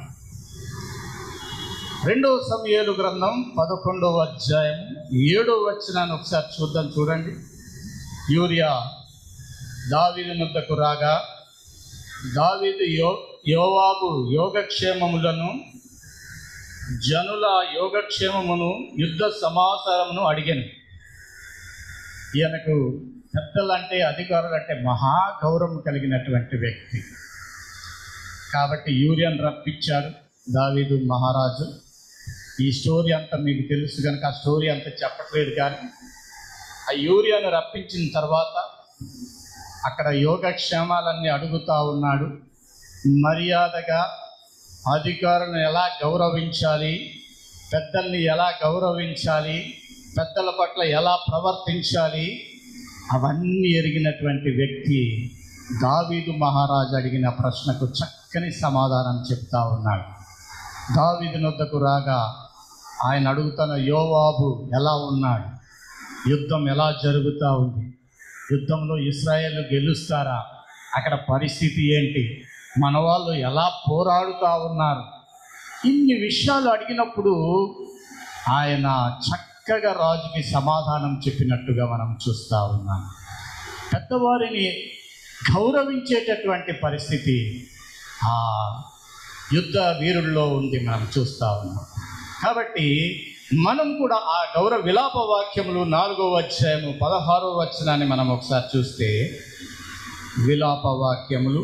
రెండవ సమూయేలు గ్రంథం పదకొండవ అధ్యాయం ఏడవ వచనాన్ని ఒకసారి చూద్దాం. చూడండి. యూరియా దావీదు వద్దకు రాగా దావీదు యో యోవాబు యోగక్షేమములను, జనుల యోగక్షేమమును, యుద్ధ సమాచారమును అడిగాను. ఈయనకు పెద్దలంటే, అధికారులు అంటే మహా గౌరవం కలిగినటువంటి వ్యక్తి కాబట్టి యూరియాను రప్పించాడు దావీదు మహారాజు. ఈ స్టోరీ అంతా మీకు తెలుసు కనుక ఆ స్టోరీ అంతా చెప్పట్లేదు. కానీ ఆ యూరియాను రప్పించిన తర్వాత అక్కడ యోగక్షేమాలన్నీ అడుగుతూ ఉన్నాడు. మర్యాదగా అధికారులను ఎలా గౌరవించాలి, పెద్దల్ని ఎలా గౌరవించాలి, పెద్దల పట్ల ఎలా ప్రవర్తించాలి, అవన్నీ ఎరిగినటువంటి వ్యక్తి దావీదు మహారాజు అడిగిన ప్రశ్నకు చక్కని సమాధానం చెప్తా ఉన్నాడు. దావీదు వద్దకు రాగా ఆయన అడుగుతున్న యోవాబు ఎలా ఉన్నాడు, యుద్ధం ఎలా జరుగుతూ ఉంది, యుద్ధంలో ఇశ్రాయేలు గెలుస్తారా, అక్కడ పరిస్థితి ఏంటి, మన వాళ్ళు ఎలా పోరాడుతూ ఉన్నారు, ఇన్ని విషయాలు అడిగినప్పుడు ఆయన చక్కగా రాజుకి సమాధానం చెప్పినట్టుగా మనం చూస్తూ ఉన్నాం. పెద్దవారిని గౌరవించేటటువంటి పరిస్థితి ఆ యుద్ధ వీరుల్లో ఉంది, మనం చూస్తూ ఉన్నాం. కాబట్టి మనం కూడా ఆ గౌరవ విలాప వాక్యములు నాలుగవ అధ్యాయము పదహారవ వచనాన్ని మనం ఒకసారి చూస్తే, విలాప వాక్యములు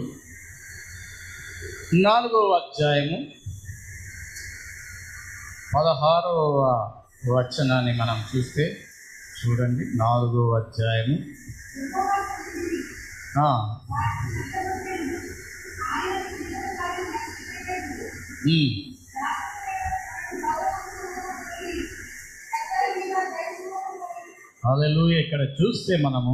నాలుగవ అధ్యాయము పదహారవ వచనాన్ని మనం చూస్తే చూడండి. నాలుగవ అధ్యాయము హల్లెలూయా. ఇక్కడ చూస్తే మనము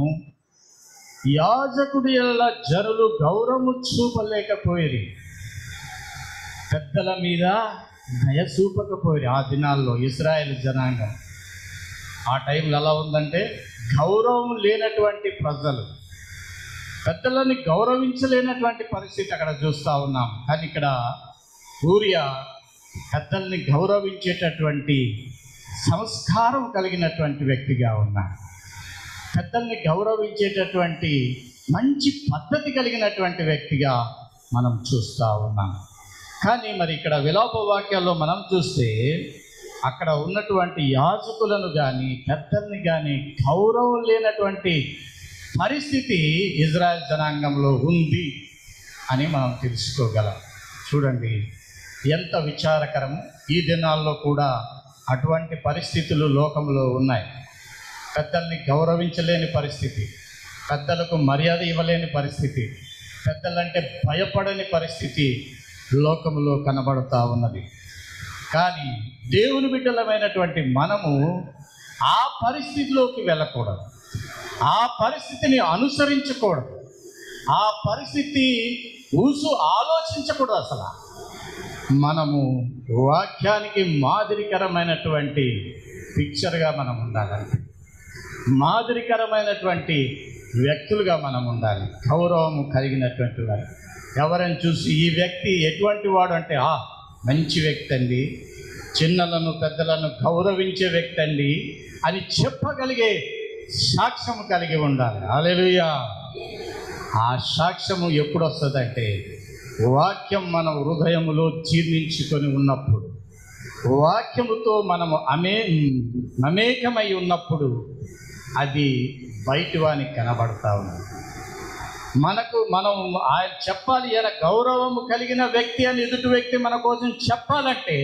యాజకుడి యెడల జనులు గౌరవము చూపలేకపోయేది. పెద్దల మీద దయ చూపకపోయి ఆ దినాల్లో ఇశ్రాయేల్ జనాంగం. ఆ టైంలో ఎలా ఉందంటే గౌరవం లేనటువంటి ప్రజలు, పెద్దలని గౌరవించలేనటువంటి పరిస్థితి అక్కడ చూస్తూ ఉన్నాం. కానీ ఇక్కడ ఊరియా పెద్దల్ని గౌరవించేటటువంటి సంస్కారం కలిగినటువంటి వ్యక్తిగా ఉన్నాడు. పెద్దల్ని గౌరవించేటటువంటి మంచి పద్ధతి కలిగినటువంటి వ్యక్తిగా మనం చూస్తూ ఉన్నాం. కానీ మరి ఇక్కడ విలాప వాక్యాల్లో మనం చూస్తే అక్కడ ఉన్నటువంటి యాజకులను కానీ పెద్దల్ని కానీ గౌరవం లేనటువంటి పరిస్థితి ఇజ్రాయెల్ జనాంగంలో ఉంది అని మనం తెలుసుకోగలం. చూడండి ఎంత విచారకరం. ఈ దినాల్లో కూడా అటువంటి పరిస్థితులు లోకంలో ఉన్నాయి. పెద్దల్ని గౌరవించలేని పరిస్థితి, పెద్దలకు మర్యాద ఇవ్వలేని పరిస్థితి, పెద్దలంటే భయపడని పరిస్థితి లోకంలో కనబడుతూ ఉన్నది. కానీ దేవుని బిడ్డలమైనటువంటి మనము ఆ పరిస్థితిలోకి వెళ్ళకూడదు, ఆ పరిస్థితిని అనుసరించకూడదు, ఆ పరిస్థితి ఊసు ఆలోచించకూడదు. అసలు మనము వాక్యానికి మాదిరికరమైనటువంటి పిక్చర్గా మనం ఉండాలంటే, మాదిరికరమైనటువంటి వ్యక్తులుగా మనం ఉండాలి. గౌరవము కలిగినటువంటి వారు ఎవరైనా చూసి ఈ వ్యక్తి ఎటువంటి వాడు అంటే ఆ మంచి వ్యక్తి అండి, చిన్నలను పెద్దలను గౌరవించే వ్యక్తి అండి అని చెప్పగలిగే సాక్ష్యము కలిగి ఉండాలి. హల్లెలూయా. ఆ సాక్ష్యము ఎప్పుడు వస్తుందంటే వాక్యం మన హృదయములో జీర్ణించుకొని ఉన్నప్పుడు, వాక్యముతో మనము అమే మమేకమై ఉన్నప్పుడు అది బయటి వానికి కనబడతా ఉంది. మనకు మనం ఆయన చెప్పాలి, ఆయన గౌరవము కలిగిన వ్యక్తి అని ఎదుటి వ్యక్తి మన కోసం చెప్పాలంటే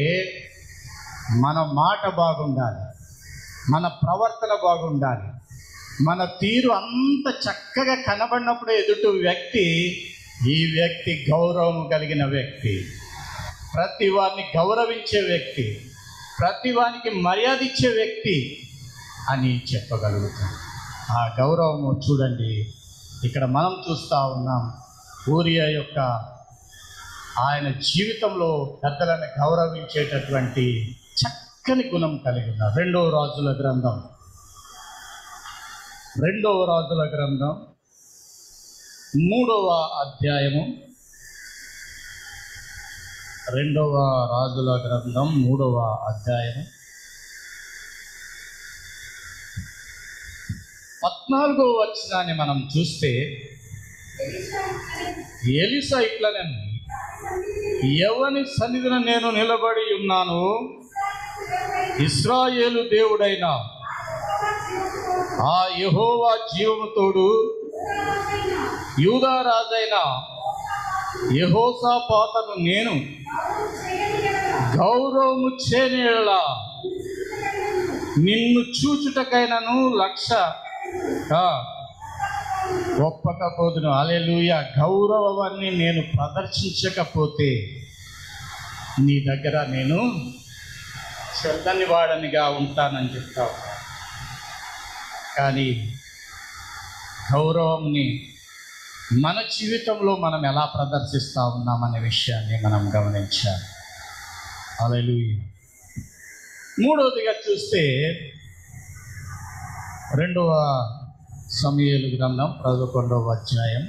మన మాట బాగుండాలి, మన ప్రవర్తన బాగుండాలి, మన తీరు అంత చక్కగా కనబడినప్పుడు ఎదుటి వ్యక్తి ఈ వ్యక్తి గౌరవం కలిగిన వ్యక్తి, ప్రతి వారిని గౌరవించే వ్యక్తి, ప్రతి వారికి మర్యాద ఇచ్చే వ్యక్తి అని చెప్పగలుగుతాం. ఆ గౌరవము చూడండి ఇక్కడ మనం చూస్తూ ఉన్నాం. ఊరియా యొక్క ఆయన జీవితంలో పెద్దలను గౌరవించేటటువంటి చక్కని గుణం కలిగి ఉన్నారు. రెండవ రాజుల గ్రంథం రెండవ రాజుల గ్రంథం మూడవ అధ్యాయము రెండవ రాజుల గ్రంథం మూడవ అధ్యాయము పద్నాలుగో వచనాన్ని మనం చూస్తే ఎలీషా ఇట్లనెను, ఎవని సన్నిధిన నేను నిలబడి ఉన్నాను, ఇశ్రాయేలు దేవుడైన ఆ యెహోవా జీవముతోడు యూదా రాజైన యెహోషాపాతును నేను గౌరవము చేయనేలా నిన్ను చూచుటకైనను లక్ష ఒప్పకపోదును. హల్లెలూయా. గౌరవాన్ని నేను ప్రదర్శించకపోతే నీ దగ్గర నేను చెల్లని వాడనిగా ఉంటానని చెప్తావు. కానీ గౌరవంని మన జీవితంలో మనం ఎలా ప్రదర్శిస్తూ ఉన్నామనే విషయాన్ని మనం గమనించాలి. హల్లెలూయా. మూడవదిగా చూస్తే రెండవ సమూయేలు గ్రంథం పదకొండవ అధ్యాయం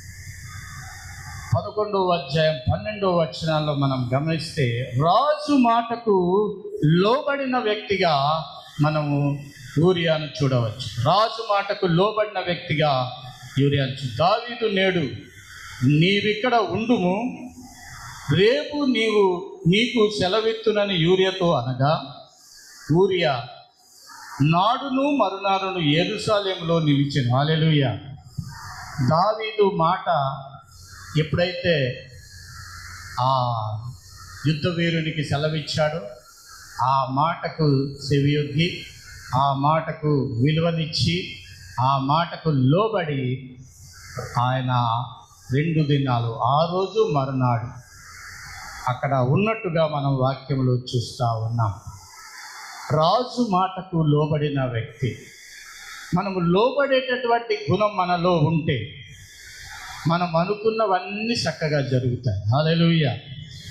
పదకొండవ అధ్యాయం పన్నెండవ వచనాల్లో మనం గమనిస్తే రాజు మాటకు లోబడిన వ్యక్తిగా మనము ఊరియాను చూడవచ్చు. రాజు మాటకు లోబడిన వ్యక్తిగా యూరియాను చూ దావీదు నేడు నీవిక్కడ ఉండుము, రేపు నీవు నీకు సెలవిత్తునని యూరియాతో అనగా ఊరియా నాడును మరునాడును యెరూషలేములో నిలిచెను. హల్లెలూయా. దావీదు మాట ఎప్పుడైతే ఆ యుద్ధ వీరునికి సెలవిచ్చాడో ఆ మాటకు చెవియొగ్గి, ఆ మాటకు విలువనిచ్చి, ఆ మాటకు లోబడి ఆయన రెండు దినాలు ఆ రోజు మరునాడు అక్కడ ఉన్నట్టుగా మనం వాక్యంలో చూస్తూ ఉన్నాం. రాజు మాటకు లోబడిన వ్యక్తి. మనము లోబడేటటువంటి గుణం మనలో ఉంటే మనం అనుకున్నవన్నీ చక్కగా జరుగుతాయి. హల్లెలూయా.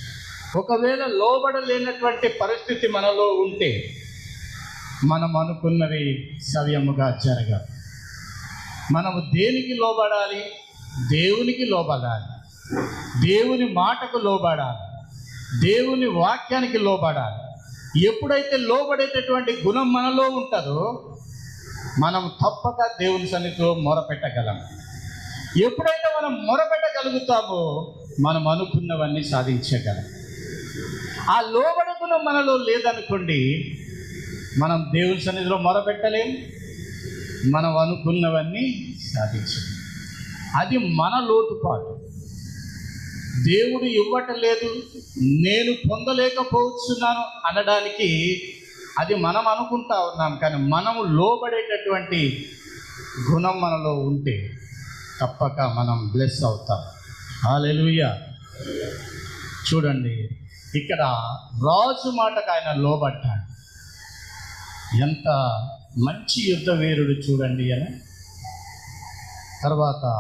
ఒకవేళ లోబడలేనటువంటి పరిస్థితి మనలో ఉంటే మనం అనుకున్నవి సవ్యముగా జరగవు. మనము దేనికి లోబడాలి? దేవునికి లోబడాలి, దేవుని మాటకు లోబడాలి, దేవుని వాక్యానికి లోబడాలి. ఎప్పుడైతే లోబడేటటువంటి గుణం మనలో ఉంటుందో మనం తప్పక దేవుని సన్నిధిలో మొరపెట్టగలం. ఎప్పుడైతే మనం మొరపెట్టగలుగుతామో మనం అనుకున్నవన్నీ సాధించగలం. ఆ లోబడే గుణం మనలో లేదనుకోండి, మనం దేవుని సన్నిధిలో మొరపెట్టలేం, మనం అనుకున్నవన్నీ సాధించలేం. అది మన లోటుపాటు. దేవుడు ఇవ్వటలేదు, నేను పొందలేకపోతున్నాను అనడానికి అది మనం అనుకుంటా ఉన్నాం. కానీ మనము లోబడేటటువంటి గుణం మనలో ఉంటే తప్పక మనం బ్లెస్ అవుతాం. హల్లెలూయా. చూడండి, ఇక్కడ రాజు మాటకు ఆయన లోబడ్డాడు. ఎంత మంచి యుద్ధ వీరుడు చూడండి అని. తర్వాత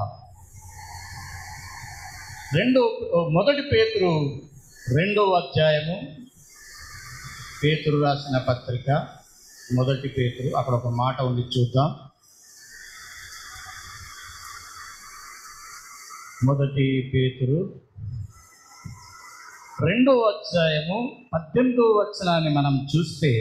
రెండో మొదటి పేతురు రెండో అధ్యాయము, పేతురు రాసిన పత్రిక మొదటి పేతురు, అక్కడ ఒక మాట ఉంది చూద్దాం. మొదటి పేతురు రెండో అధ్యాయము పద్దెనిమిదో వచనాన్ని మనం చూస్తే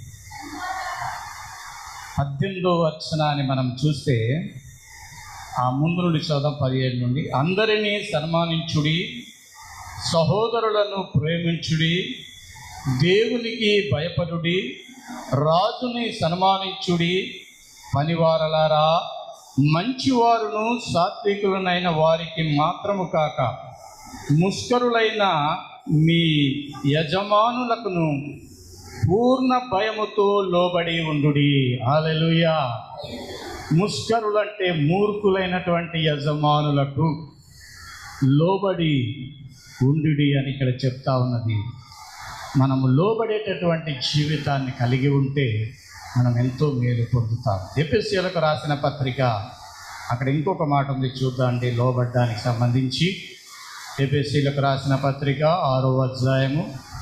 పద్దెనిమిదో వచనాన్ని మనం చూస్తే ఆ ముందు నుండి చదువు పదిహేడు నుండి. అందరినీ సన్మానించుడి, సహోదరులను ప్రేమించుడి, దేవునికి భయపడుడి, రాజుని సన్మానించుడి. పనివారలారా, మంచివారును సాత్వికులనైన వారికి మాత్రము కాక ముష్కరులైన మీ యజమానులకును పూర్ణ భయముతో లోబడి ఉండుడి. హల్లెలూయా. ముష్కరులంటే మూర్ఖులైనటువంటి యజమానులకు లోబడి ఉండుడి అని ఇక్కడ చెప్తా ఉన్నది. మనము లోబడేటటువంటి జీవితాన్ని కలిగి ఉంటే మనం ఎంతో మేలు పొందుతాం. ఎఫెసీయులకు రాసిన పత్రిక, అక్కడ ఇంకొక మాట ఉంది చూద్దాండి లోబడ్డానికి సంబంధించి. ఎఫెసీయులకు రాసిన పత్రిక ఆరవ అధ్యాయము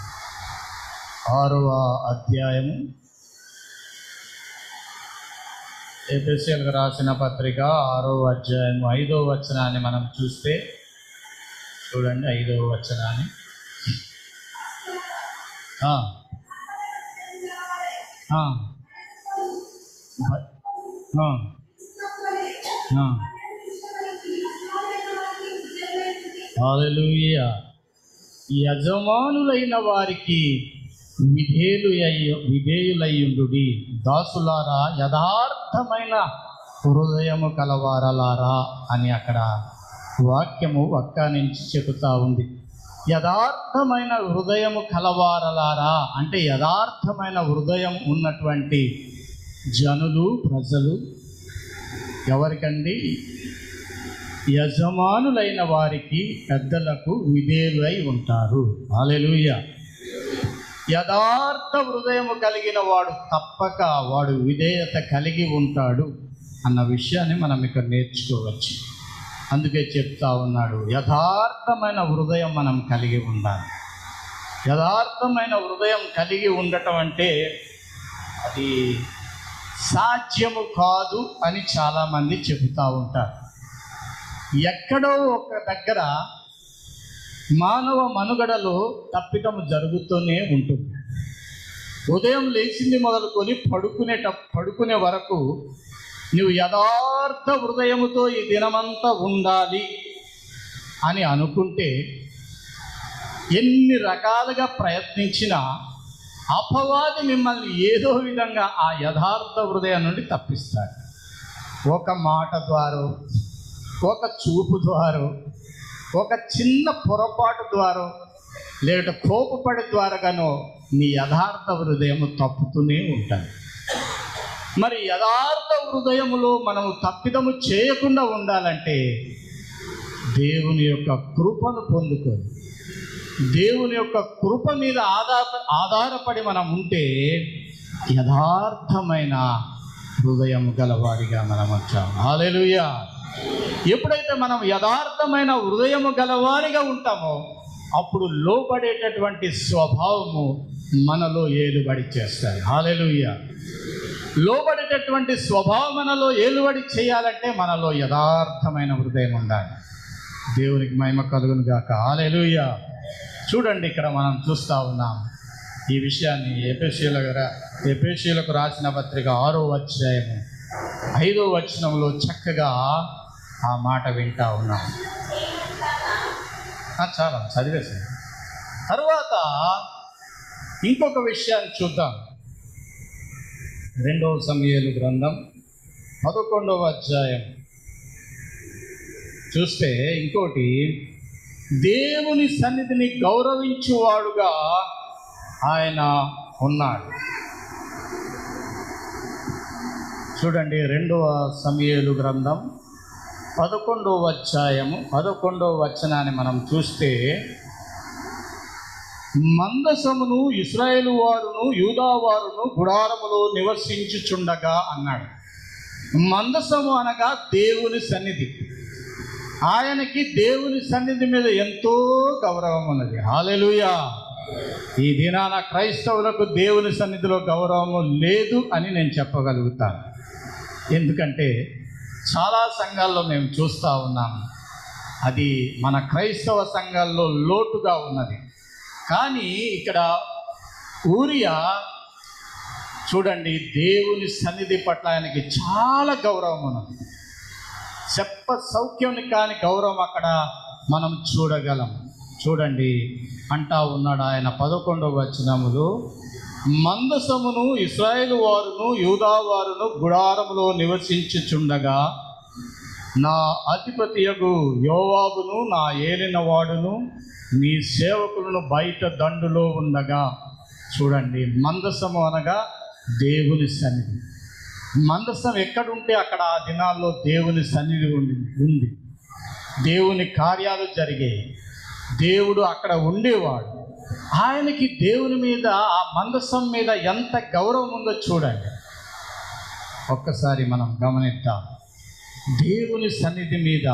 ఆరవ అధ్యాయము ఎఫెసీయులకు రాసిన పత్రిక ఆరవ అధ్యాయము ఐదవ వచనాన్ని మనం చూస్తే చూడండి. ఐదవ వచనాన్ని హల్లెలూయా. యజమానులైన వారికి విధేయులు విధేయులయ్యుండుడి. దాసులారా, యథార్థమైన హృదయము కలవారలారా అని అక్కడ వాక్యము ఒక్క నుంచి చెబుతా ఉంది. యథార్థమైన హృదయము కలవారలారా అంటే యథార్థమైన హృదయం ఉన్నటువంటి జనులు, ప్రజలు ఎవరికండి? యజమానులైన వారికి, పెద్దలకు విధేయులై ఉంటారు. హల్లెలూయా. యథార్థ హృదయము కలిగిన వాడు తప్పక వాడు విధేయత కలిగి ఉంటాడు అన్న విషయాన్ని మనం ఇక్కడ నేర్చుకోవచ్చు. అందుకే చెప్తా ఉన్నాడు, యథార్థమైన హృదయం మనం కలిగి ఉండాలి. యథార్థమైన హృదయం కలిగి ఉండటం అంటే అది సాధ్యము కాదు అని చాలామంది చెబుతూ ఉంటారు. ఎక్కడో ఒక దగ్గర మానవ మనుగడలో తప్పిదము జరుగుతూనే ఉంటుంది. ఉదయం లేచింది మొదలుకొని పడుకునేట పడుకునే వరకు నువ్వు యథార్థ హృదయముతో ఈ దినమంతా ఉండాలి అని అనుకుంటే ఎన్ని రకాలుగా ప్రయత్నించినా అపవాది మిమ్మల్ని ఏదో విధంగా ఆ యథార్థ హృదయం నుండి తప్పిస్తాడు. ఒక మాట ద్వారా, ఒక చూపు ద్వారా, ఒక చిన్న పొరపాటు ద్వారా, లేదా కోపపడి ద్వారాగానో నీ యథార్థ హృదయము తప్పుతూనే ఉంటుంది. మరి యథార్థ హృదయములో మనము తప్పిదము చేయకుండా ఉండాలంటే దేవుని యొక్క కృపను పొందుకొని, దేవుని యొక్క కృప మీద ఆధార ఆధారపడి మనం ఉంటే యథార్థమైన హృదయం గలవారిగా మనం వచ్చాం. హల్లెలూయా. ఎప్పుడైతే మనం యథార్థమైన హృదయము గలవారిగా ఉంటామో అప్పుడు లోబడేటటువంటి స్వభావము మనలో ఏలుబడి చేస్తాయి. హల్లెలూయా. లోబడేటటువంటి స్వభావం మనలో ఏలుబడి చేయాలంటే మనలో యథార్థమైన హృదయం ఉండాలి. దేవునికి మహిమ కలుగును గాక. హల్లెలూయా. చూడండి, ఇక్కడ మనం చూస్తూ ఉన్నాం ఈ విషయాన్ని. ఎఫెసీయుల ఎఫెసీయులకు రాసిన పత్రిక ఆరో అధ్యాయము ఐదో వచనంలో చక్కగా ఆ మాట వింటా ఉన్నాం. చాలా చదివేసాను. తరువాత ఇంకొక విషయాన్ని చూద్దాం. రెండవ సమూయేలు గ్రంథం పదకొండవ అధ్యాయం చూస్తే ఇంకోటి, దేవుని సన్నిధిని గౌరవించువాడుగా ఆయన ఉన్నాడు. చూడండి, రెండవ సమూయేలు గ్రంథం పదకొండవ అధ్యాయము పదకొండవ వచనాన్ని మనం చూస్తే, మందసమును ఇశ్రాయేలు వారును యూదా వారును గుడారములో నివసించుచుండగా అన్నాడు. మందసము అనగా దేవుని సన్నిధి. ఆయనకి దేవుని సన్నిధి మీద ఎంతో గౌరవం ఉన్నది. హల్లెలూయా. ఈ దినాన క్రైస్తవులకు దేవుని సన్నిధిలో గౌరవము లేదు అని నేను చెప్పగలుగుతాను. ఎందుకంటే చాలా సంఘాల్లో మేము చూస్తూ ఉన్నాము, అది మన క్రైస్తవ సంఘాల్లో లోటుగా ఉన్నది. కానీ ఇక్కడ ఊరియా చూడండి, దేవుని సన్నిధి పట్ల ఆయనకి చాలా గౌరవం ఉన్నది. చెప్ప సౌఖ్యం కాని గౌరవం అక్కడ మనం చూడగలం. చూడండి, అంటా ఉన్నాడు ఆయన పదకొండవ వచనములో, మందసమును ఇశ్రాయేలు వారును యూదా వారును గుడారములో నివసించుచుండగా నా అధిపతియగు యోవాబును నా ఏలిన వాడును నీ సేవకులను బయట దండులో ఉండగా. చూడండి, మందసము అనగా దేవుని సన్నిధి. మందసం ఎక్కడుంటే అక్కడ ఆ దినాల్లో దేవుని సన్నిధి ఉంది ఉంది దేవుని కార్యాలు జరిగాయి. దేవుడు అక్కడ ఉండేవాడు. ఆయనకి దేవుని మీద, ఆ మందసం మీద ఎంత గౌరవం ఉందో చూడండి. ఒక్కసారి మనం గమనిద్దాం. దేవుని సన్నిధి మీద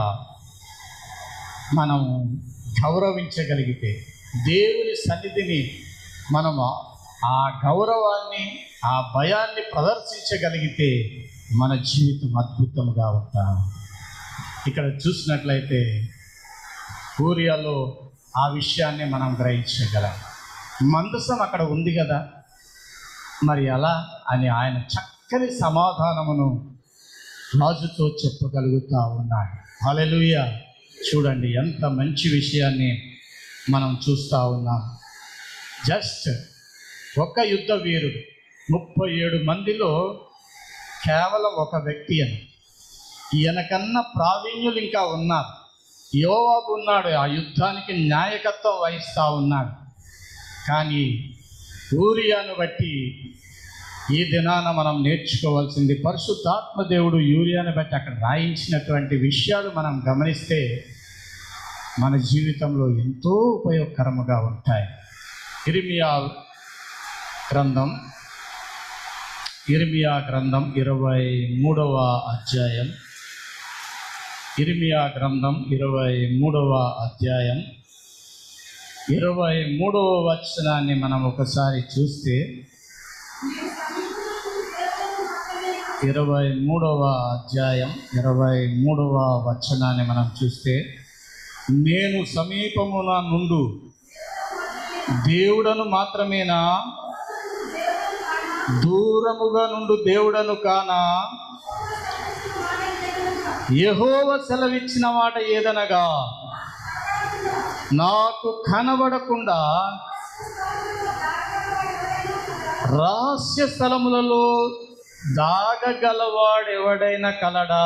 మనం గౌరవించగలిగితే, దేవుని సన్నిధిని మనము ఆ గౌరవాన్ని, ఆ భయాన్ని ప్రదర్శించగలిగితే మన జీవితం అద్భుతంగా ఉంటాం. ఇక్కడ చూసినట్లయితే ఊరియాలో ఆ విషయాన్ని మనం గ్రహించగలం. మందసం అక్కడ ఉంది కదా, మరి ఎలా అని ఆయన చక్కని సమాధానమును రాజుతో చెప్పగలుగుతూ ఉన్నాడు. హల్లెలూయా. చూడండి, ఎంత మంచి విషయాన్ని మనం చూస్తూ ఉన్నాం. జస్ట్ ఒక యుద్ధ వీరుడు, ముప్పై ఏడు మందిలో కేవలం ఒక వ్యక్తి అని. ఈయనకన్నా ప్రావీణ్యులు ఇంకా ఉన్నారు. యోవాబు ఉన్నాడు, ఆ యుద్ధానికి నాయకత్వం వహిస్తూ ఉన్నాడు. కానీ ఊరియాను బట్టి ఈ దినాన మనం నేర్చుకోవాల్సింది, పరిశుద్ధాత్మ దేవుడు యూరియాను బట్టి అక్కడ రాయించినటువంటి విషయాలు మనం గమనిస్తే మన జీవితంలో ఎంతో ఉపయోగకరముగా ఉంటాయి. ఇర్మియా గ్రంథం ఇర్మియా గ్రంథం ఇరవై మూడవ అధ్యాయం ఇర్మియా గ్రంథం ఇరవై మూడవ అధ్యాయం ఇరవై మూడవ వచనాన్ని మనం ఒకసారి చూస్తే, ఇరవై మూడవ అధ్యాయం ఇరవై మూడవ వచనాన్ని మనం చూస్తే, నేను సమీపమున నుండు దేవుడను మాత్రమేనా, దూరముగా నుండు దేవుడను కానా, యెహోవా సెలవిచ్చిన మాట ఏదనగా, నాకు కనబడకుండా రహస్య స్థలములలో దాగగలవాడెవడైనా కలడా.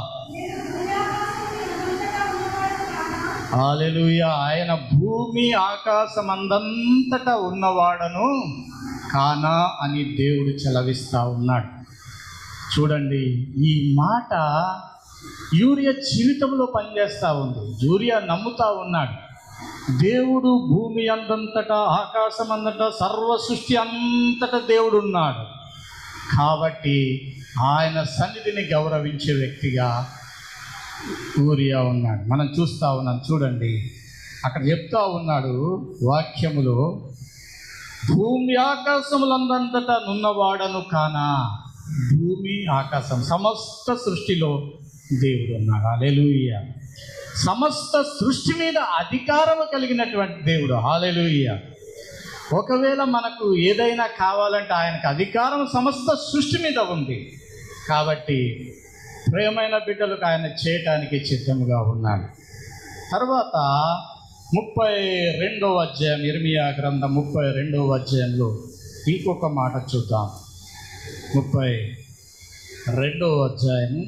హల్లెలూయా. ఆయన భూమి ఆకాశమందంతటా ఉన్నవాడను కానా అని దేవుడు చెలవిస్తూ ఉన్నాడు. చూడండి, ఈ మాట యూరియా జీవితంలో పనిచేస్తూ ఉంది. యూరియా నమ్ముతా ఉన్నాడు, దేవుడు భూమి అందంతటా, ఆకాశం అంతటా, సర్వ సృష్టి అంతటా దేవుడు ఉన్నాడు. కాబట్టి ఆయన సన్నిధిని గౌరవించే వ్యక్తిగా ఊరియా ఉన్నాడు. మనం చూస్తూ ఉన్నాం. చూడండి, అక్కడ చెప్తా ఉన్నాడు వాక్యములో, భూమి ఆకాశములందంతటా నున్నవాడను కానా. భూమి ఆకాశం సమస్త సృష్టిలో దేవుడు ఉన్నాడు. హల్లెలూయా. సమస్త సృష్టి మీద అధికారము కలిగినటువంటి దేవుడు. హల్లెలూయా. ఒకవేళ మనకు ఏదైనా కావాలంటే ఆయనకు అధికారం సమస్త సృష్టి మీద ఉంది. కాబట్టి ప్రియమైన బిడ్డలకు ఆయన చేయటానికి సిద్ధముగా ఉన్నాడు. తర్వాత ముప్పై రెండవ అధ్యాయం, ఇర్మియా గ్రంథం ముప్పై రెండవ అధ్యాయంలో ఇంకొక మాట చూద్దాం. ముప్పై రెండవ అధ్యాయం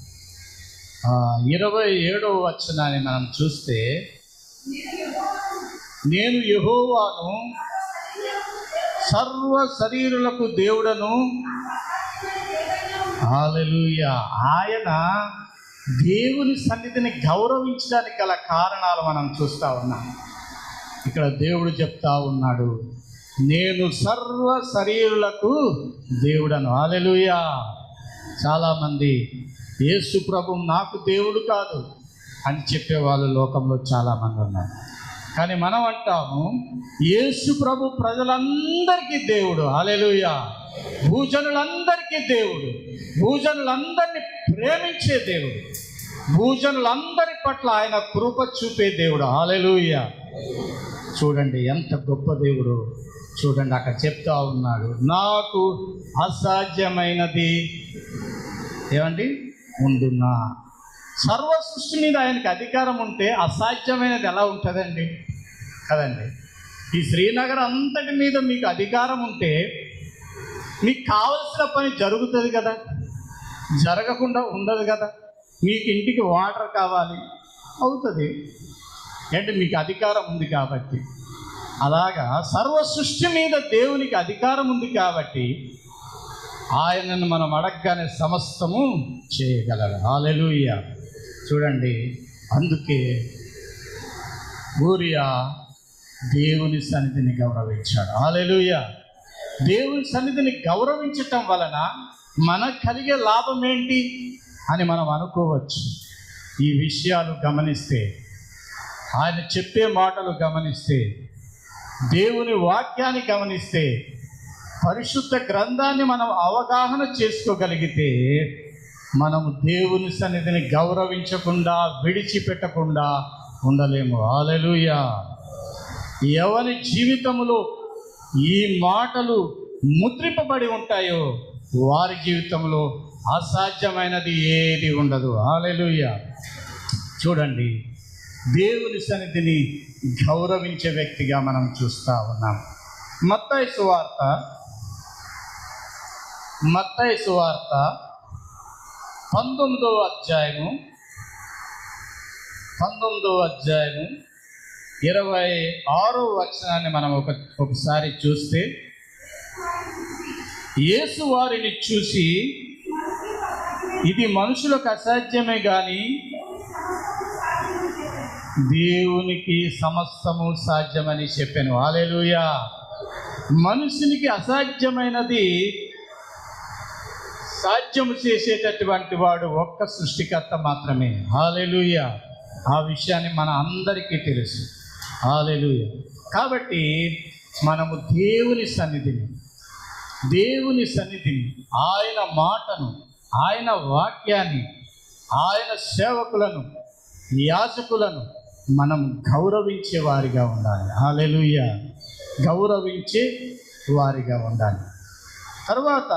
ఇరవై ఏడవ వచనాన్ని మనం చూస్తే, నేను యెహోవాను, సర్వ శరీరులకు దేవుడను. హల్లెలూయా. ఆయన దేవుని సన్నిధిని గౌరవించడానికి గల కారణాలు మనం చూస్తూ ఉన్నాం. ఇక్కడ దేవుడు చెప్తా ఉన్నాడు, నేను సర్వ శరీరులకు దేవుడను. హల్లెలూయా. చాలామంది యేసు ప్రభు నాకు దేవుడు కాదు అని చెప్పేవాళ్ళు లోకంలో చాలామంది ఉన్నారు. కానీ మనం అంటాము యేసు ప్రభు ప్రజలందరికీ దేవుడు. హల్లెలూయా. భూజనులందరికీ దేవుడు, భూజనులందరినీ ప్రేమించే దేవుడు, భూజనులందరి పట్ల ఆయన కృప చూపే దేవుడు. హల్లెలూయా. చూడండి ఎంత గొప్ప దేవుడు. చూడండి అక్కడ చెప్తా ఉన్నాడు, నాకు అసాధ్యమైనది ఏమండి ఉండునా. సర్వ సృష్టి మీద ఆయనకి అధికారం ఉంటే అసాధ్యమైనది ఎలా ఉంటుందండి? కదండి. ఈ శ్రీనగర్ అంతటి మీద మీకు అధికారం ఉంటే మీకు కావలసిన పని జరుగుతుంది కదా, జరగకుండా ఉండదు కదా. మీకు ఇంటికి వాటర్ కావాలి, అవుతుంది, అంటే మీకు అధికారం ఉంది కాబట్టి. అలాగా సర్వ సృష్టి మీద దేవునికి అధికారం ఉంది కాబట్టి ఆయనను మనం అడగగానే సమస్తము చేయగలరు. హల్లెలూయా. చూడండి, అందుకే ఊరియా దేవుని సన్నిధిని గౌరవించాడు. హల్లెలూయా. దేవుని సన్నిధిని గౌరవించటం వలన మనకు కలిగే లాభం ఏంటి అని మనం అనుకోవచ్చు. ఈ విషయాలు గమనిస్తే, ఆయన చెప్పే మాటలు గమనిస్తే, దేవుని వాక్యాన్ని గమనిస్తే, పరిశుద్ధ గ్రంథాన్ని మనం అవగాహన చేసుకోగలిగితే మనము దేవుని సన్నిధిని గౌరవించకుండా విడిచిపెట్టకుండా ఉండలేము. హల్లెలూయా. ఎవరి జీవితంలో ఈ మాటలు ముద్రింపబడి ఉంటాయో వారి జీవితంలో అసాధ్యమైనది ఏది ఉండదు. హల్లెలూయా. చూడండి, దేవుని సన్నిధిని గౌరవించే వ్యక్తిగా మనం చూస్తూ ఉన్నాం. మత్తయి సువార్త మత్తయి సువార్త పంతొమ్మిదవ అధ్యాయము పంతొమ్మిదవ అధ్యాయము ఇరవై ఆరో వచనాన్ని మనం ఒక ఒకసారి చూస్తే, యేసు వారిని చూసి, ఇది మనుషులకు అసాధ్యమే కానీ దేవునికి సమస్తము సాధ్యమని చెప్పాను. హల్లెలూయా. మనుషునికి అసాధ్యమైనది సాధ్యము చేసేటటువంటి వాడు ఒక్క సృష్టికర్త మాత్రమే. హల్లెలూయా. ఆ విషయాన్ని మన అందరికీ తెలుసు. హల్లెలూయా. కాబట్టి మనము దేవుని సన్నిధిని దేవుని సన్నిధిని ఆయన మాటను, ఆయన వాక్యాన్ని, ఆయన సేవకులను, యాజకులను మనం గౌరవించే వారిగా ఉండాలి. హల్లెలూయా. గౌరవించే వారిగా ఉండాలి. తర్వాత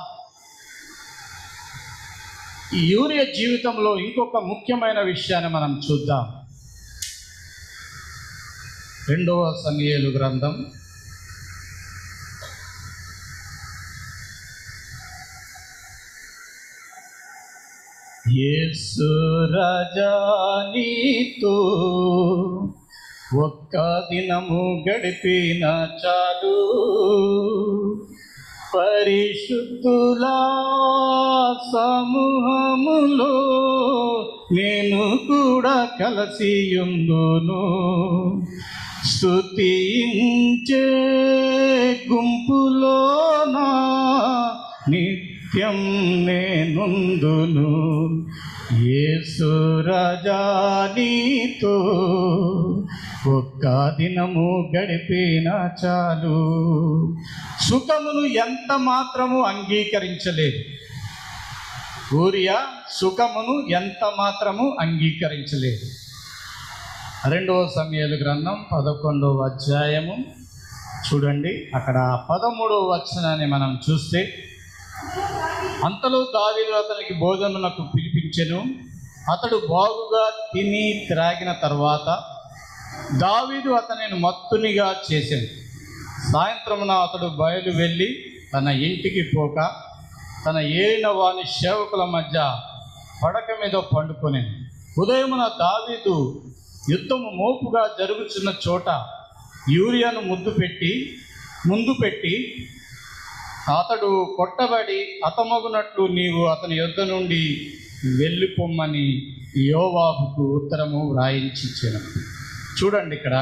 ఈ యూరియా జీవితంలో ఇంకొక ముఖ్యమైన విషయాన్ని మనం చూద్దాం. రెండవ సమూయేలు గ్రంథం యేసు రాజా నీతో ఒక్క దినము గడిపిన చాలు, పరిశుద్ధుల సమూహములో నేను కూడా కలిసియుందును, స్తుతించే గుంపులోనా నిత్యం నేనుందును. యేసు రాజా నీతో ఒక్క దినము గడిపినా చాలు. సుఖమును ఎంత మాత్రము అంగీకరించలేదు. ఊరియా సుఖమును ఎంత మాత్రము అంగీకరించలేదు. రెండవ సమూయేలు గ్రంథం పదకొండవ అధ్యాయము చూడండి, అక్కడ పదమూడవ వచనాన్ని మనం చూస్తే, అంతలో దావీదు అతనికి భోజనమునకు పిలిపించెను. అతడు బాగుగా తిని త్రాగిన తర్వాత దావీదు అతనిని మత్తునిగా చేసెను. సాయంత్రమున అతడు బయలు వెళ్ళి తన ఇంటికి పోక తన ఏలిన వాని సేవకుల మధ్య పడక మీద పండుకొనెను. ఉదయమున దావీదు యుద్ధము మోపుగా జరుగుతున్న చోట యూరియాను ముద్దు పెట్టి ముందు పెట్టి అతడు కొట్టబడి హతమగునట్లు నీవు అతని యుద్ధ నుండి వెళ్ళిపోమ్మని యోవాబుకు ఉత్తరము వ్రాయించిచ్చాను. చూడండి, ఇక్కడ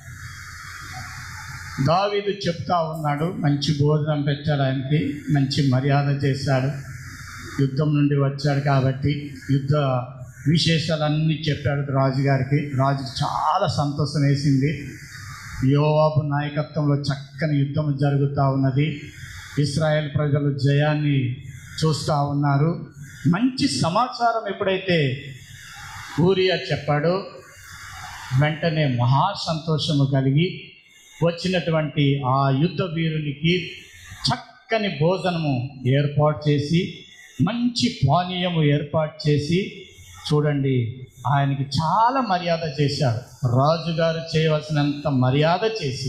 దావీదు చెప్తా ఉన్నాడు, మంచి భోజనం పెట్టాడు, ఆయనకి మంచి మర్యాద చేశాడు, యుద్ధం నుండి వచ్చాడు కాబట్టి యుద్ధ విశేషాలన్నీ చెప్పాడు రాజుగారికి. రాజుకి చాలా సంతోషం వేసింది. యోవాబు నాయకత్వంలో చక్కని యుద్ధం జరుగుతూ ఉన్నది. ఇశ్రాయేల్ ప్రజలు జయాన్ని చూస్తూ ఉన్నారు. మంచి సమాచారం ఎప్పుడైతే ఊరియా చెప్పాడో వెంటనే మహా సంతోషము కలిగి వచ్చినటువంటి ఆ యుద్ధ వీరునికి చక్కని భోజనము ఏర్పాటు చేసి మంచి పానీయము ఏర్పాటు చేసి, చూడండి, ఆయనకి చాలా మర్యాద చేశాడు. రాజుగారు చేయవలసినంత మర్యాద చేసి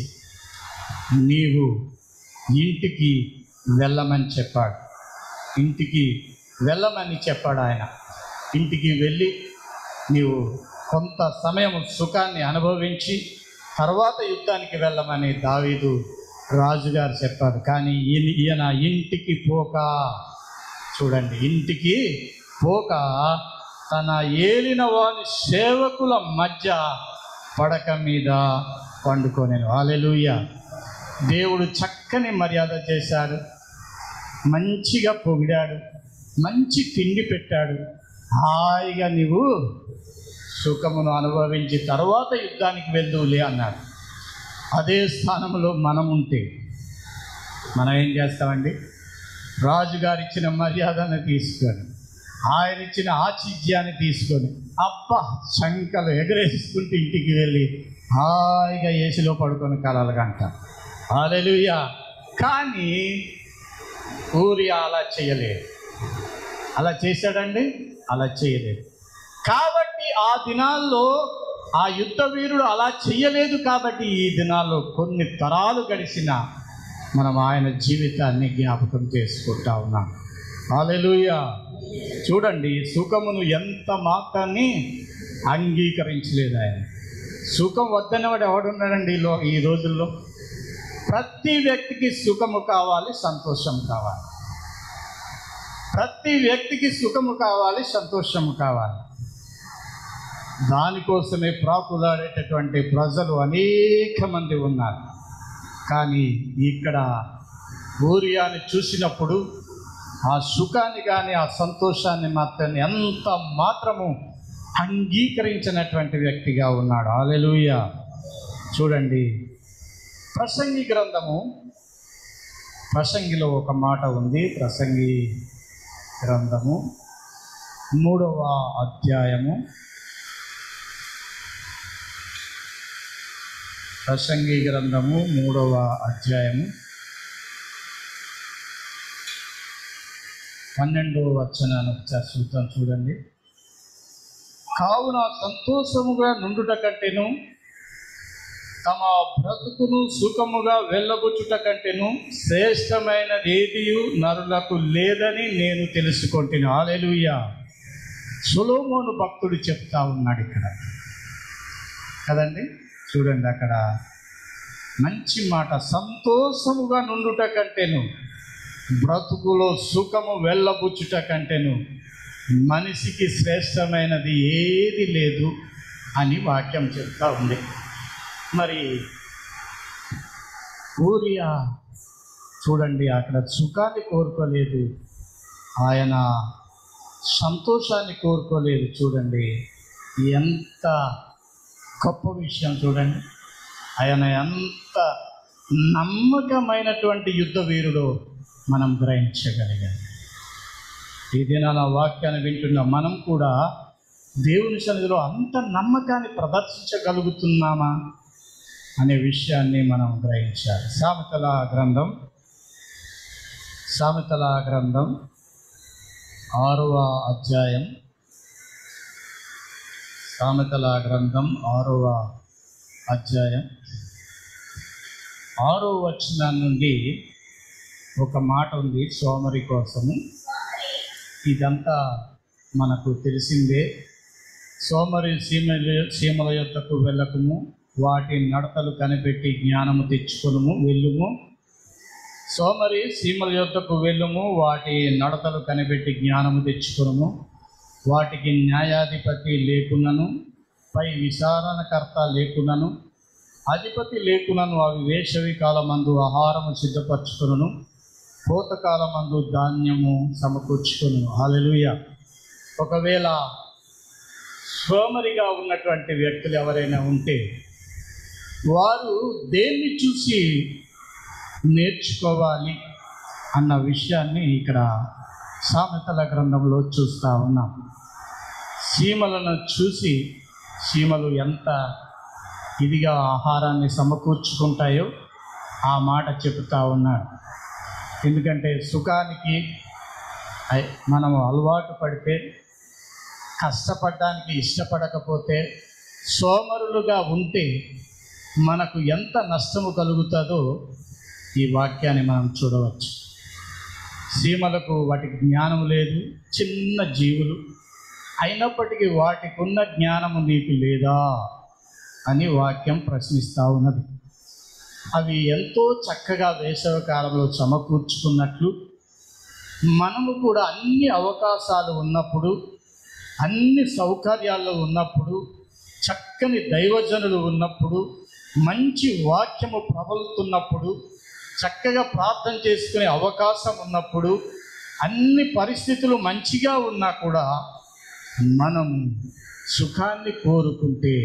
నీవు ఇంటికి వెళ్ళమని చెప్పాడు. ఇంటికి వెళ్ళమని చెప్పాడు ఆయన. ఇంటికి వెళ్ళి నీవు కొంత సమయం సుఖాన్ని అనుభవించి తర్వాత యుద్ధానికి వెళ్ళమని దావీదు రాజుగారు చెప్పారు. కానీ ఈయన ఈయన ఇంటికి పోక, చూడండి, ఇంటికి పోక తన ఏలిన వాని సేవకుల మధ్య పడక మీద పండుకొనెను. హల్లెలూయా. దేవుడు చక్కని మర్యాద చేశాడు, మంచిగా పొగిడాడు, మంచి తిండి పెట్టాడు. హాయిగా నీవు సుఖమును అనుభవించి తర్వాత యుద్ధానికి వెళ్దువులే అన్నాడు. అదే స్థానంలో మనం ఉంటే మనం ఏం చేస్తామండి? రాజుగారు ఇచ్చిన మర్యాదను తీసుకొని, ఆయన ఇచ్చిన ఆతిథ్యాన్ని తీసుకొని అబ్బా శంకలు ఎగరేసుకుంటూ ఇంటికి వెళ్ళి హాయిగా ఏసీలో పడుకొని కలలుగంట. హల్లెలూయా. కానీ ఊరియా అలా చేయలేదు. అలా చేశాడండి? అలా చేయలేదు. కాబట్టి ఆ దినాల్లో ఆ యుద్ధ వీరుడు అలా చేయలేదు. కాబట్టి ఈ దినాల్లో కొన్ని తరాలు గడిచిన మనం ఆయన జీవితాన్ని జ్ఞాపకం చేసుకుంటా ఉన్నాం. హల్లెలూయా. చూడండి, సుఖమును ఎంత మాత్రాన్ని అంగీకరించలేదు ఆయన. సుఖం వద్దనేవాడు ఎవడున్నాడండి లో ఈ రోజుల్లో? ప్రతి వ్యక్తికి సుఖము కావాలి, సంతోషం కావాలి. ప్రతి వ్యక్తికి సుఖము కావాలి, సంతోషము కావాలి. దానికోసమే ప్రాకులాడేటటువంటి ప్రజలు అనేక మంది ఉన్నారు. కానీ ఇక్కడ ఊరియాని చూసినప్పుడు ఆ సుఖాన్ని కానీ ఆ సంతోషాన్ని మాత్రం ఎంత మాత్రము అంగీకరించినటువంటి వ్యక్తిగా ఉన్నాడు. హల్లెలూయా. చూడండి, ప్రసంగి గ్రంథము, ప్రసంగిలో ఒక మాట ఉంది. ప్రసంగి గ్రంథము మూడవ అధ్యాయము, ప్రసంగి గ్రంథము మూడవ అధ్యాయము పన్నెండవ వచనాన్ని ఒకసారి చూద్దాం. చూడండి, కావున సంతోషముగా నుండుట కంటేను తమ బ్రతుకును సుఖముగా వెళ్ళబుచ్చుట కంటేను శ్రేష్టమైనది ఏదియు నరులకు లేదని నేను తెలుసుకుంటున్నాను. హల్లెలూయా. సొలొమోను భక్తుడు చెప్తా ఉన్నాడు ఇక్కడ కదండి. చూడండి, అక్కడ మంచి మాట, సంతోషముగా నుండుట కంటేను బ్రతుకులో సుఖము వెళ్ళబుచ్చుట కంటేను మనిషికి శ్రేష్టమైనది ఏది లేదు అని వాక్యం చెప్తా ఉంది. మరి ఊరియా చూడండి, అక్కడ సుఖాన్ని కోరుకోలేదు, ఆయన సంతోషాన్ని కోరుకోలేదు. చూడండి, ఎంత గొప్ప విషయం చూడండి. ఆయన ఎంత నమ్మకమైనటువంటి యుద్ధ వీరుడో మనం గ్రహించగలిగాం. ఈ దినాల వాక్యాన్ని వింటున్న మనం కూడా దేవుని సన్నిధిలో అంత నమ్మకాన్ని ప్రదర్శించగలుగుతున్నామా అనే విషయాన్ని మనం గ్రహించాలి. సామెతల గ్రంథం సామెతల గ్రంథం ఆరవ అధ్యాయం సామెతల గ్రంథం ఆరవ అధ్యాయం ఆరో వచనం నుండి ఒక మాట ఉంది సోమరి కోసము. ఇదంతా మనకు తెలిసిందే. సోమరి సీమల సీమల యొద్దకు వెళ్ళకము, వాటి నడతలు కనిపెట్టి జ్ఞానము తెచ్చుకొనుము వెళ్ళుము. సోమరి సీమల యొద్దకు వెళ్ళుము, వాటి నడతలు కనిపెట్టి జ్ఞానము తెచ్చుకొనుము. వాటికి న్యాయాధిపతి లేకున్నను, పై విచారణకర్త లేకున్నను, అధిపతి లేకున్నను అవి వేసవి కాలమందు ఆహారము సిద్ధపరచుకొనును, కోతకాలమందు ధాన్యము సమకూర్చుకొనును. హల్లెలూయా. ఒకవేళ సోమరిగా ఉన్నటువంటి వ్యక్తులు ఎవరైనా ఉంటే వారు దేన్ని చూసి నేర్చుకోవాలి అన్న విషయాన్ని ఇక్కడ సామెతల గ్రంథంలో చూస్తూ ఉన్నాం. సీమలను చూసి సీమలు ఎంత ఇదిగా ఆహారాన్ని సమకూర్చుకుంటాయో ఆ మాట చెబుతూ ఉన్నాడు. ఎందుకంటే సుఖానికి మనము అలవాటు పడితే, కష్టపడడానికి ఇష్టపడకపోతే, సోమరులుగా ఉంటే మనకు ఎంత నష్టము కలుగుతుందో ఈ వాక్యాన్ని మనం చూడవచ్చు. సీమలకు వాటికి జ్ఞానం లేదు, చిన్న జీవులు అయినప్పటికీ వాటికి ఉన్న జ్ఞానము నీకు లేదా అని వాక్యం ప్రశ్నిస్తూ ఉన్నది. అవి ఎంతో చక్కగా వేసవి కాలంలో సమకూర్చుకున్నట్లు మనము కూడా అన్ని అవకాశాలు ఉన్నప్పుడు, అన్ని సౌకర్యాల్లో ఉన్నప్పుడు, చక్కని దైవజనులు ఉన్నప్పుడు, మంచి వాక్యము ప్రబలుతున్నప్పుడు, చక్కగా ప్రార్థన చేసుకునే అవకాశం ఉన్నప్పుడు, అన్ని పరిస్థితులు మంచిగా ఉన్నా కూడా మనం సుఖాన్ని కోరుకుంటే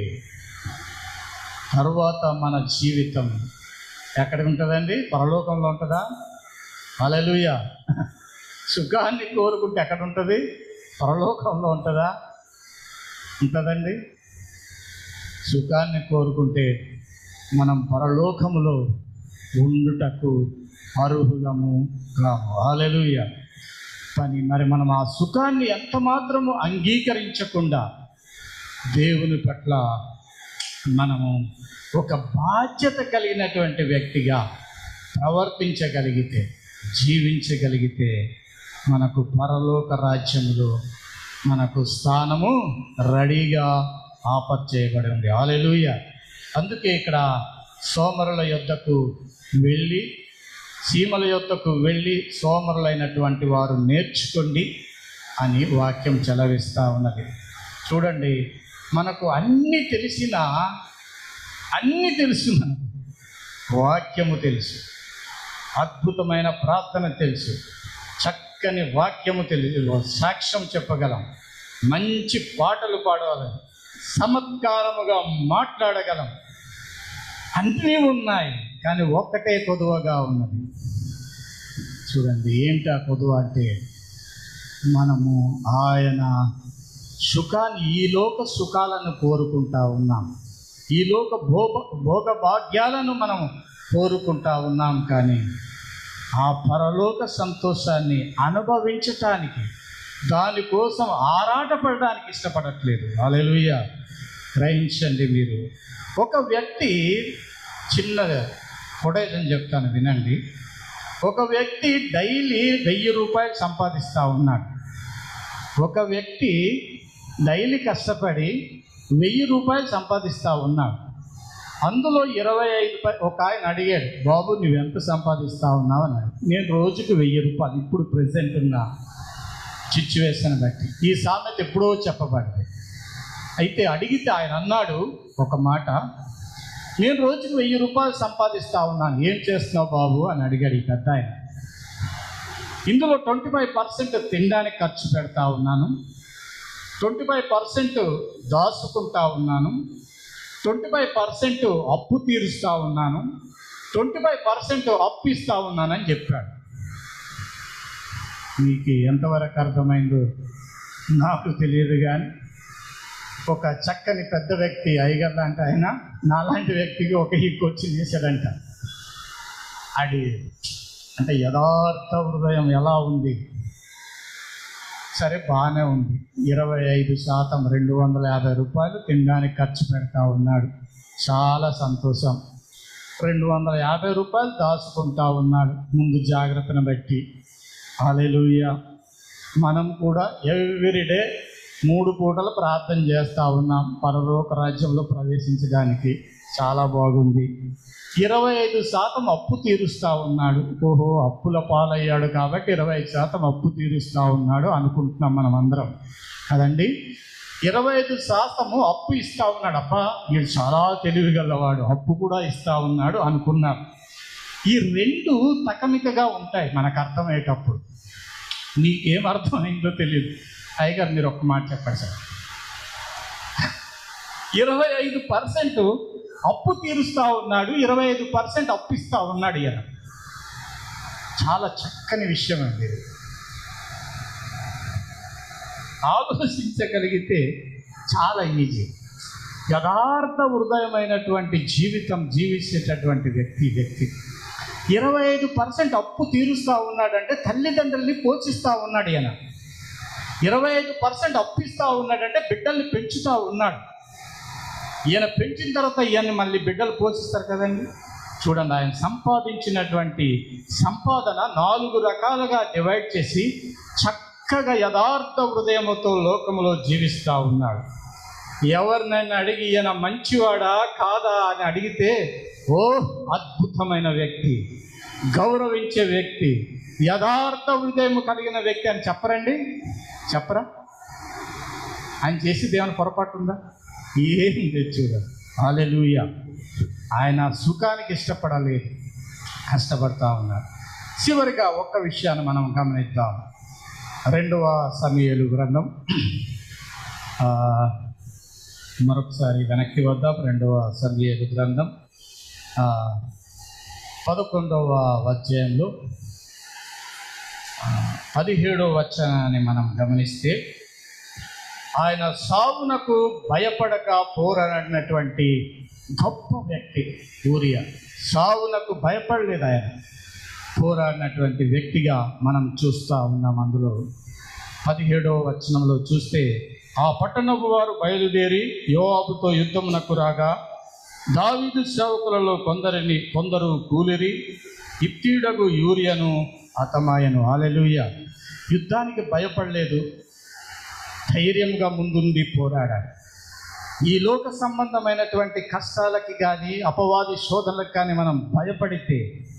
తర్వాత మన జీవితం ఎక్కడ ఉంటుందండి? పరలోకంలో ఉంటుందా? హల్లెలూయా. సుఖాన్ని కోరుకుంటే ఎక్కడ ఉంటుంది? పరలోకంలో ఉంటుందా? ఉంటుందండి. సుఖాన్ని కోరుకుంటే మనం పరలోకములో ఉండుటకు అర్హులము కాము. హల్లెలూయా. పని మరి మనం ఆ సుఖాన్ని ఎంత మాత్రము అంగీకరించకుండా దేవుని పట్ల మనము ఒక బాధ్యత కలిగినటువంటి వ్యక్తిగా ప్రవర్తించగలిగితే, జీవించగలిగితే మనకు పరలోక రాజ్యములో మనకు స్థానము రెడీగా ఆపర్చేయబడి ఉంది. హల్లెలూయా. అందుకే ఇక్కడ సోమరుల యొద్దకు వెళ్ళి సీమల యొద్దకు వెళ్ళి సోమరులైనటువంటి వారు నేర్చుకోండి అని వాక్యం చెలవిస్తూ ఉన్నది. చూడండి, మనకు అన్నీ తెలిసినా అన్నీ తెలుసు, మనకు వాక్యము తెలుసు, అద్భుతమైన ప్రార్థన తెలుసు, చక్కని వాక్యము తెలుసు, సాక్ష్యం చెప్పగలం, మంచి పాటలు పాడగలం, చమత్కారముగా మాట్లాడగలం, అన్నీ ఉన్నాయి. కానీ ఒక్కటే కొదువగా ఉన్నది. చూడండి, ఏంటి ఆ కొదువ అంటే మనము ఆయన సుఖాన్ని, ఈ లోక సుఖాలను కోరుకుంటా ఉన్నాం, ఈ లోక భోగ భోగ భాగ్యాలను మనం కోరుకుంటా ఉన్నాం. కానీ ఆ పరలోక సంతోషాన్ని అనుభవించటానికి, దానికోసం ఆరాటపడడానికి ఇష్టపడట్లేదు. హల్లెలూయా. గ్రహించండి మీరు. ఒక వ్యక్తి, చిన్న కొటేషన్ చెప్తాను వినండి. ఒక వ్యక్తి డైలీ వెయ్యి రూపాయలు సంపాదిస్తూ ఉన్నాడు. ఒక వ్యక్తి డైలీ కష్టపడి వెయ్యి రూపాయలు సంపాదిస్తూ ఉన్నాడు. అందులో ఇరవై ఐదు ఒక ఆయన అడిగాడు, బాబు నువ్వెంత సంపాదిస్తూ ఉన్నావు అని. నేను రోజుకి వెయ్యి రూపాయలు, ఇప్పుడు ప్రెసెంట్ ఉన్న సిచ్యువేషన్ బట్టి. ఈ సామెత ఎప్పుడో చెప్పబడింది. అయితే అడిగితే ఆయన అన్నాడు ఒక మాట, నేను రోజుకి వెయ్యి రూపాయలు సంపాదిస్తూ ఉన్నాను, ఏం చేస్తున్నావు బాబు అని అడిగాడు ఈ పెద్ద ఆయన. ఇందులో ట్వంటీ ఫైవ్ పర్సెంట్ తినడానికి ఖర్చు పెడతా ఉన్నాను, ట్వంటీ ఫైవ్ పర్సెంట్ దాచుకుంటా ఉన్నాను, ట్వంటీ ఫైవ్ పర్సెంట్ అప్పు తీరుస్తూ ఉన్నాను, ట్వంటీ ఫైవ్ పర్సెంట్ అప్పు ఇస్తూ ఉన్నానని చెప్పాడు. మీకు ఎంతవరకు అర్థమైందో నాకు తెలియదు, కానీ ఒక చక్కని పెద్ద వ్యక్తి అయ్యగారు లాంటి ఆయన నాలాంటి వ్యక్తికి ఒక హిక్ వచ్చి వేసాడంట. అది అంటే యథార్థ హృదయం ఎలా ఉంది? సరే బాగానే ఉంది, ఇరవై ఐదు శాతం రెండు వందల యాభై రూపాయలు తినడానికి ఖర్చు పెడతా ఉన్నాడు, చాలా సంతోషం. రెండు వందల యాభై రూపాయలు దాచుకుంటా ఉన్నాడు ముందు జాగ్రత్తను బట్టి. హల్లెలూయా. మనం కూడా ఎవ్రీడే మూడు పూటలు ప్రార్థన చేస్తూ ఉన్నాం పరలోక రాజ్యంలో ప్రవేశించడానికి. చాలా బాగుంది. ఇరవై ఐదు శాతం అప్పు తీరుస్తూ ఉన్నాడు. ఓహో, అప్పుల పాలయ్యాడు కాబట్టి ఇరవై ఐదు శాతం అప్పు తీరుస్తూ ఉన్నాడు అనుకుంటున్నాం మనం అందరం కదండి. ఇరవై ఐదు శాతము అప్పు ఇస్తూ ఉన్నాడు. అబ్బా, వీడు చాలా తెలివిగలవాడు, అప్పు కూడా ఇస్తూ ఉన్నాడు అనుకున్నాం. ఈ రెండు తకమికగా ఉంటాయి మనకు అర్థమయ్యేటప్పుడు. నీకేం అర్థమైందో తెలియదు. అయ్యగారు మీరు ఒక్క మాట చెప్పండి సార్. ఇరవై ఐదు పర్సెంట్ అప్పు తీరుస్తూ ఉన్నాడు, ఇరవై ఐదు పర్సెంట్ అప్పు ఇస్తూ ఉన్నాడు. ఈయన చాలా చక్కని విషయం అండి. ఆలోచించగలిగితే చాలా ఈజీ. యథార్థ హృదయమైనటువంటి జీవితం జీవించేటటువంటి వ్యక్తి వ్యక్తి ఇరవై ఐదు పర్సెంట్ అప్పు తీరుస్తూ ఉన్నాడంటే తల్లిదండ్రుల్ని పోషిస్తూ ఉన్నాడు. ఈయన ఇరవై ఐదు పర్సెంట్ అప్పు ఇస్తూ ఉన్నాడంటే బిడ్డల్ని పెంచుతూ ఉన్నాడు. ఈయన పెంచిన తర్వాత ఈయన్ని మళ్ళీ బిడ్డలు పోషిస్తారు కదండి. చూడండి, ఆయన సంపాదించినటువంటి సంపాదన నాలుగు రకాలుగా డివైడ్ చేసి చక్కగా యథార్థ హృదయముతో లోకములో జీవిస్తూ ఉన్నాడు. ఎవరినైనా అడిగి ఈయన మంచివాడా కాదా అని అడిగితే, ఓ అద్భుతమైన వ్యక్తి, గౌరవించే వ్యక్తి, యథార్థ హృదయం కలిగిన వ్యక్తి అని చెప్పరండి? చెప్పరా? ఆయన చేసి దేవుని పొరపాటు ఉందా? ఏం తెచ్చుదా. హల్లెలూయా. ఆయన సుఖానికి ఇష్టపడలేదు, కష్టపడతా ఉన్నారు. చివరిగా ఒక్క విషయాన్ని మనం గమనిద్దాం. రెండవ సమూయేలు గ్రంథం, మరొకసారి వెనక్కి వద్దాం. రెండవ సమూయేలు గ్రంథం పదకొండవ అధ్యాయంలో పదిహేడవ వచనాన్ని మనం గమనిస్తే, ఆయన సావునకు భయపడక పోరాడినటువంటి గొప్ప వ్యక్తి ఊరియా. సావునకు భయపడలేదు, ఆయన పోరాడినటువంటి వ్యక్తిగా మనం చూస్తూ ఉన్నాం. అందులో పదిహేడవ వచనంలో చూస్తే, ఆ పట్టణపు వారు బయలుదేరి యోవాబుతో యుద్ధమునకు రాగా దావీదు సేవకులలో కొందరిని కొందరు కూలిరి, ఇత్తీడగు యూరియను హతమాయెను. హల్లెలూయా. యుద్ధానికి భయపడలేదు, ధైర్యంగా ముందుండి పోరాడాడు. ఈ లోక సంబంధమైనటువంటి కష్టాలకి కానీ అపవాది శోధనలకు కానీ మనం భయపడితే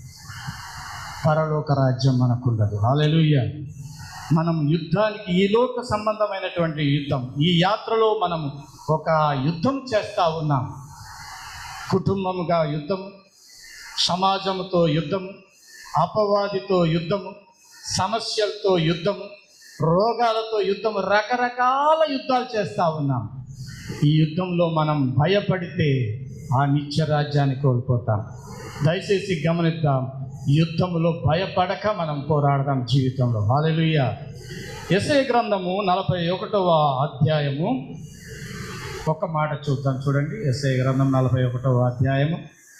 పరలోక రాజ్యం మనకుండదు. హల్లెలూయా. మనం యుద్ధానికి, ఈ లోక సంబంధమైనటువంటి యుద్ధం, ఈ యాత్రలో మనం ఒక యుద్ధం చేస్తూ ఉన్నాం. కుటుంబముగా యుద్ధం, సమాజంతో యుద్ధం, అపవాదితో యుద్ధము, సమస్యలతో యుద్ధము, రోగాలతో యుద్ధం, రకరకాల యుద్ధాలు చేస్తూ ఉన్నాం. ఈ యుద్ధంలో మనం భయపడితే ఆ నిత్య రాజ్యాన్ని కోల్పోతాం. దయచేసి గమనిద్దాం, యుద్ధంలో భయపడక మనం పోరాడదాం జీవితంలో. హల్లెలూయా. యెషయా గ్రంథము నలభై ఒకటవ అధ్యాయము ఒక మాట చూద్దాం. చూడండి, యెషయా గ్రంథం నలభై ఒకటవ అధ్యాయము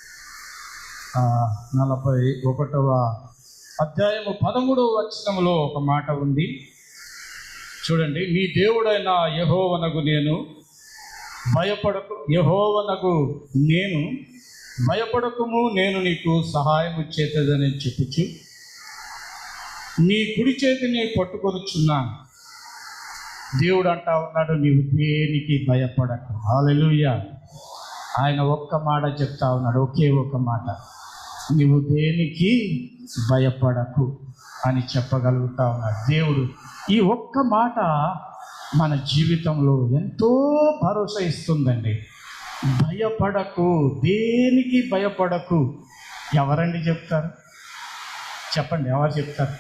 నలభై ఒకటవ అధ్యాయము పదమూడవ వచనములో ఒక మాట ఉంది. చూడండి, నీ దేవుడైన యెహోవానగు నేను భయపడకు, యెహోవానగు నేను భయపడకుము, నేను నీకు సహాయము చేసేదని చెప్పుచు నీ కుడి చేతిని పట్టుకొనుచున్నాను. దేవుడు అంటా ఉన్నాడు, నీవు దేనికి భయపడకు. హల్లెలూయా. ఆయన ఒక్క మాట చెప్తా ఉన్నాడు, ఒకే ఒక మాట, నీవు దేనికి భయపడకు అని చెప్పగలుగుతా ఉన్నాడు దేవుడు. ఈ ఒక్క మాట మన జీవితంలో ఎంతో భరోసా ఇస్తుందండి. భయపడకు, దేనికి భయపడకు. ఎవరండి చెప్తారు? చెప్పండి, ఎవరు చెప్తారు?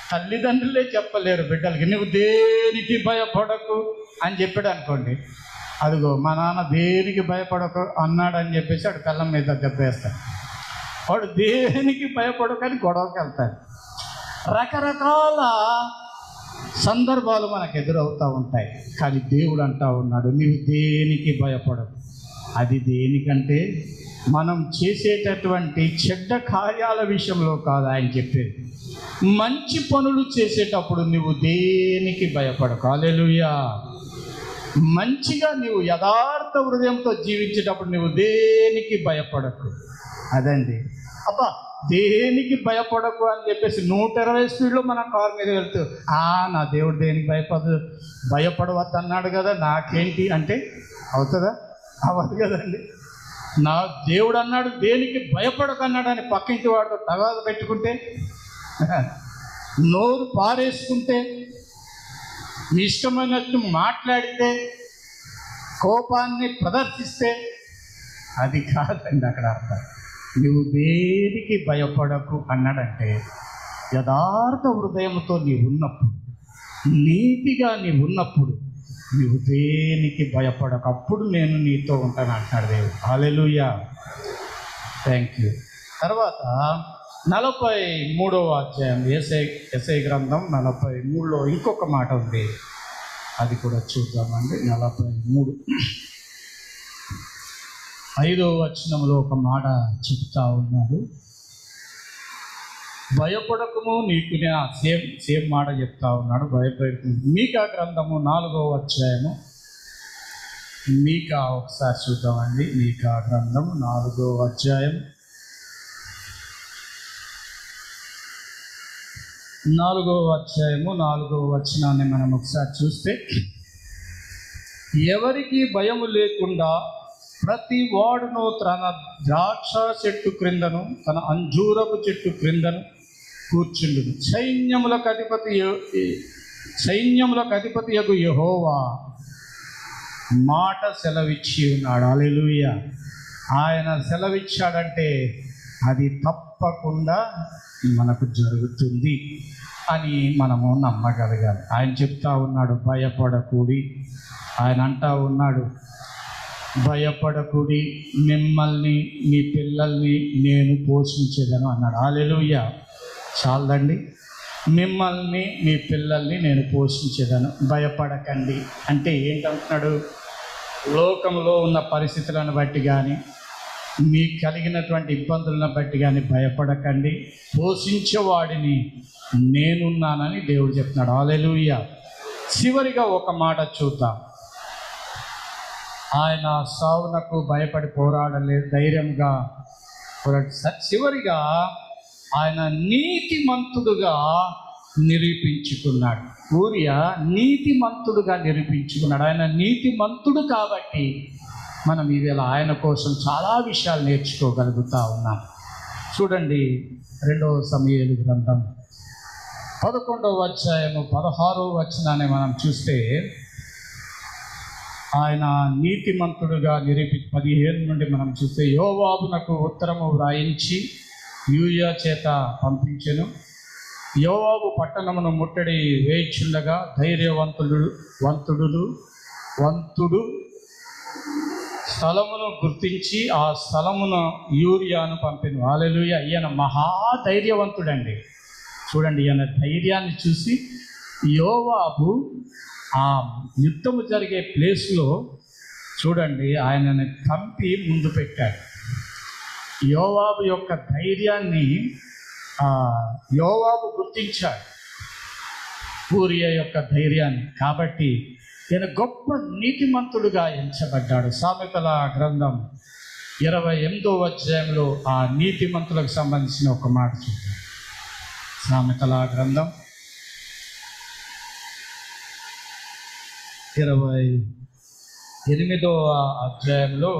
తల్లిదండ్రులే చెప్పలేరు బిడ్డలకి, నువ్వు దేనికి భయపడకు అని చెప్పాడు అనుకోండి, అదిగో మా నాన్న దేనికి భయపడక అన్నాడని చెప్పేసి వాడు కళ్ళం మీద దెబ్బేస్తాడు. వాడు దేనికి భయపడకని గొడవకి వెళ్తాడు. రకరకాల సందర్భాలు మనకు ఎదురవుతూ ఉంటాయి. కానీ దేవుడు అంటా ఉన్నాడు, నీవు దేనికి భయపడకు. అది దేనికంటే మనం చేసేటటువంటి చెడ్డ కార్యాల విషయంలో కాదు ఆయన చెప్పేది, మంచి పనులు చేసేటప్పుడు నువ్వు దేనికి భయపడకు. హల్లెలూయా. మంచిగా నీవు యథార్థ హృదయంతో జీవించేటప్పుడు నువ్వు దేనికి భయపడకు. అదండి. అబ్బా దేనికి భయపడకు అని చెప్పేసి నూట ఇరవై స్పీడ్లో మన కారు మీద వెళ్తూ ఆ నా దేవుడు దేనికి భయపడ భయపడవద్దు అన్నాడు కదా, నాకేంటి అంటే అవుతుందా? అవ్వదు కదండి. నా దేవుడు అన్నాడు దేనికి భయపడకు అన్నాడు అని పక్కింటి వాడితో తగాదు పెట్టుకుంటే, నోరు పారేసుకుంటే, మీ ఇష్టమైనట్టు మాట్లాడితే, కోపాన్ని ప్రదర్శిస్తే అది కాదండి అక్కడ అర్థం. నువ్వు దేనికి భయపడకు అన్నాడంటే యథార్థ హృదయంతో నీవు ఉన్నప్పుడు, నీతిగా నీవు ఉన్నప్పుడు నువ్వు దేనికి భయపడకు, అప్పుడు నేను నీతో ఉంటాను అంటున్నాడు దేవుడు. హల్లెలూయా. Thank you. తర్వాత నలభై మూడవ అధ్యాయం ఎస్ఐ ఎస్ఐ గ్రంథం నలభై మూడులో ఇంకొక మాట ఉంది, అది కూడా చూద్దామండి. నలభై మూడు ఐదవ వచనంలో ఒక మాట చెప్తా ఉన్నాడు, భయపడకము నీకు నేను సేమ్ సేమ్ మాట చెప్తా ఉన్నాడు. భయపడకు. మీకా గ్రంథము నాలుగవ అధ్యాయము, మీకా ఒకసారి చూద్దామండి. మీకా గ్రంథము నాలుగవ అధ్యాయం నాలుగవ అధ్యాయము నాలుగవ వచనాన్ని మనం ఒకసారి చూస్తే, ఎవరికి భయము లేకుండా ప్రతి వాడును తన ద్రాక్ష చెట్టు క్రిందను తన అంజూరపు చెట్టు క్రిందను కూర్చుండును. సైన్యములకు అధిపతి సైన్యములకు అధిపతి యగు యెహోవా మాట సెలవిచ్చి ఉన్నాడు. హల్లెలూయా. ఆయన సెలవిచ్చాడంటే అది తప్పకుండా మనకు జరుగుతుంది అని మనము నమ్మగలగాలి. ఆయన చెప్తా ఉన్నాడు భయపడకూడి. ఆయన అంటా ఉన్నాడు భయపడకుడి, మిమ్మల్ని మీ పిల్లల్ని నేను పోషించేదను అన్నాడు. హల్లెలూయా. చాలండి. మిమ్మల్ని మీ పిల్లల్ని నేను పోషించేదను, భయపడకండి అంటే ఏంటంటున్నాడు? లోకంలో ఉన్న పరిస్థితులను బట్టి కానీ మీకు కలిగినటువంటి ఇబ్బందులను బట్టి కానీ భయపడకండి, పోషించేవాడిని నేనున్నానని దేవుడు చెప్తున్నాడు. హల్లెలూయా. చివరిగా ఒక మాట చూద్దాం. ఆయన సావునకు భయపడి పోరాడలేదు, ధైర్యంగా పోరాడు. చివరిగా ఆయన నీతిమంతుడుగా నిరూపించుకున్నాడు. ఊరియా నీతిమంతుడుగా నిరూపించుకున్నాడు. ఆయన నీతిమంతుడు కాబట్టి మనం ఈవేళ ఆయన కోసం చాలా విషయాలు నేర్చుకోగలుగుతా ఉన్నాం. చూడండి, రెండవ సమూయేలు గ్రంథం పదకొండవ అధ్యాయము పదహారవ వచనాన్ని మనం చూస్తే, ఆయన నీతిమంతుడుగా నిరూపి పదిహేను నుండి మనం చూస్తే, యోవాబునకు ఉత్తరము వ్రాయించి యూరియా చేత పంపించెను. యోవాబు పట్టణమును ముట్టడి వేయిచుండగా ధైర్యవంతుడు వంతుడు వంతుడు స్థలమును గుర్తించి ఆ స్థలమును యూరియాను పంపెను. హల్లెలూయా. ఈయన మహాధైర్యవంతుడండి. చూడండి, ఈయన ధైర్యాన్ని చూసి యోవాబు ఆ యుద్ధము జరిగే ప్లేస్లో చూడండి ఆయనని పంపి ముందు పెట్టాడు. యోవాబు యొక్క ధైర్యాన్ని యోవాబు గుర్తించాడు, ఊరియా యొక్క ధైర్యాన్ని. కాబట్టి ఈయన గొప్ప నీతిమంతుడుగా ఎంచబడ్డాడు. సామెతల గ్రంథం ఇరవై ఎనిమిదో అధ్యాయంలో ఆ నీతిమంతులకు సంబంధించిన ఒక మాట చూద్దాం. సామెతల గ్రంథం ఇరవై ఎనిమిదవ అధ్యాయంలో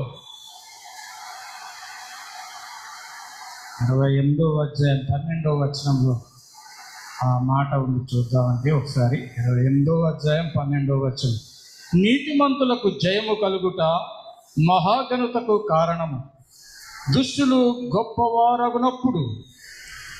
ఇరవై ఎనిమిదవ అధ్యాయం పన్నెండవ వచనంలో ఆ మాట ఉంది, చూద్దామంటే ఒకసారి. ఇరవై ఎనిమిదవ అధ్యాయం పన్నెండవ వచనం, నీతిమంతులకు జయము కలుగుట మహాఘనతకు కారణము, దుష్టులు గొప్పవారగునప్పుడు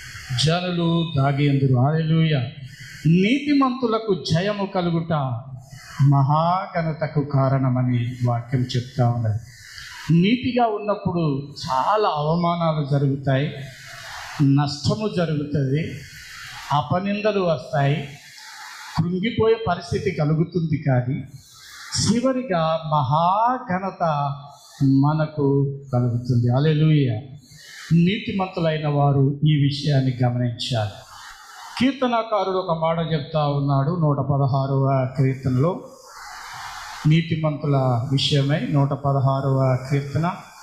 జనులు దాగేందురు. హల్లెలూయా. నీతిమంతులకు జయము కలుగుట మహాఘనతకు కారణమని వాక్యం చెప్తా ఉన్నది. నీతిగా ఉన్నప్పుడు చాలా అవమానాలు జరుగుతాయి, నష్టము జరుగుతుంది, అపనిందలు వస్తాయి, కృంగిపోయే పరిస్థితి కలుగుతుంది. కానీ చివరిగా మహాఘనత మనకు కలుగుతుంది. హల్లెలూయా. నీతిమంతులైన వారు ఈ విషయాన్ని గమనించాలి. కీర్తనకారుడు ఒక మాట చెప్తా ఉన్నాడు నూట పదహారవ కీర్తనలో, నీతిమంతుల విషయమై. నూట పదహారవ కీర్తన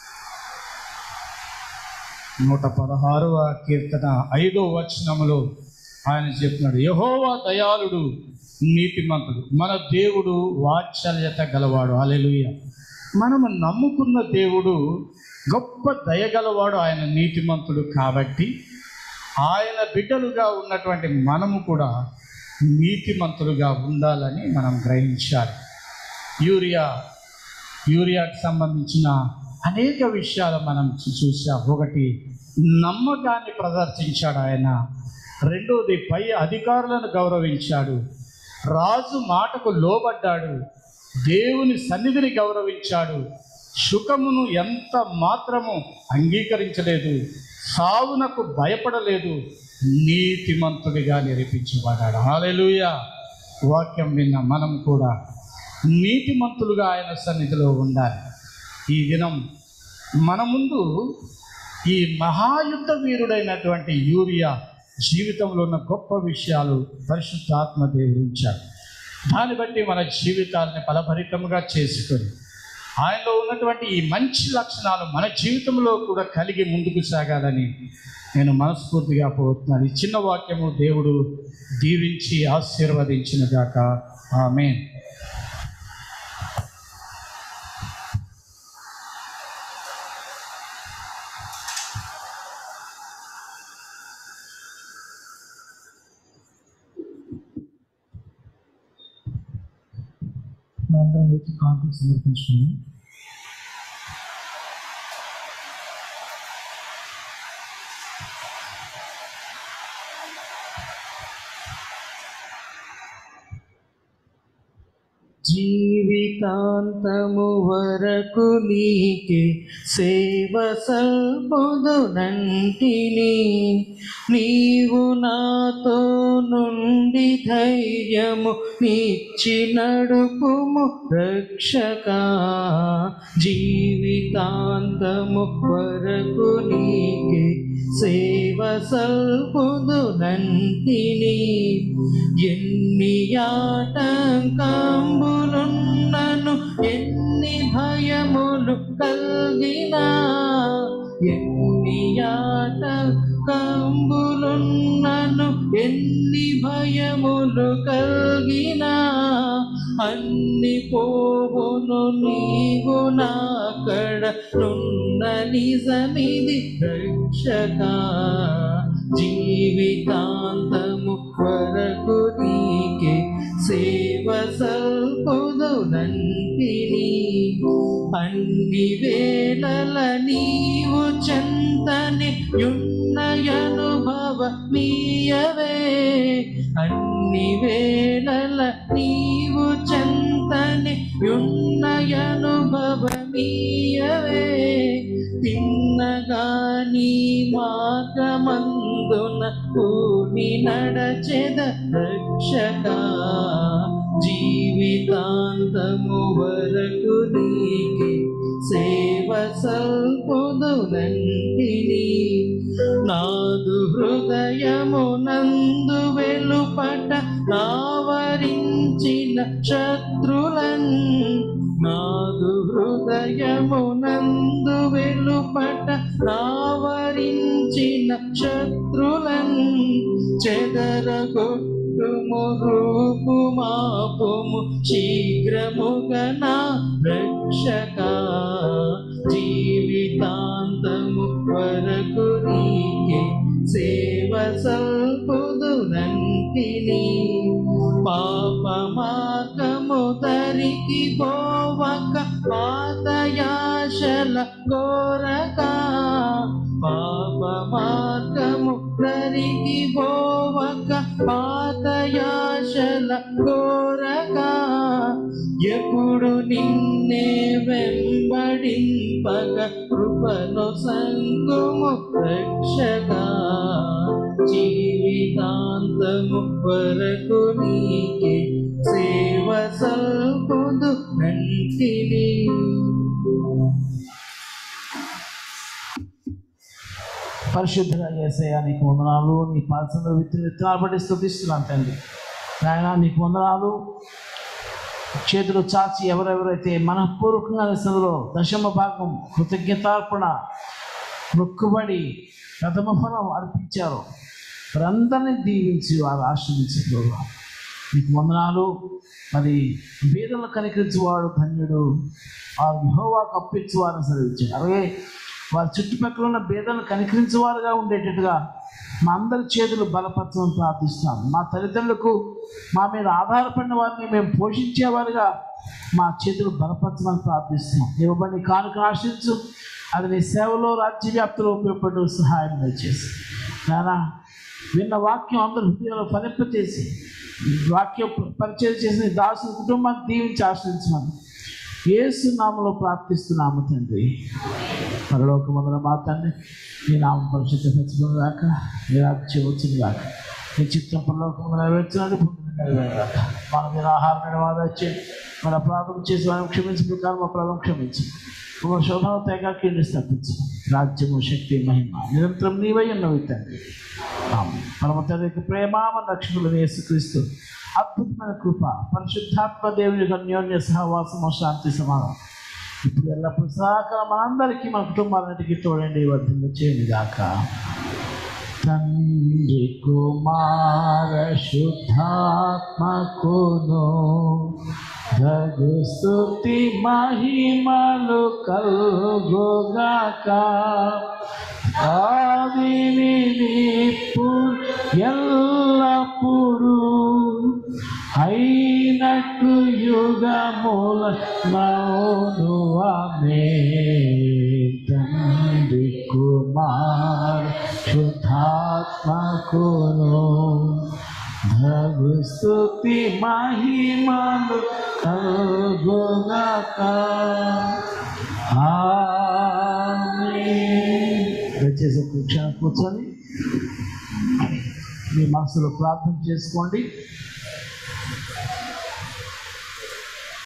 నూట పదహారవ కీర్తన ఐదో వచనములో ఆయన చెప్తున్నాడు, యెహోవా దయాళుడు నీతిమంతుడు, మన దేవుడు వాత్సల్యత గలవాడు. హల్లెలూయా. మనము నమ్ముకున్న దేవుడు గొప్ప దయగలవాడు, ఆయన నీతిమంతుడు. కాబట్టి ఆయన బిడ్డలుగా ఉన్నటువంటి మనము కూడా నీతిమంతులుగా ఉండాలని మనం గ్రహించాలి. యూరియా యూరియాకి సంబంధించిన అనేక విషయాలు మనం చూసాం. ఒకటి, నమ్మకాన్ని ప్రదర్శించాడు ఆయన. రెండోది, పై అధికారులను గౌరవించాడు, రాజు మాటకు లోబడ్డాడు, దేవుని సన్నిధిని గౌరవించాడు, సుఖమును ఎంత మాత్రము అంగీకరించలేదు, సావునకు భయపడలేదు, నీతిమంతుడిగా నిరూపించబడ్డాడు. హల్లెలూయా. వాక్యం విన్న మనం కూడా నీతిమంతులుగా ఆయన సన్నిధిలో ఉండాలి. ఈ దినం మన ముందు ఈ మహాయుద్ధ వీరుడైనటువంటి యూరియా జీవితంలో ఉన్న గొప్ప విషయాలు పరిశుద్ధాత్మ దేవుడు ఉంచాడు. దాన్ని బట్టి మన జీవితాలని ఫలభరితంగా చేసుకొని ఆయనలో ఉన్నటువంటి ఈ మంచి లక్షణాలు మన జీవితంలో కూడా కలిగి ముందుకు సాగాలని నేను మనస్ఫూర్తిగా కోరుతున్నాను. ఈ చిన్న వాక్యము దేవుడు దీవించి ఆశీర్వదించిన గాక. ఆమేన్. అందరం వచ్చి కాంట్రాక్ట్ సమర్పించుకున్నాం. జీవితాంతము వరకు నీకే సేవ సల్పుదునంటిని, నీవు నాతో నుండి ధైర్యము నిచ్చి నడుపుము రక్షకా. జీవితాంతము వరకు నీకే సేవ సల్పుదునంటిని, ఎన్ని ఆటంకంబులున్నను ఎన్ని భయములు కల్గినా, ఎన్ని ఆటంకంబులున్నను ఎన్ని భయములు కల్గినా, అన్ని పోవును నీవు నాకడ నున్న నిజమిది రక్షకా. జీవితాంతము వరకు నీకే సేవ సల్పుదునంటిని, అన్ని వేళల నీవు చెంతని యున్నయనుభవ మీయవే, అన్ని వేళల నీవు చెంతని యున్నయనుభవ మీయవే. తిన్నగాని మార్గమందున పూని నడచెద రక్షకా. జీవితాంతము వరకు నీకే సేవ సల్పుదునంటిని, నాదు హృదయమునందు వెలుపట నావరించిన శత్రులన్, నాదు హృదయమునందు వెలుపట నావరించిన శత్రులన్, చెదరగొట్టుము రూపుమాపుము శీఘ్రముగా నా రక్షకా. జీవితాంతము వరకు నీకే సేవ సల్పుదునంటిని, పాప మార్గము దరికి పోవక పాతయాశల కోరక, పాప మార్గము దరికి పోవక పాతయాశల కోరక, ఎప్పుడు నిన్నే వెంబడింపగ కృపను సంగుము రక్షక జీవితాంతము వరకు నీకే సేవ సల్పుదు నంటిని. పరిశుద్ధుల యేసయ్య నీకు వందనాలు. నీ పాల్సిన విత్తు విత్తనాలు బట్టి స్తుతిస్తున్నాను తండ్రి. నాయన నీకు వందనాలు. చేతులు చాచి ఎవరెవరైతే మనఃపూర్వకంగా ఇస్తున్నదో దశమ భాగం కృతజ్ఞతార్పణ మొక్కుబడి ప్రథమ ఫలం అర్పించారు. వారందరినీ దీవించి వారు ఆశ్రయించారు. నీకు వందనాలు. మరి బీదలను కనికరించేవాడు ధన్యుడు, వారు యెహోవాకు అప్పించి వారిని సెలవించారు. అలాగే వారి చుట్టుపక్కల ఉన్న బీదలను కనికరించేవారుగా ఉండేటట్టుగా మా అందరి చేతులు బలపరచమని ప్రార్థిస్తున్నాం. మా తల్లిదండ్రులకు మా మీద ఆధారపడిన వారిని మేము పోషించేవారుగా మా చేతులు బలపరచమని ప్రార్థిస్తున్నాం. ఇవ్వబడి కానుక ఆశించు, అది నీ సేవలో రాజ్యవ్యాప్తిలో ఉపయోగపడే సహాయం దయచేసి నానా విన్న వాక్యం అందరి హృదయాల్లో ఫలింపచేసి వాక్యం పరిచయం చేసిన దాసు కుటుంబాన్ని దీవించి ఆశ్రయించమని యేసు నామములో ప్రార్థిస్తున్నాము తండ్రి. పరలోకమందున మా తండ్రి, నీ నామం పరిశుద్ధపరచుకుని గాక, నీ రాజ్యం వచ్చింది గాక, నీ చిత్తం పరలోకమందు నెరవేర్చినట్టు భూమిని నెరవేరగాక. మన మీద ఆహారం నిలవాదొచ్చి మన అపరాధం చేసి మనం క్షమించి ప్రకారం మా అపరాధం క్షమించి మన శోభను తెగ కీడిసి తప్పించు. రాజ్యము శక్తి మహిమ నిరంతరం నీవై ఉన్నవి తండ్రి. పరమ తండ్రికి ప్రేమ మన రక్షకుడు యేసుక్రీస్తు అద్భుతమైన కృప పరిశుద్ధాత్మ దేవుని యొక్క అన్యోన్య సహవాసము శాంతి సమాధానం ఇప్పుడు ఎల్లప్పుడు సహకారం మనందరికీ మన కుటుంబాలన్నిటికీ తోడండి వర్ధిల్ల చేయండి గాక. తండ్రి కుమార శుద్ధాత్మకును దగు స్తుతి మహిమలు కలుగుగాక. ఆదిని ఇప్పుడు ఎల్లప్పుడు అయినట్టు యుగముల నౌను ఆమేన్. తండ్రి కుమార శుద్ధాత్మకును దగు స్తుతి మహిమలు కలుగుగాక. ఆమేన్. దయచేసి ఒక క్షణం కూర్చొని మీ మనసులో ప్రార్థన చేసుకోండి.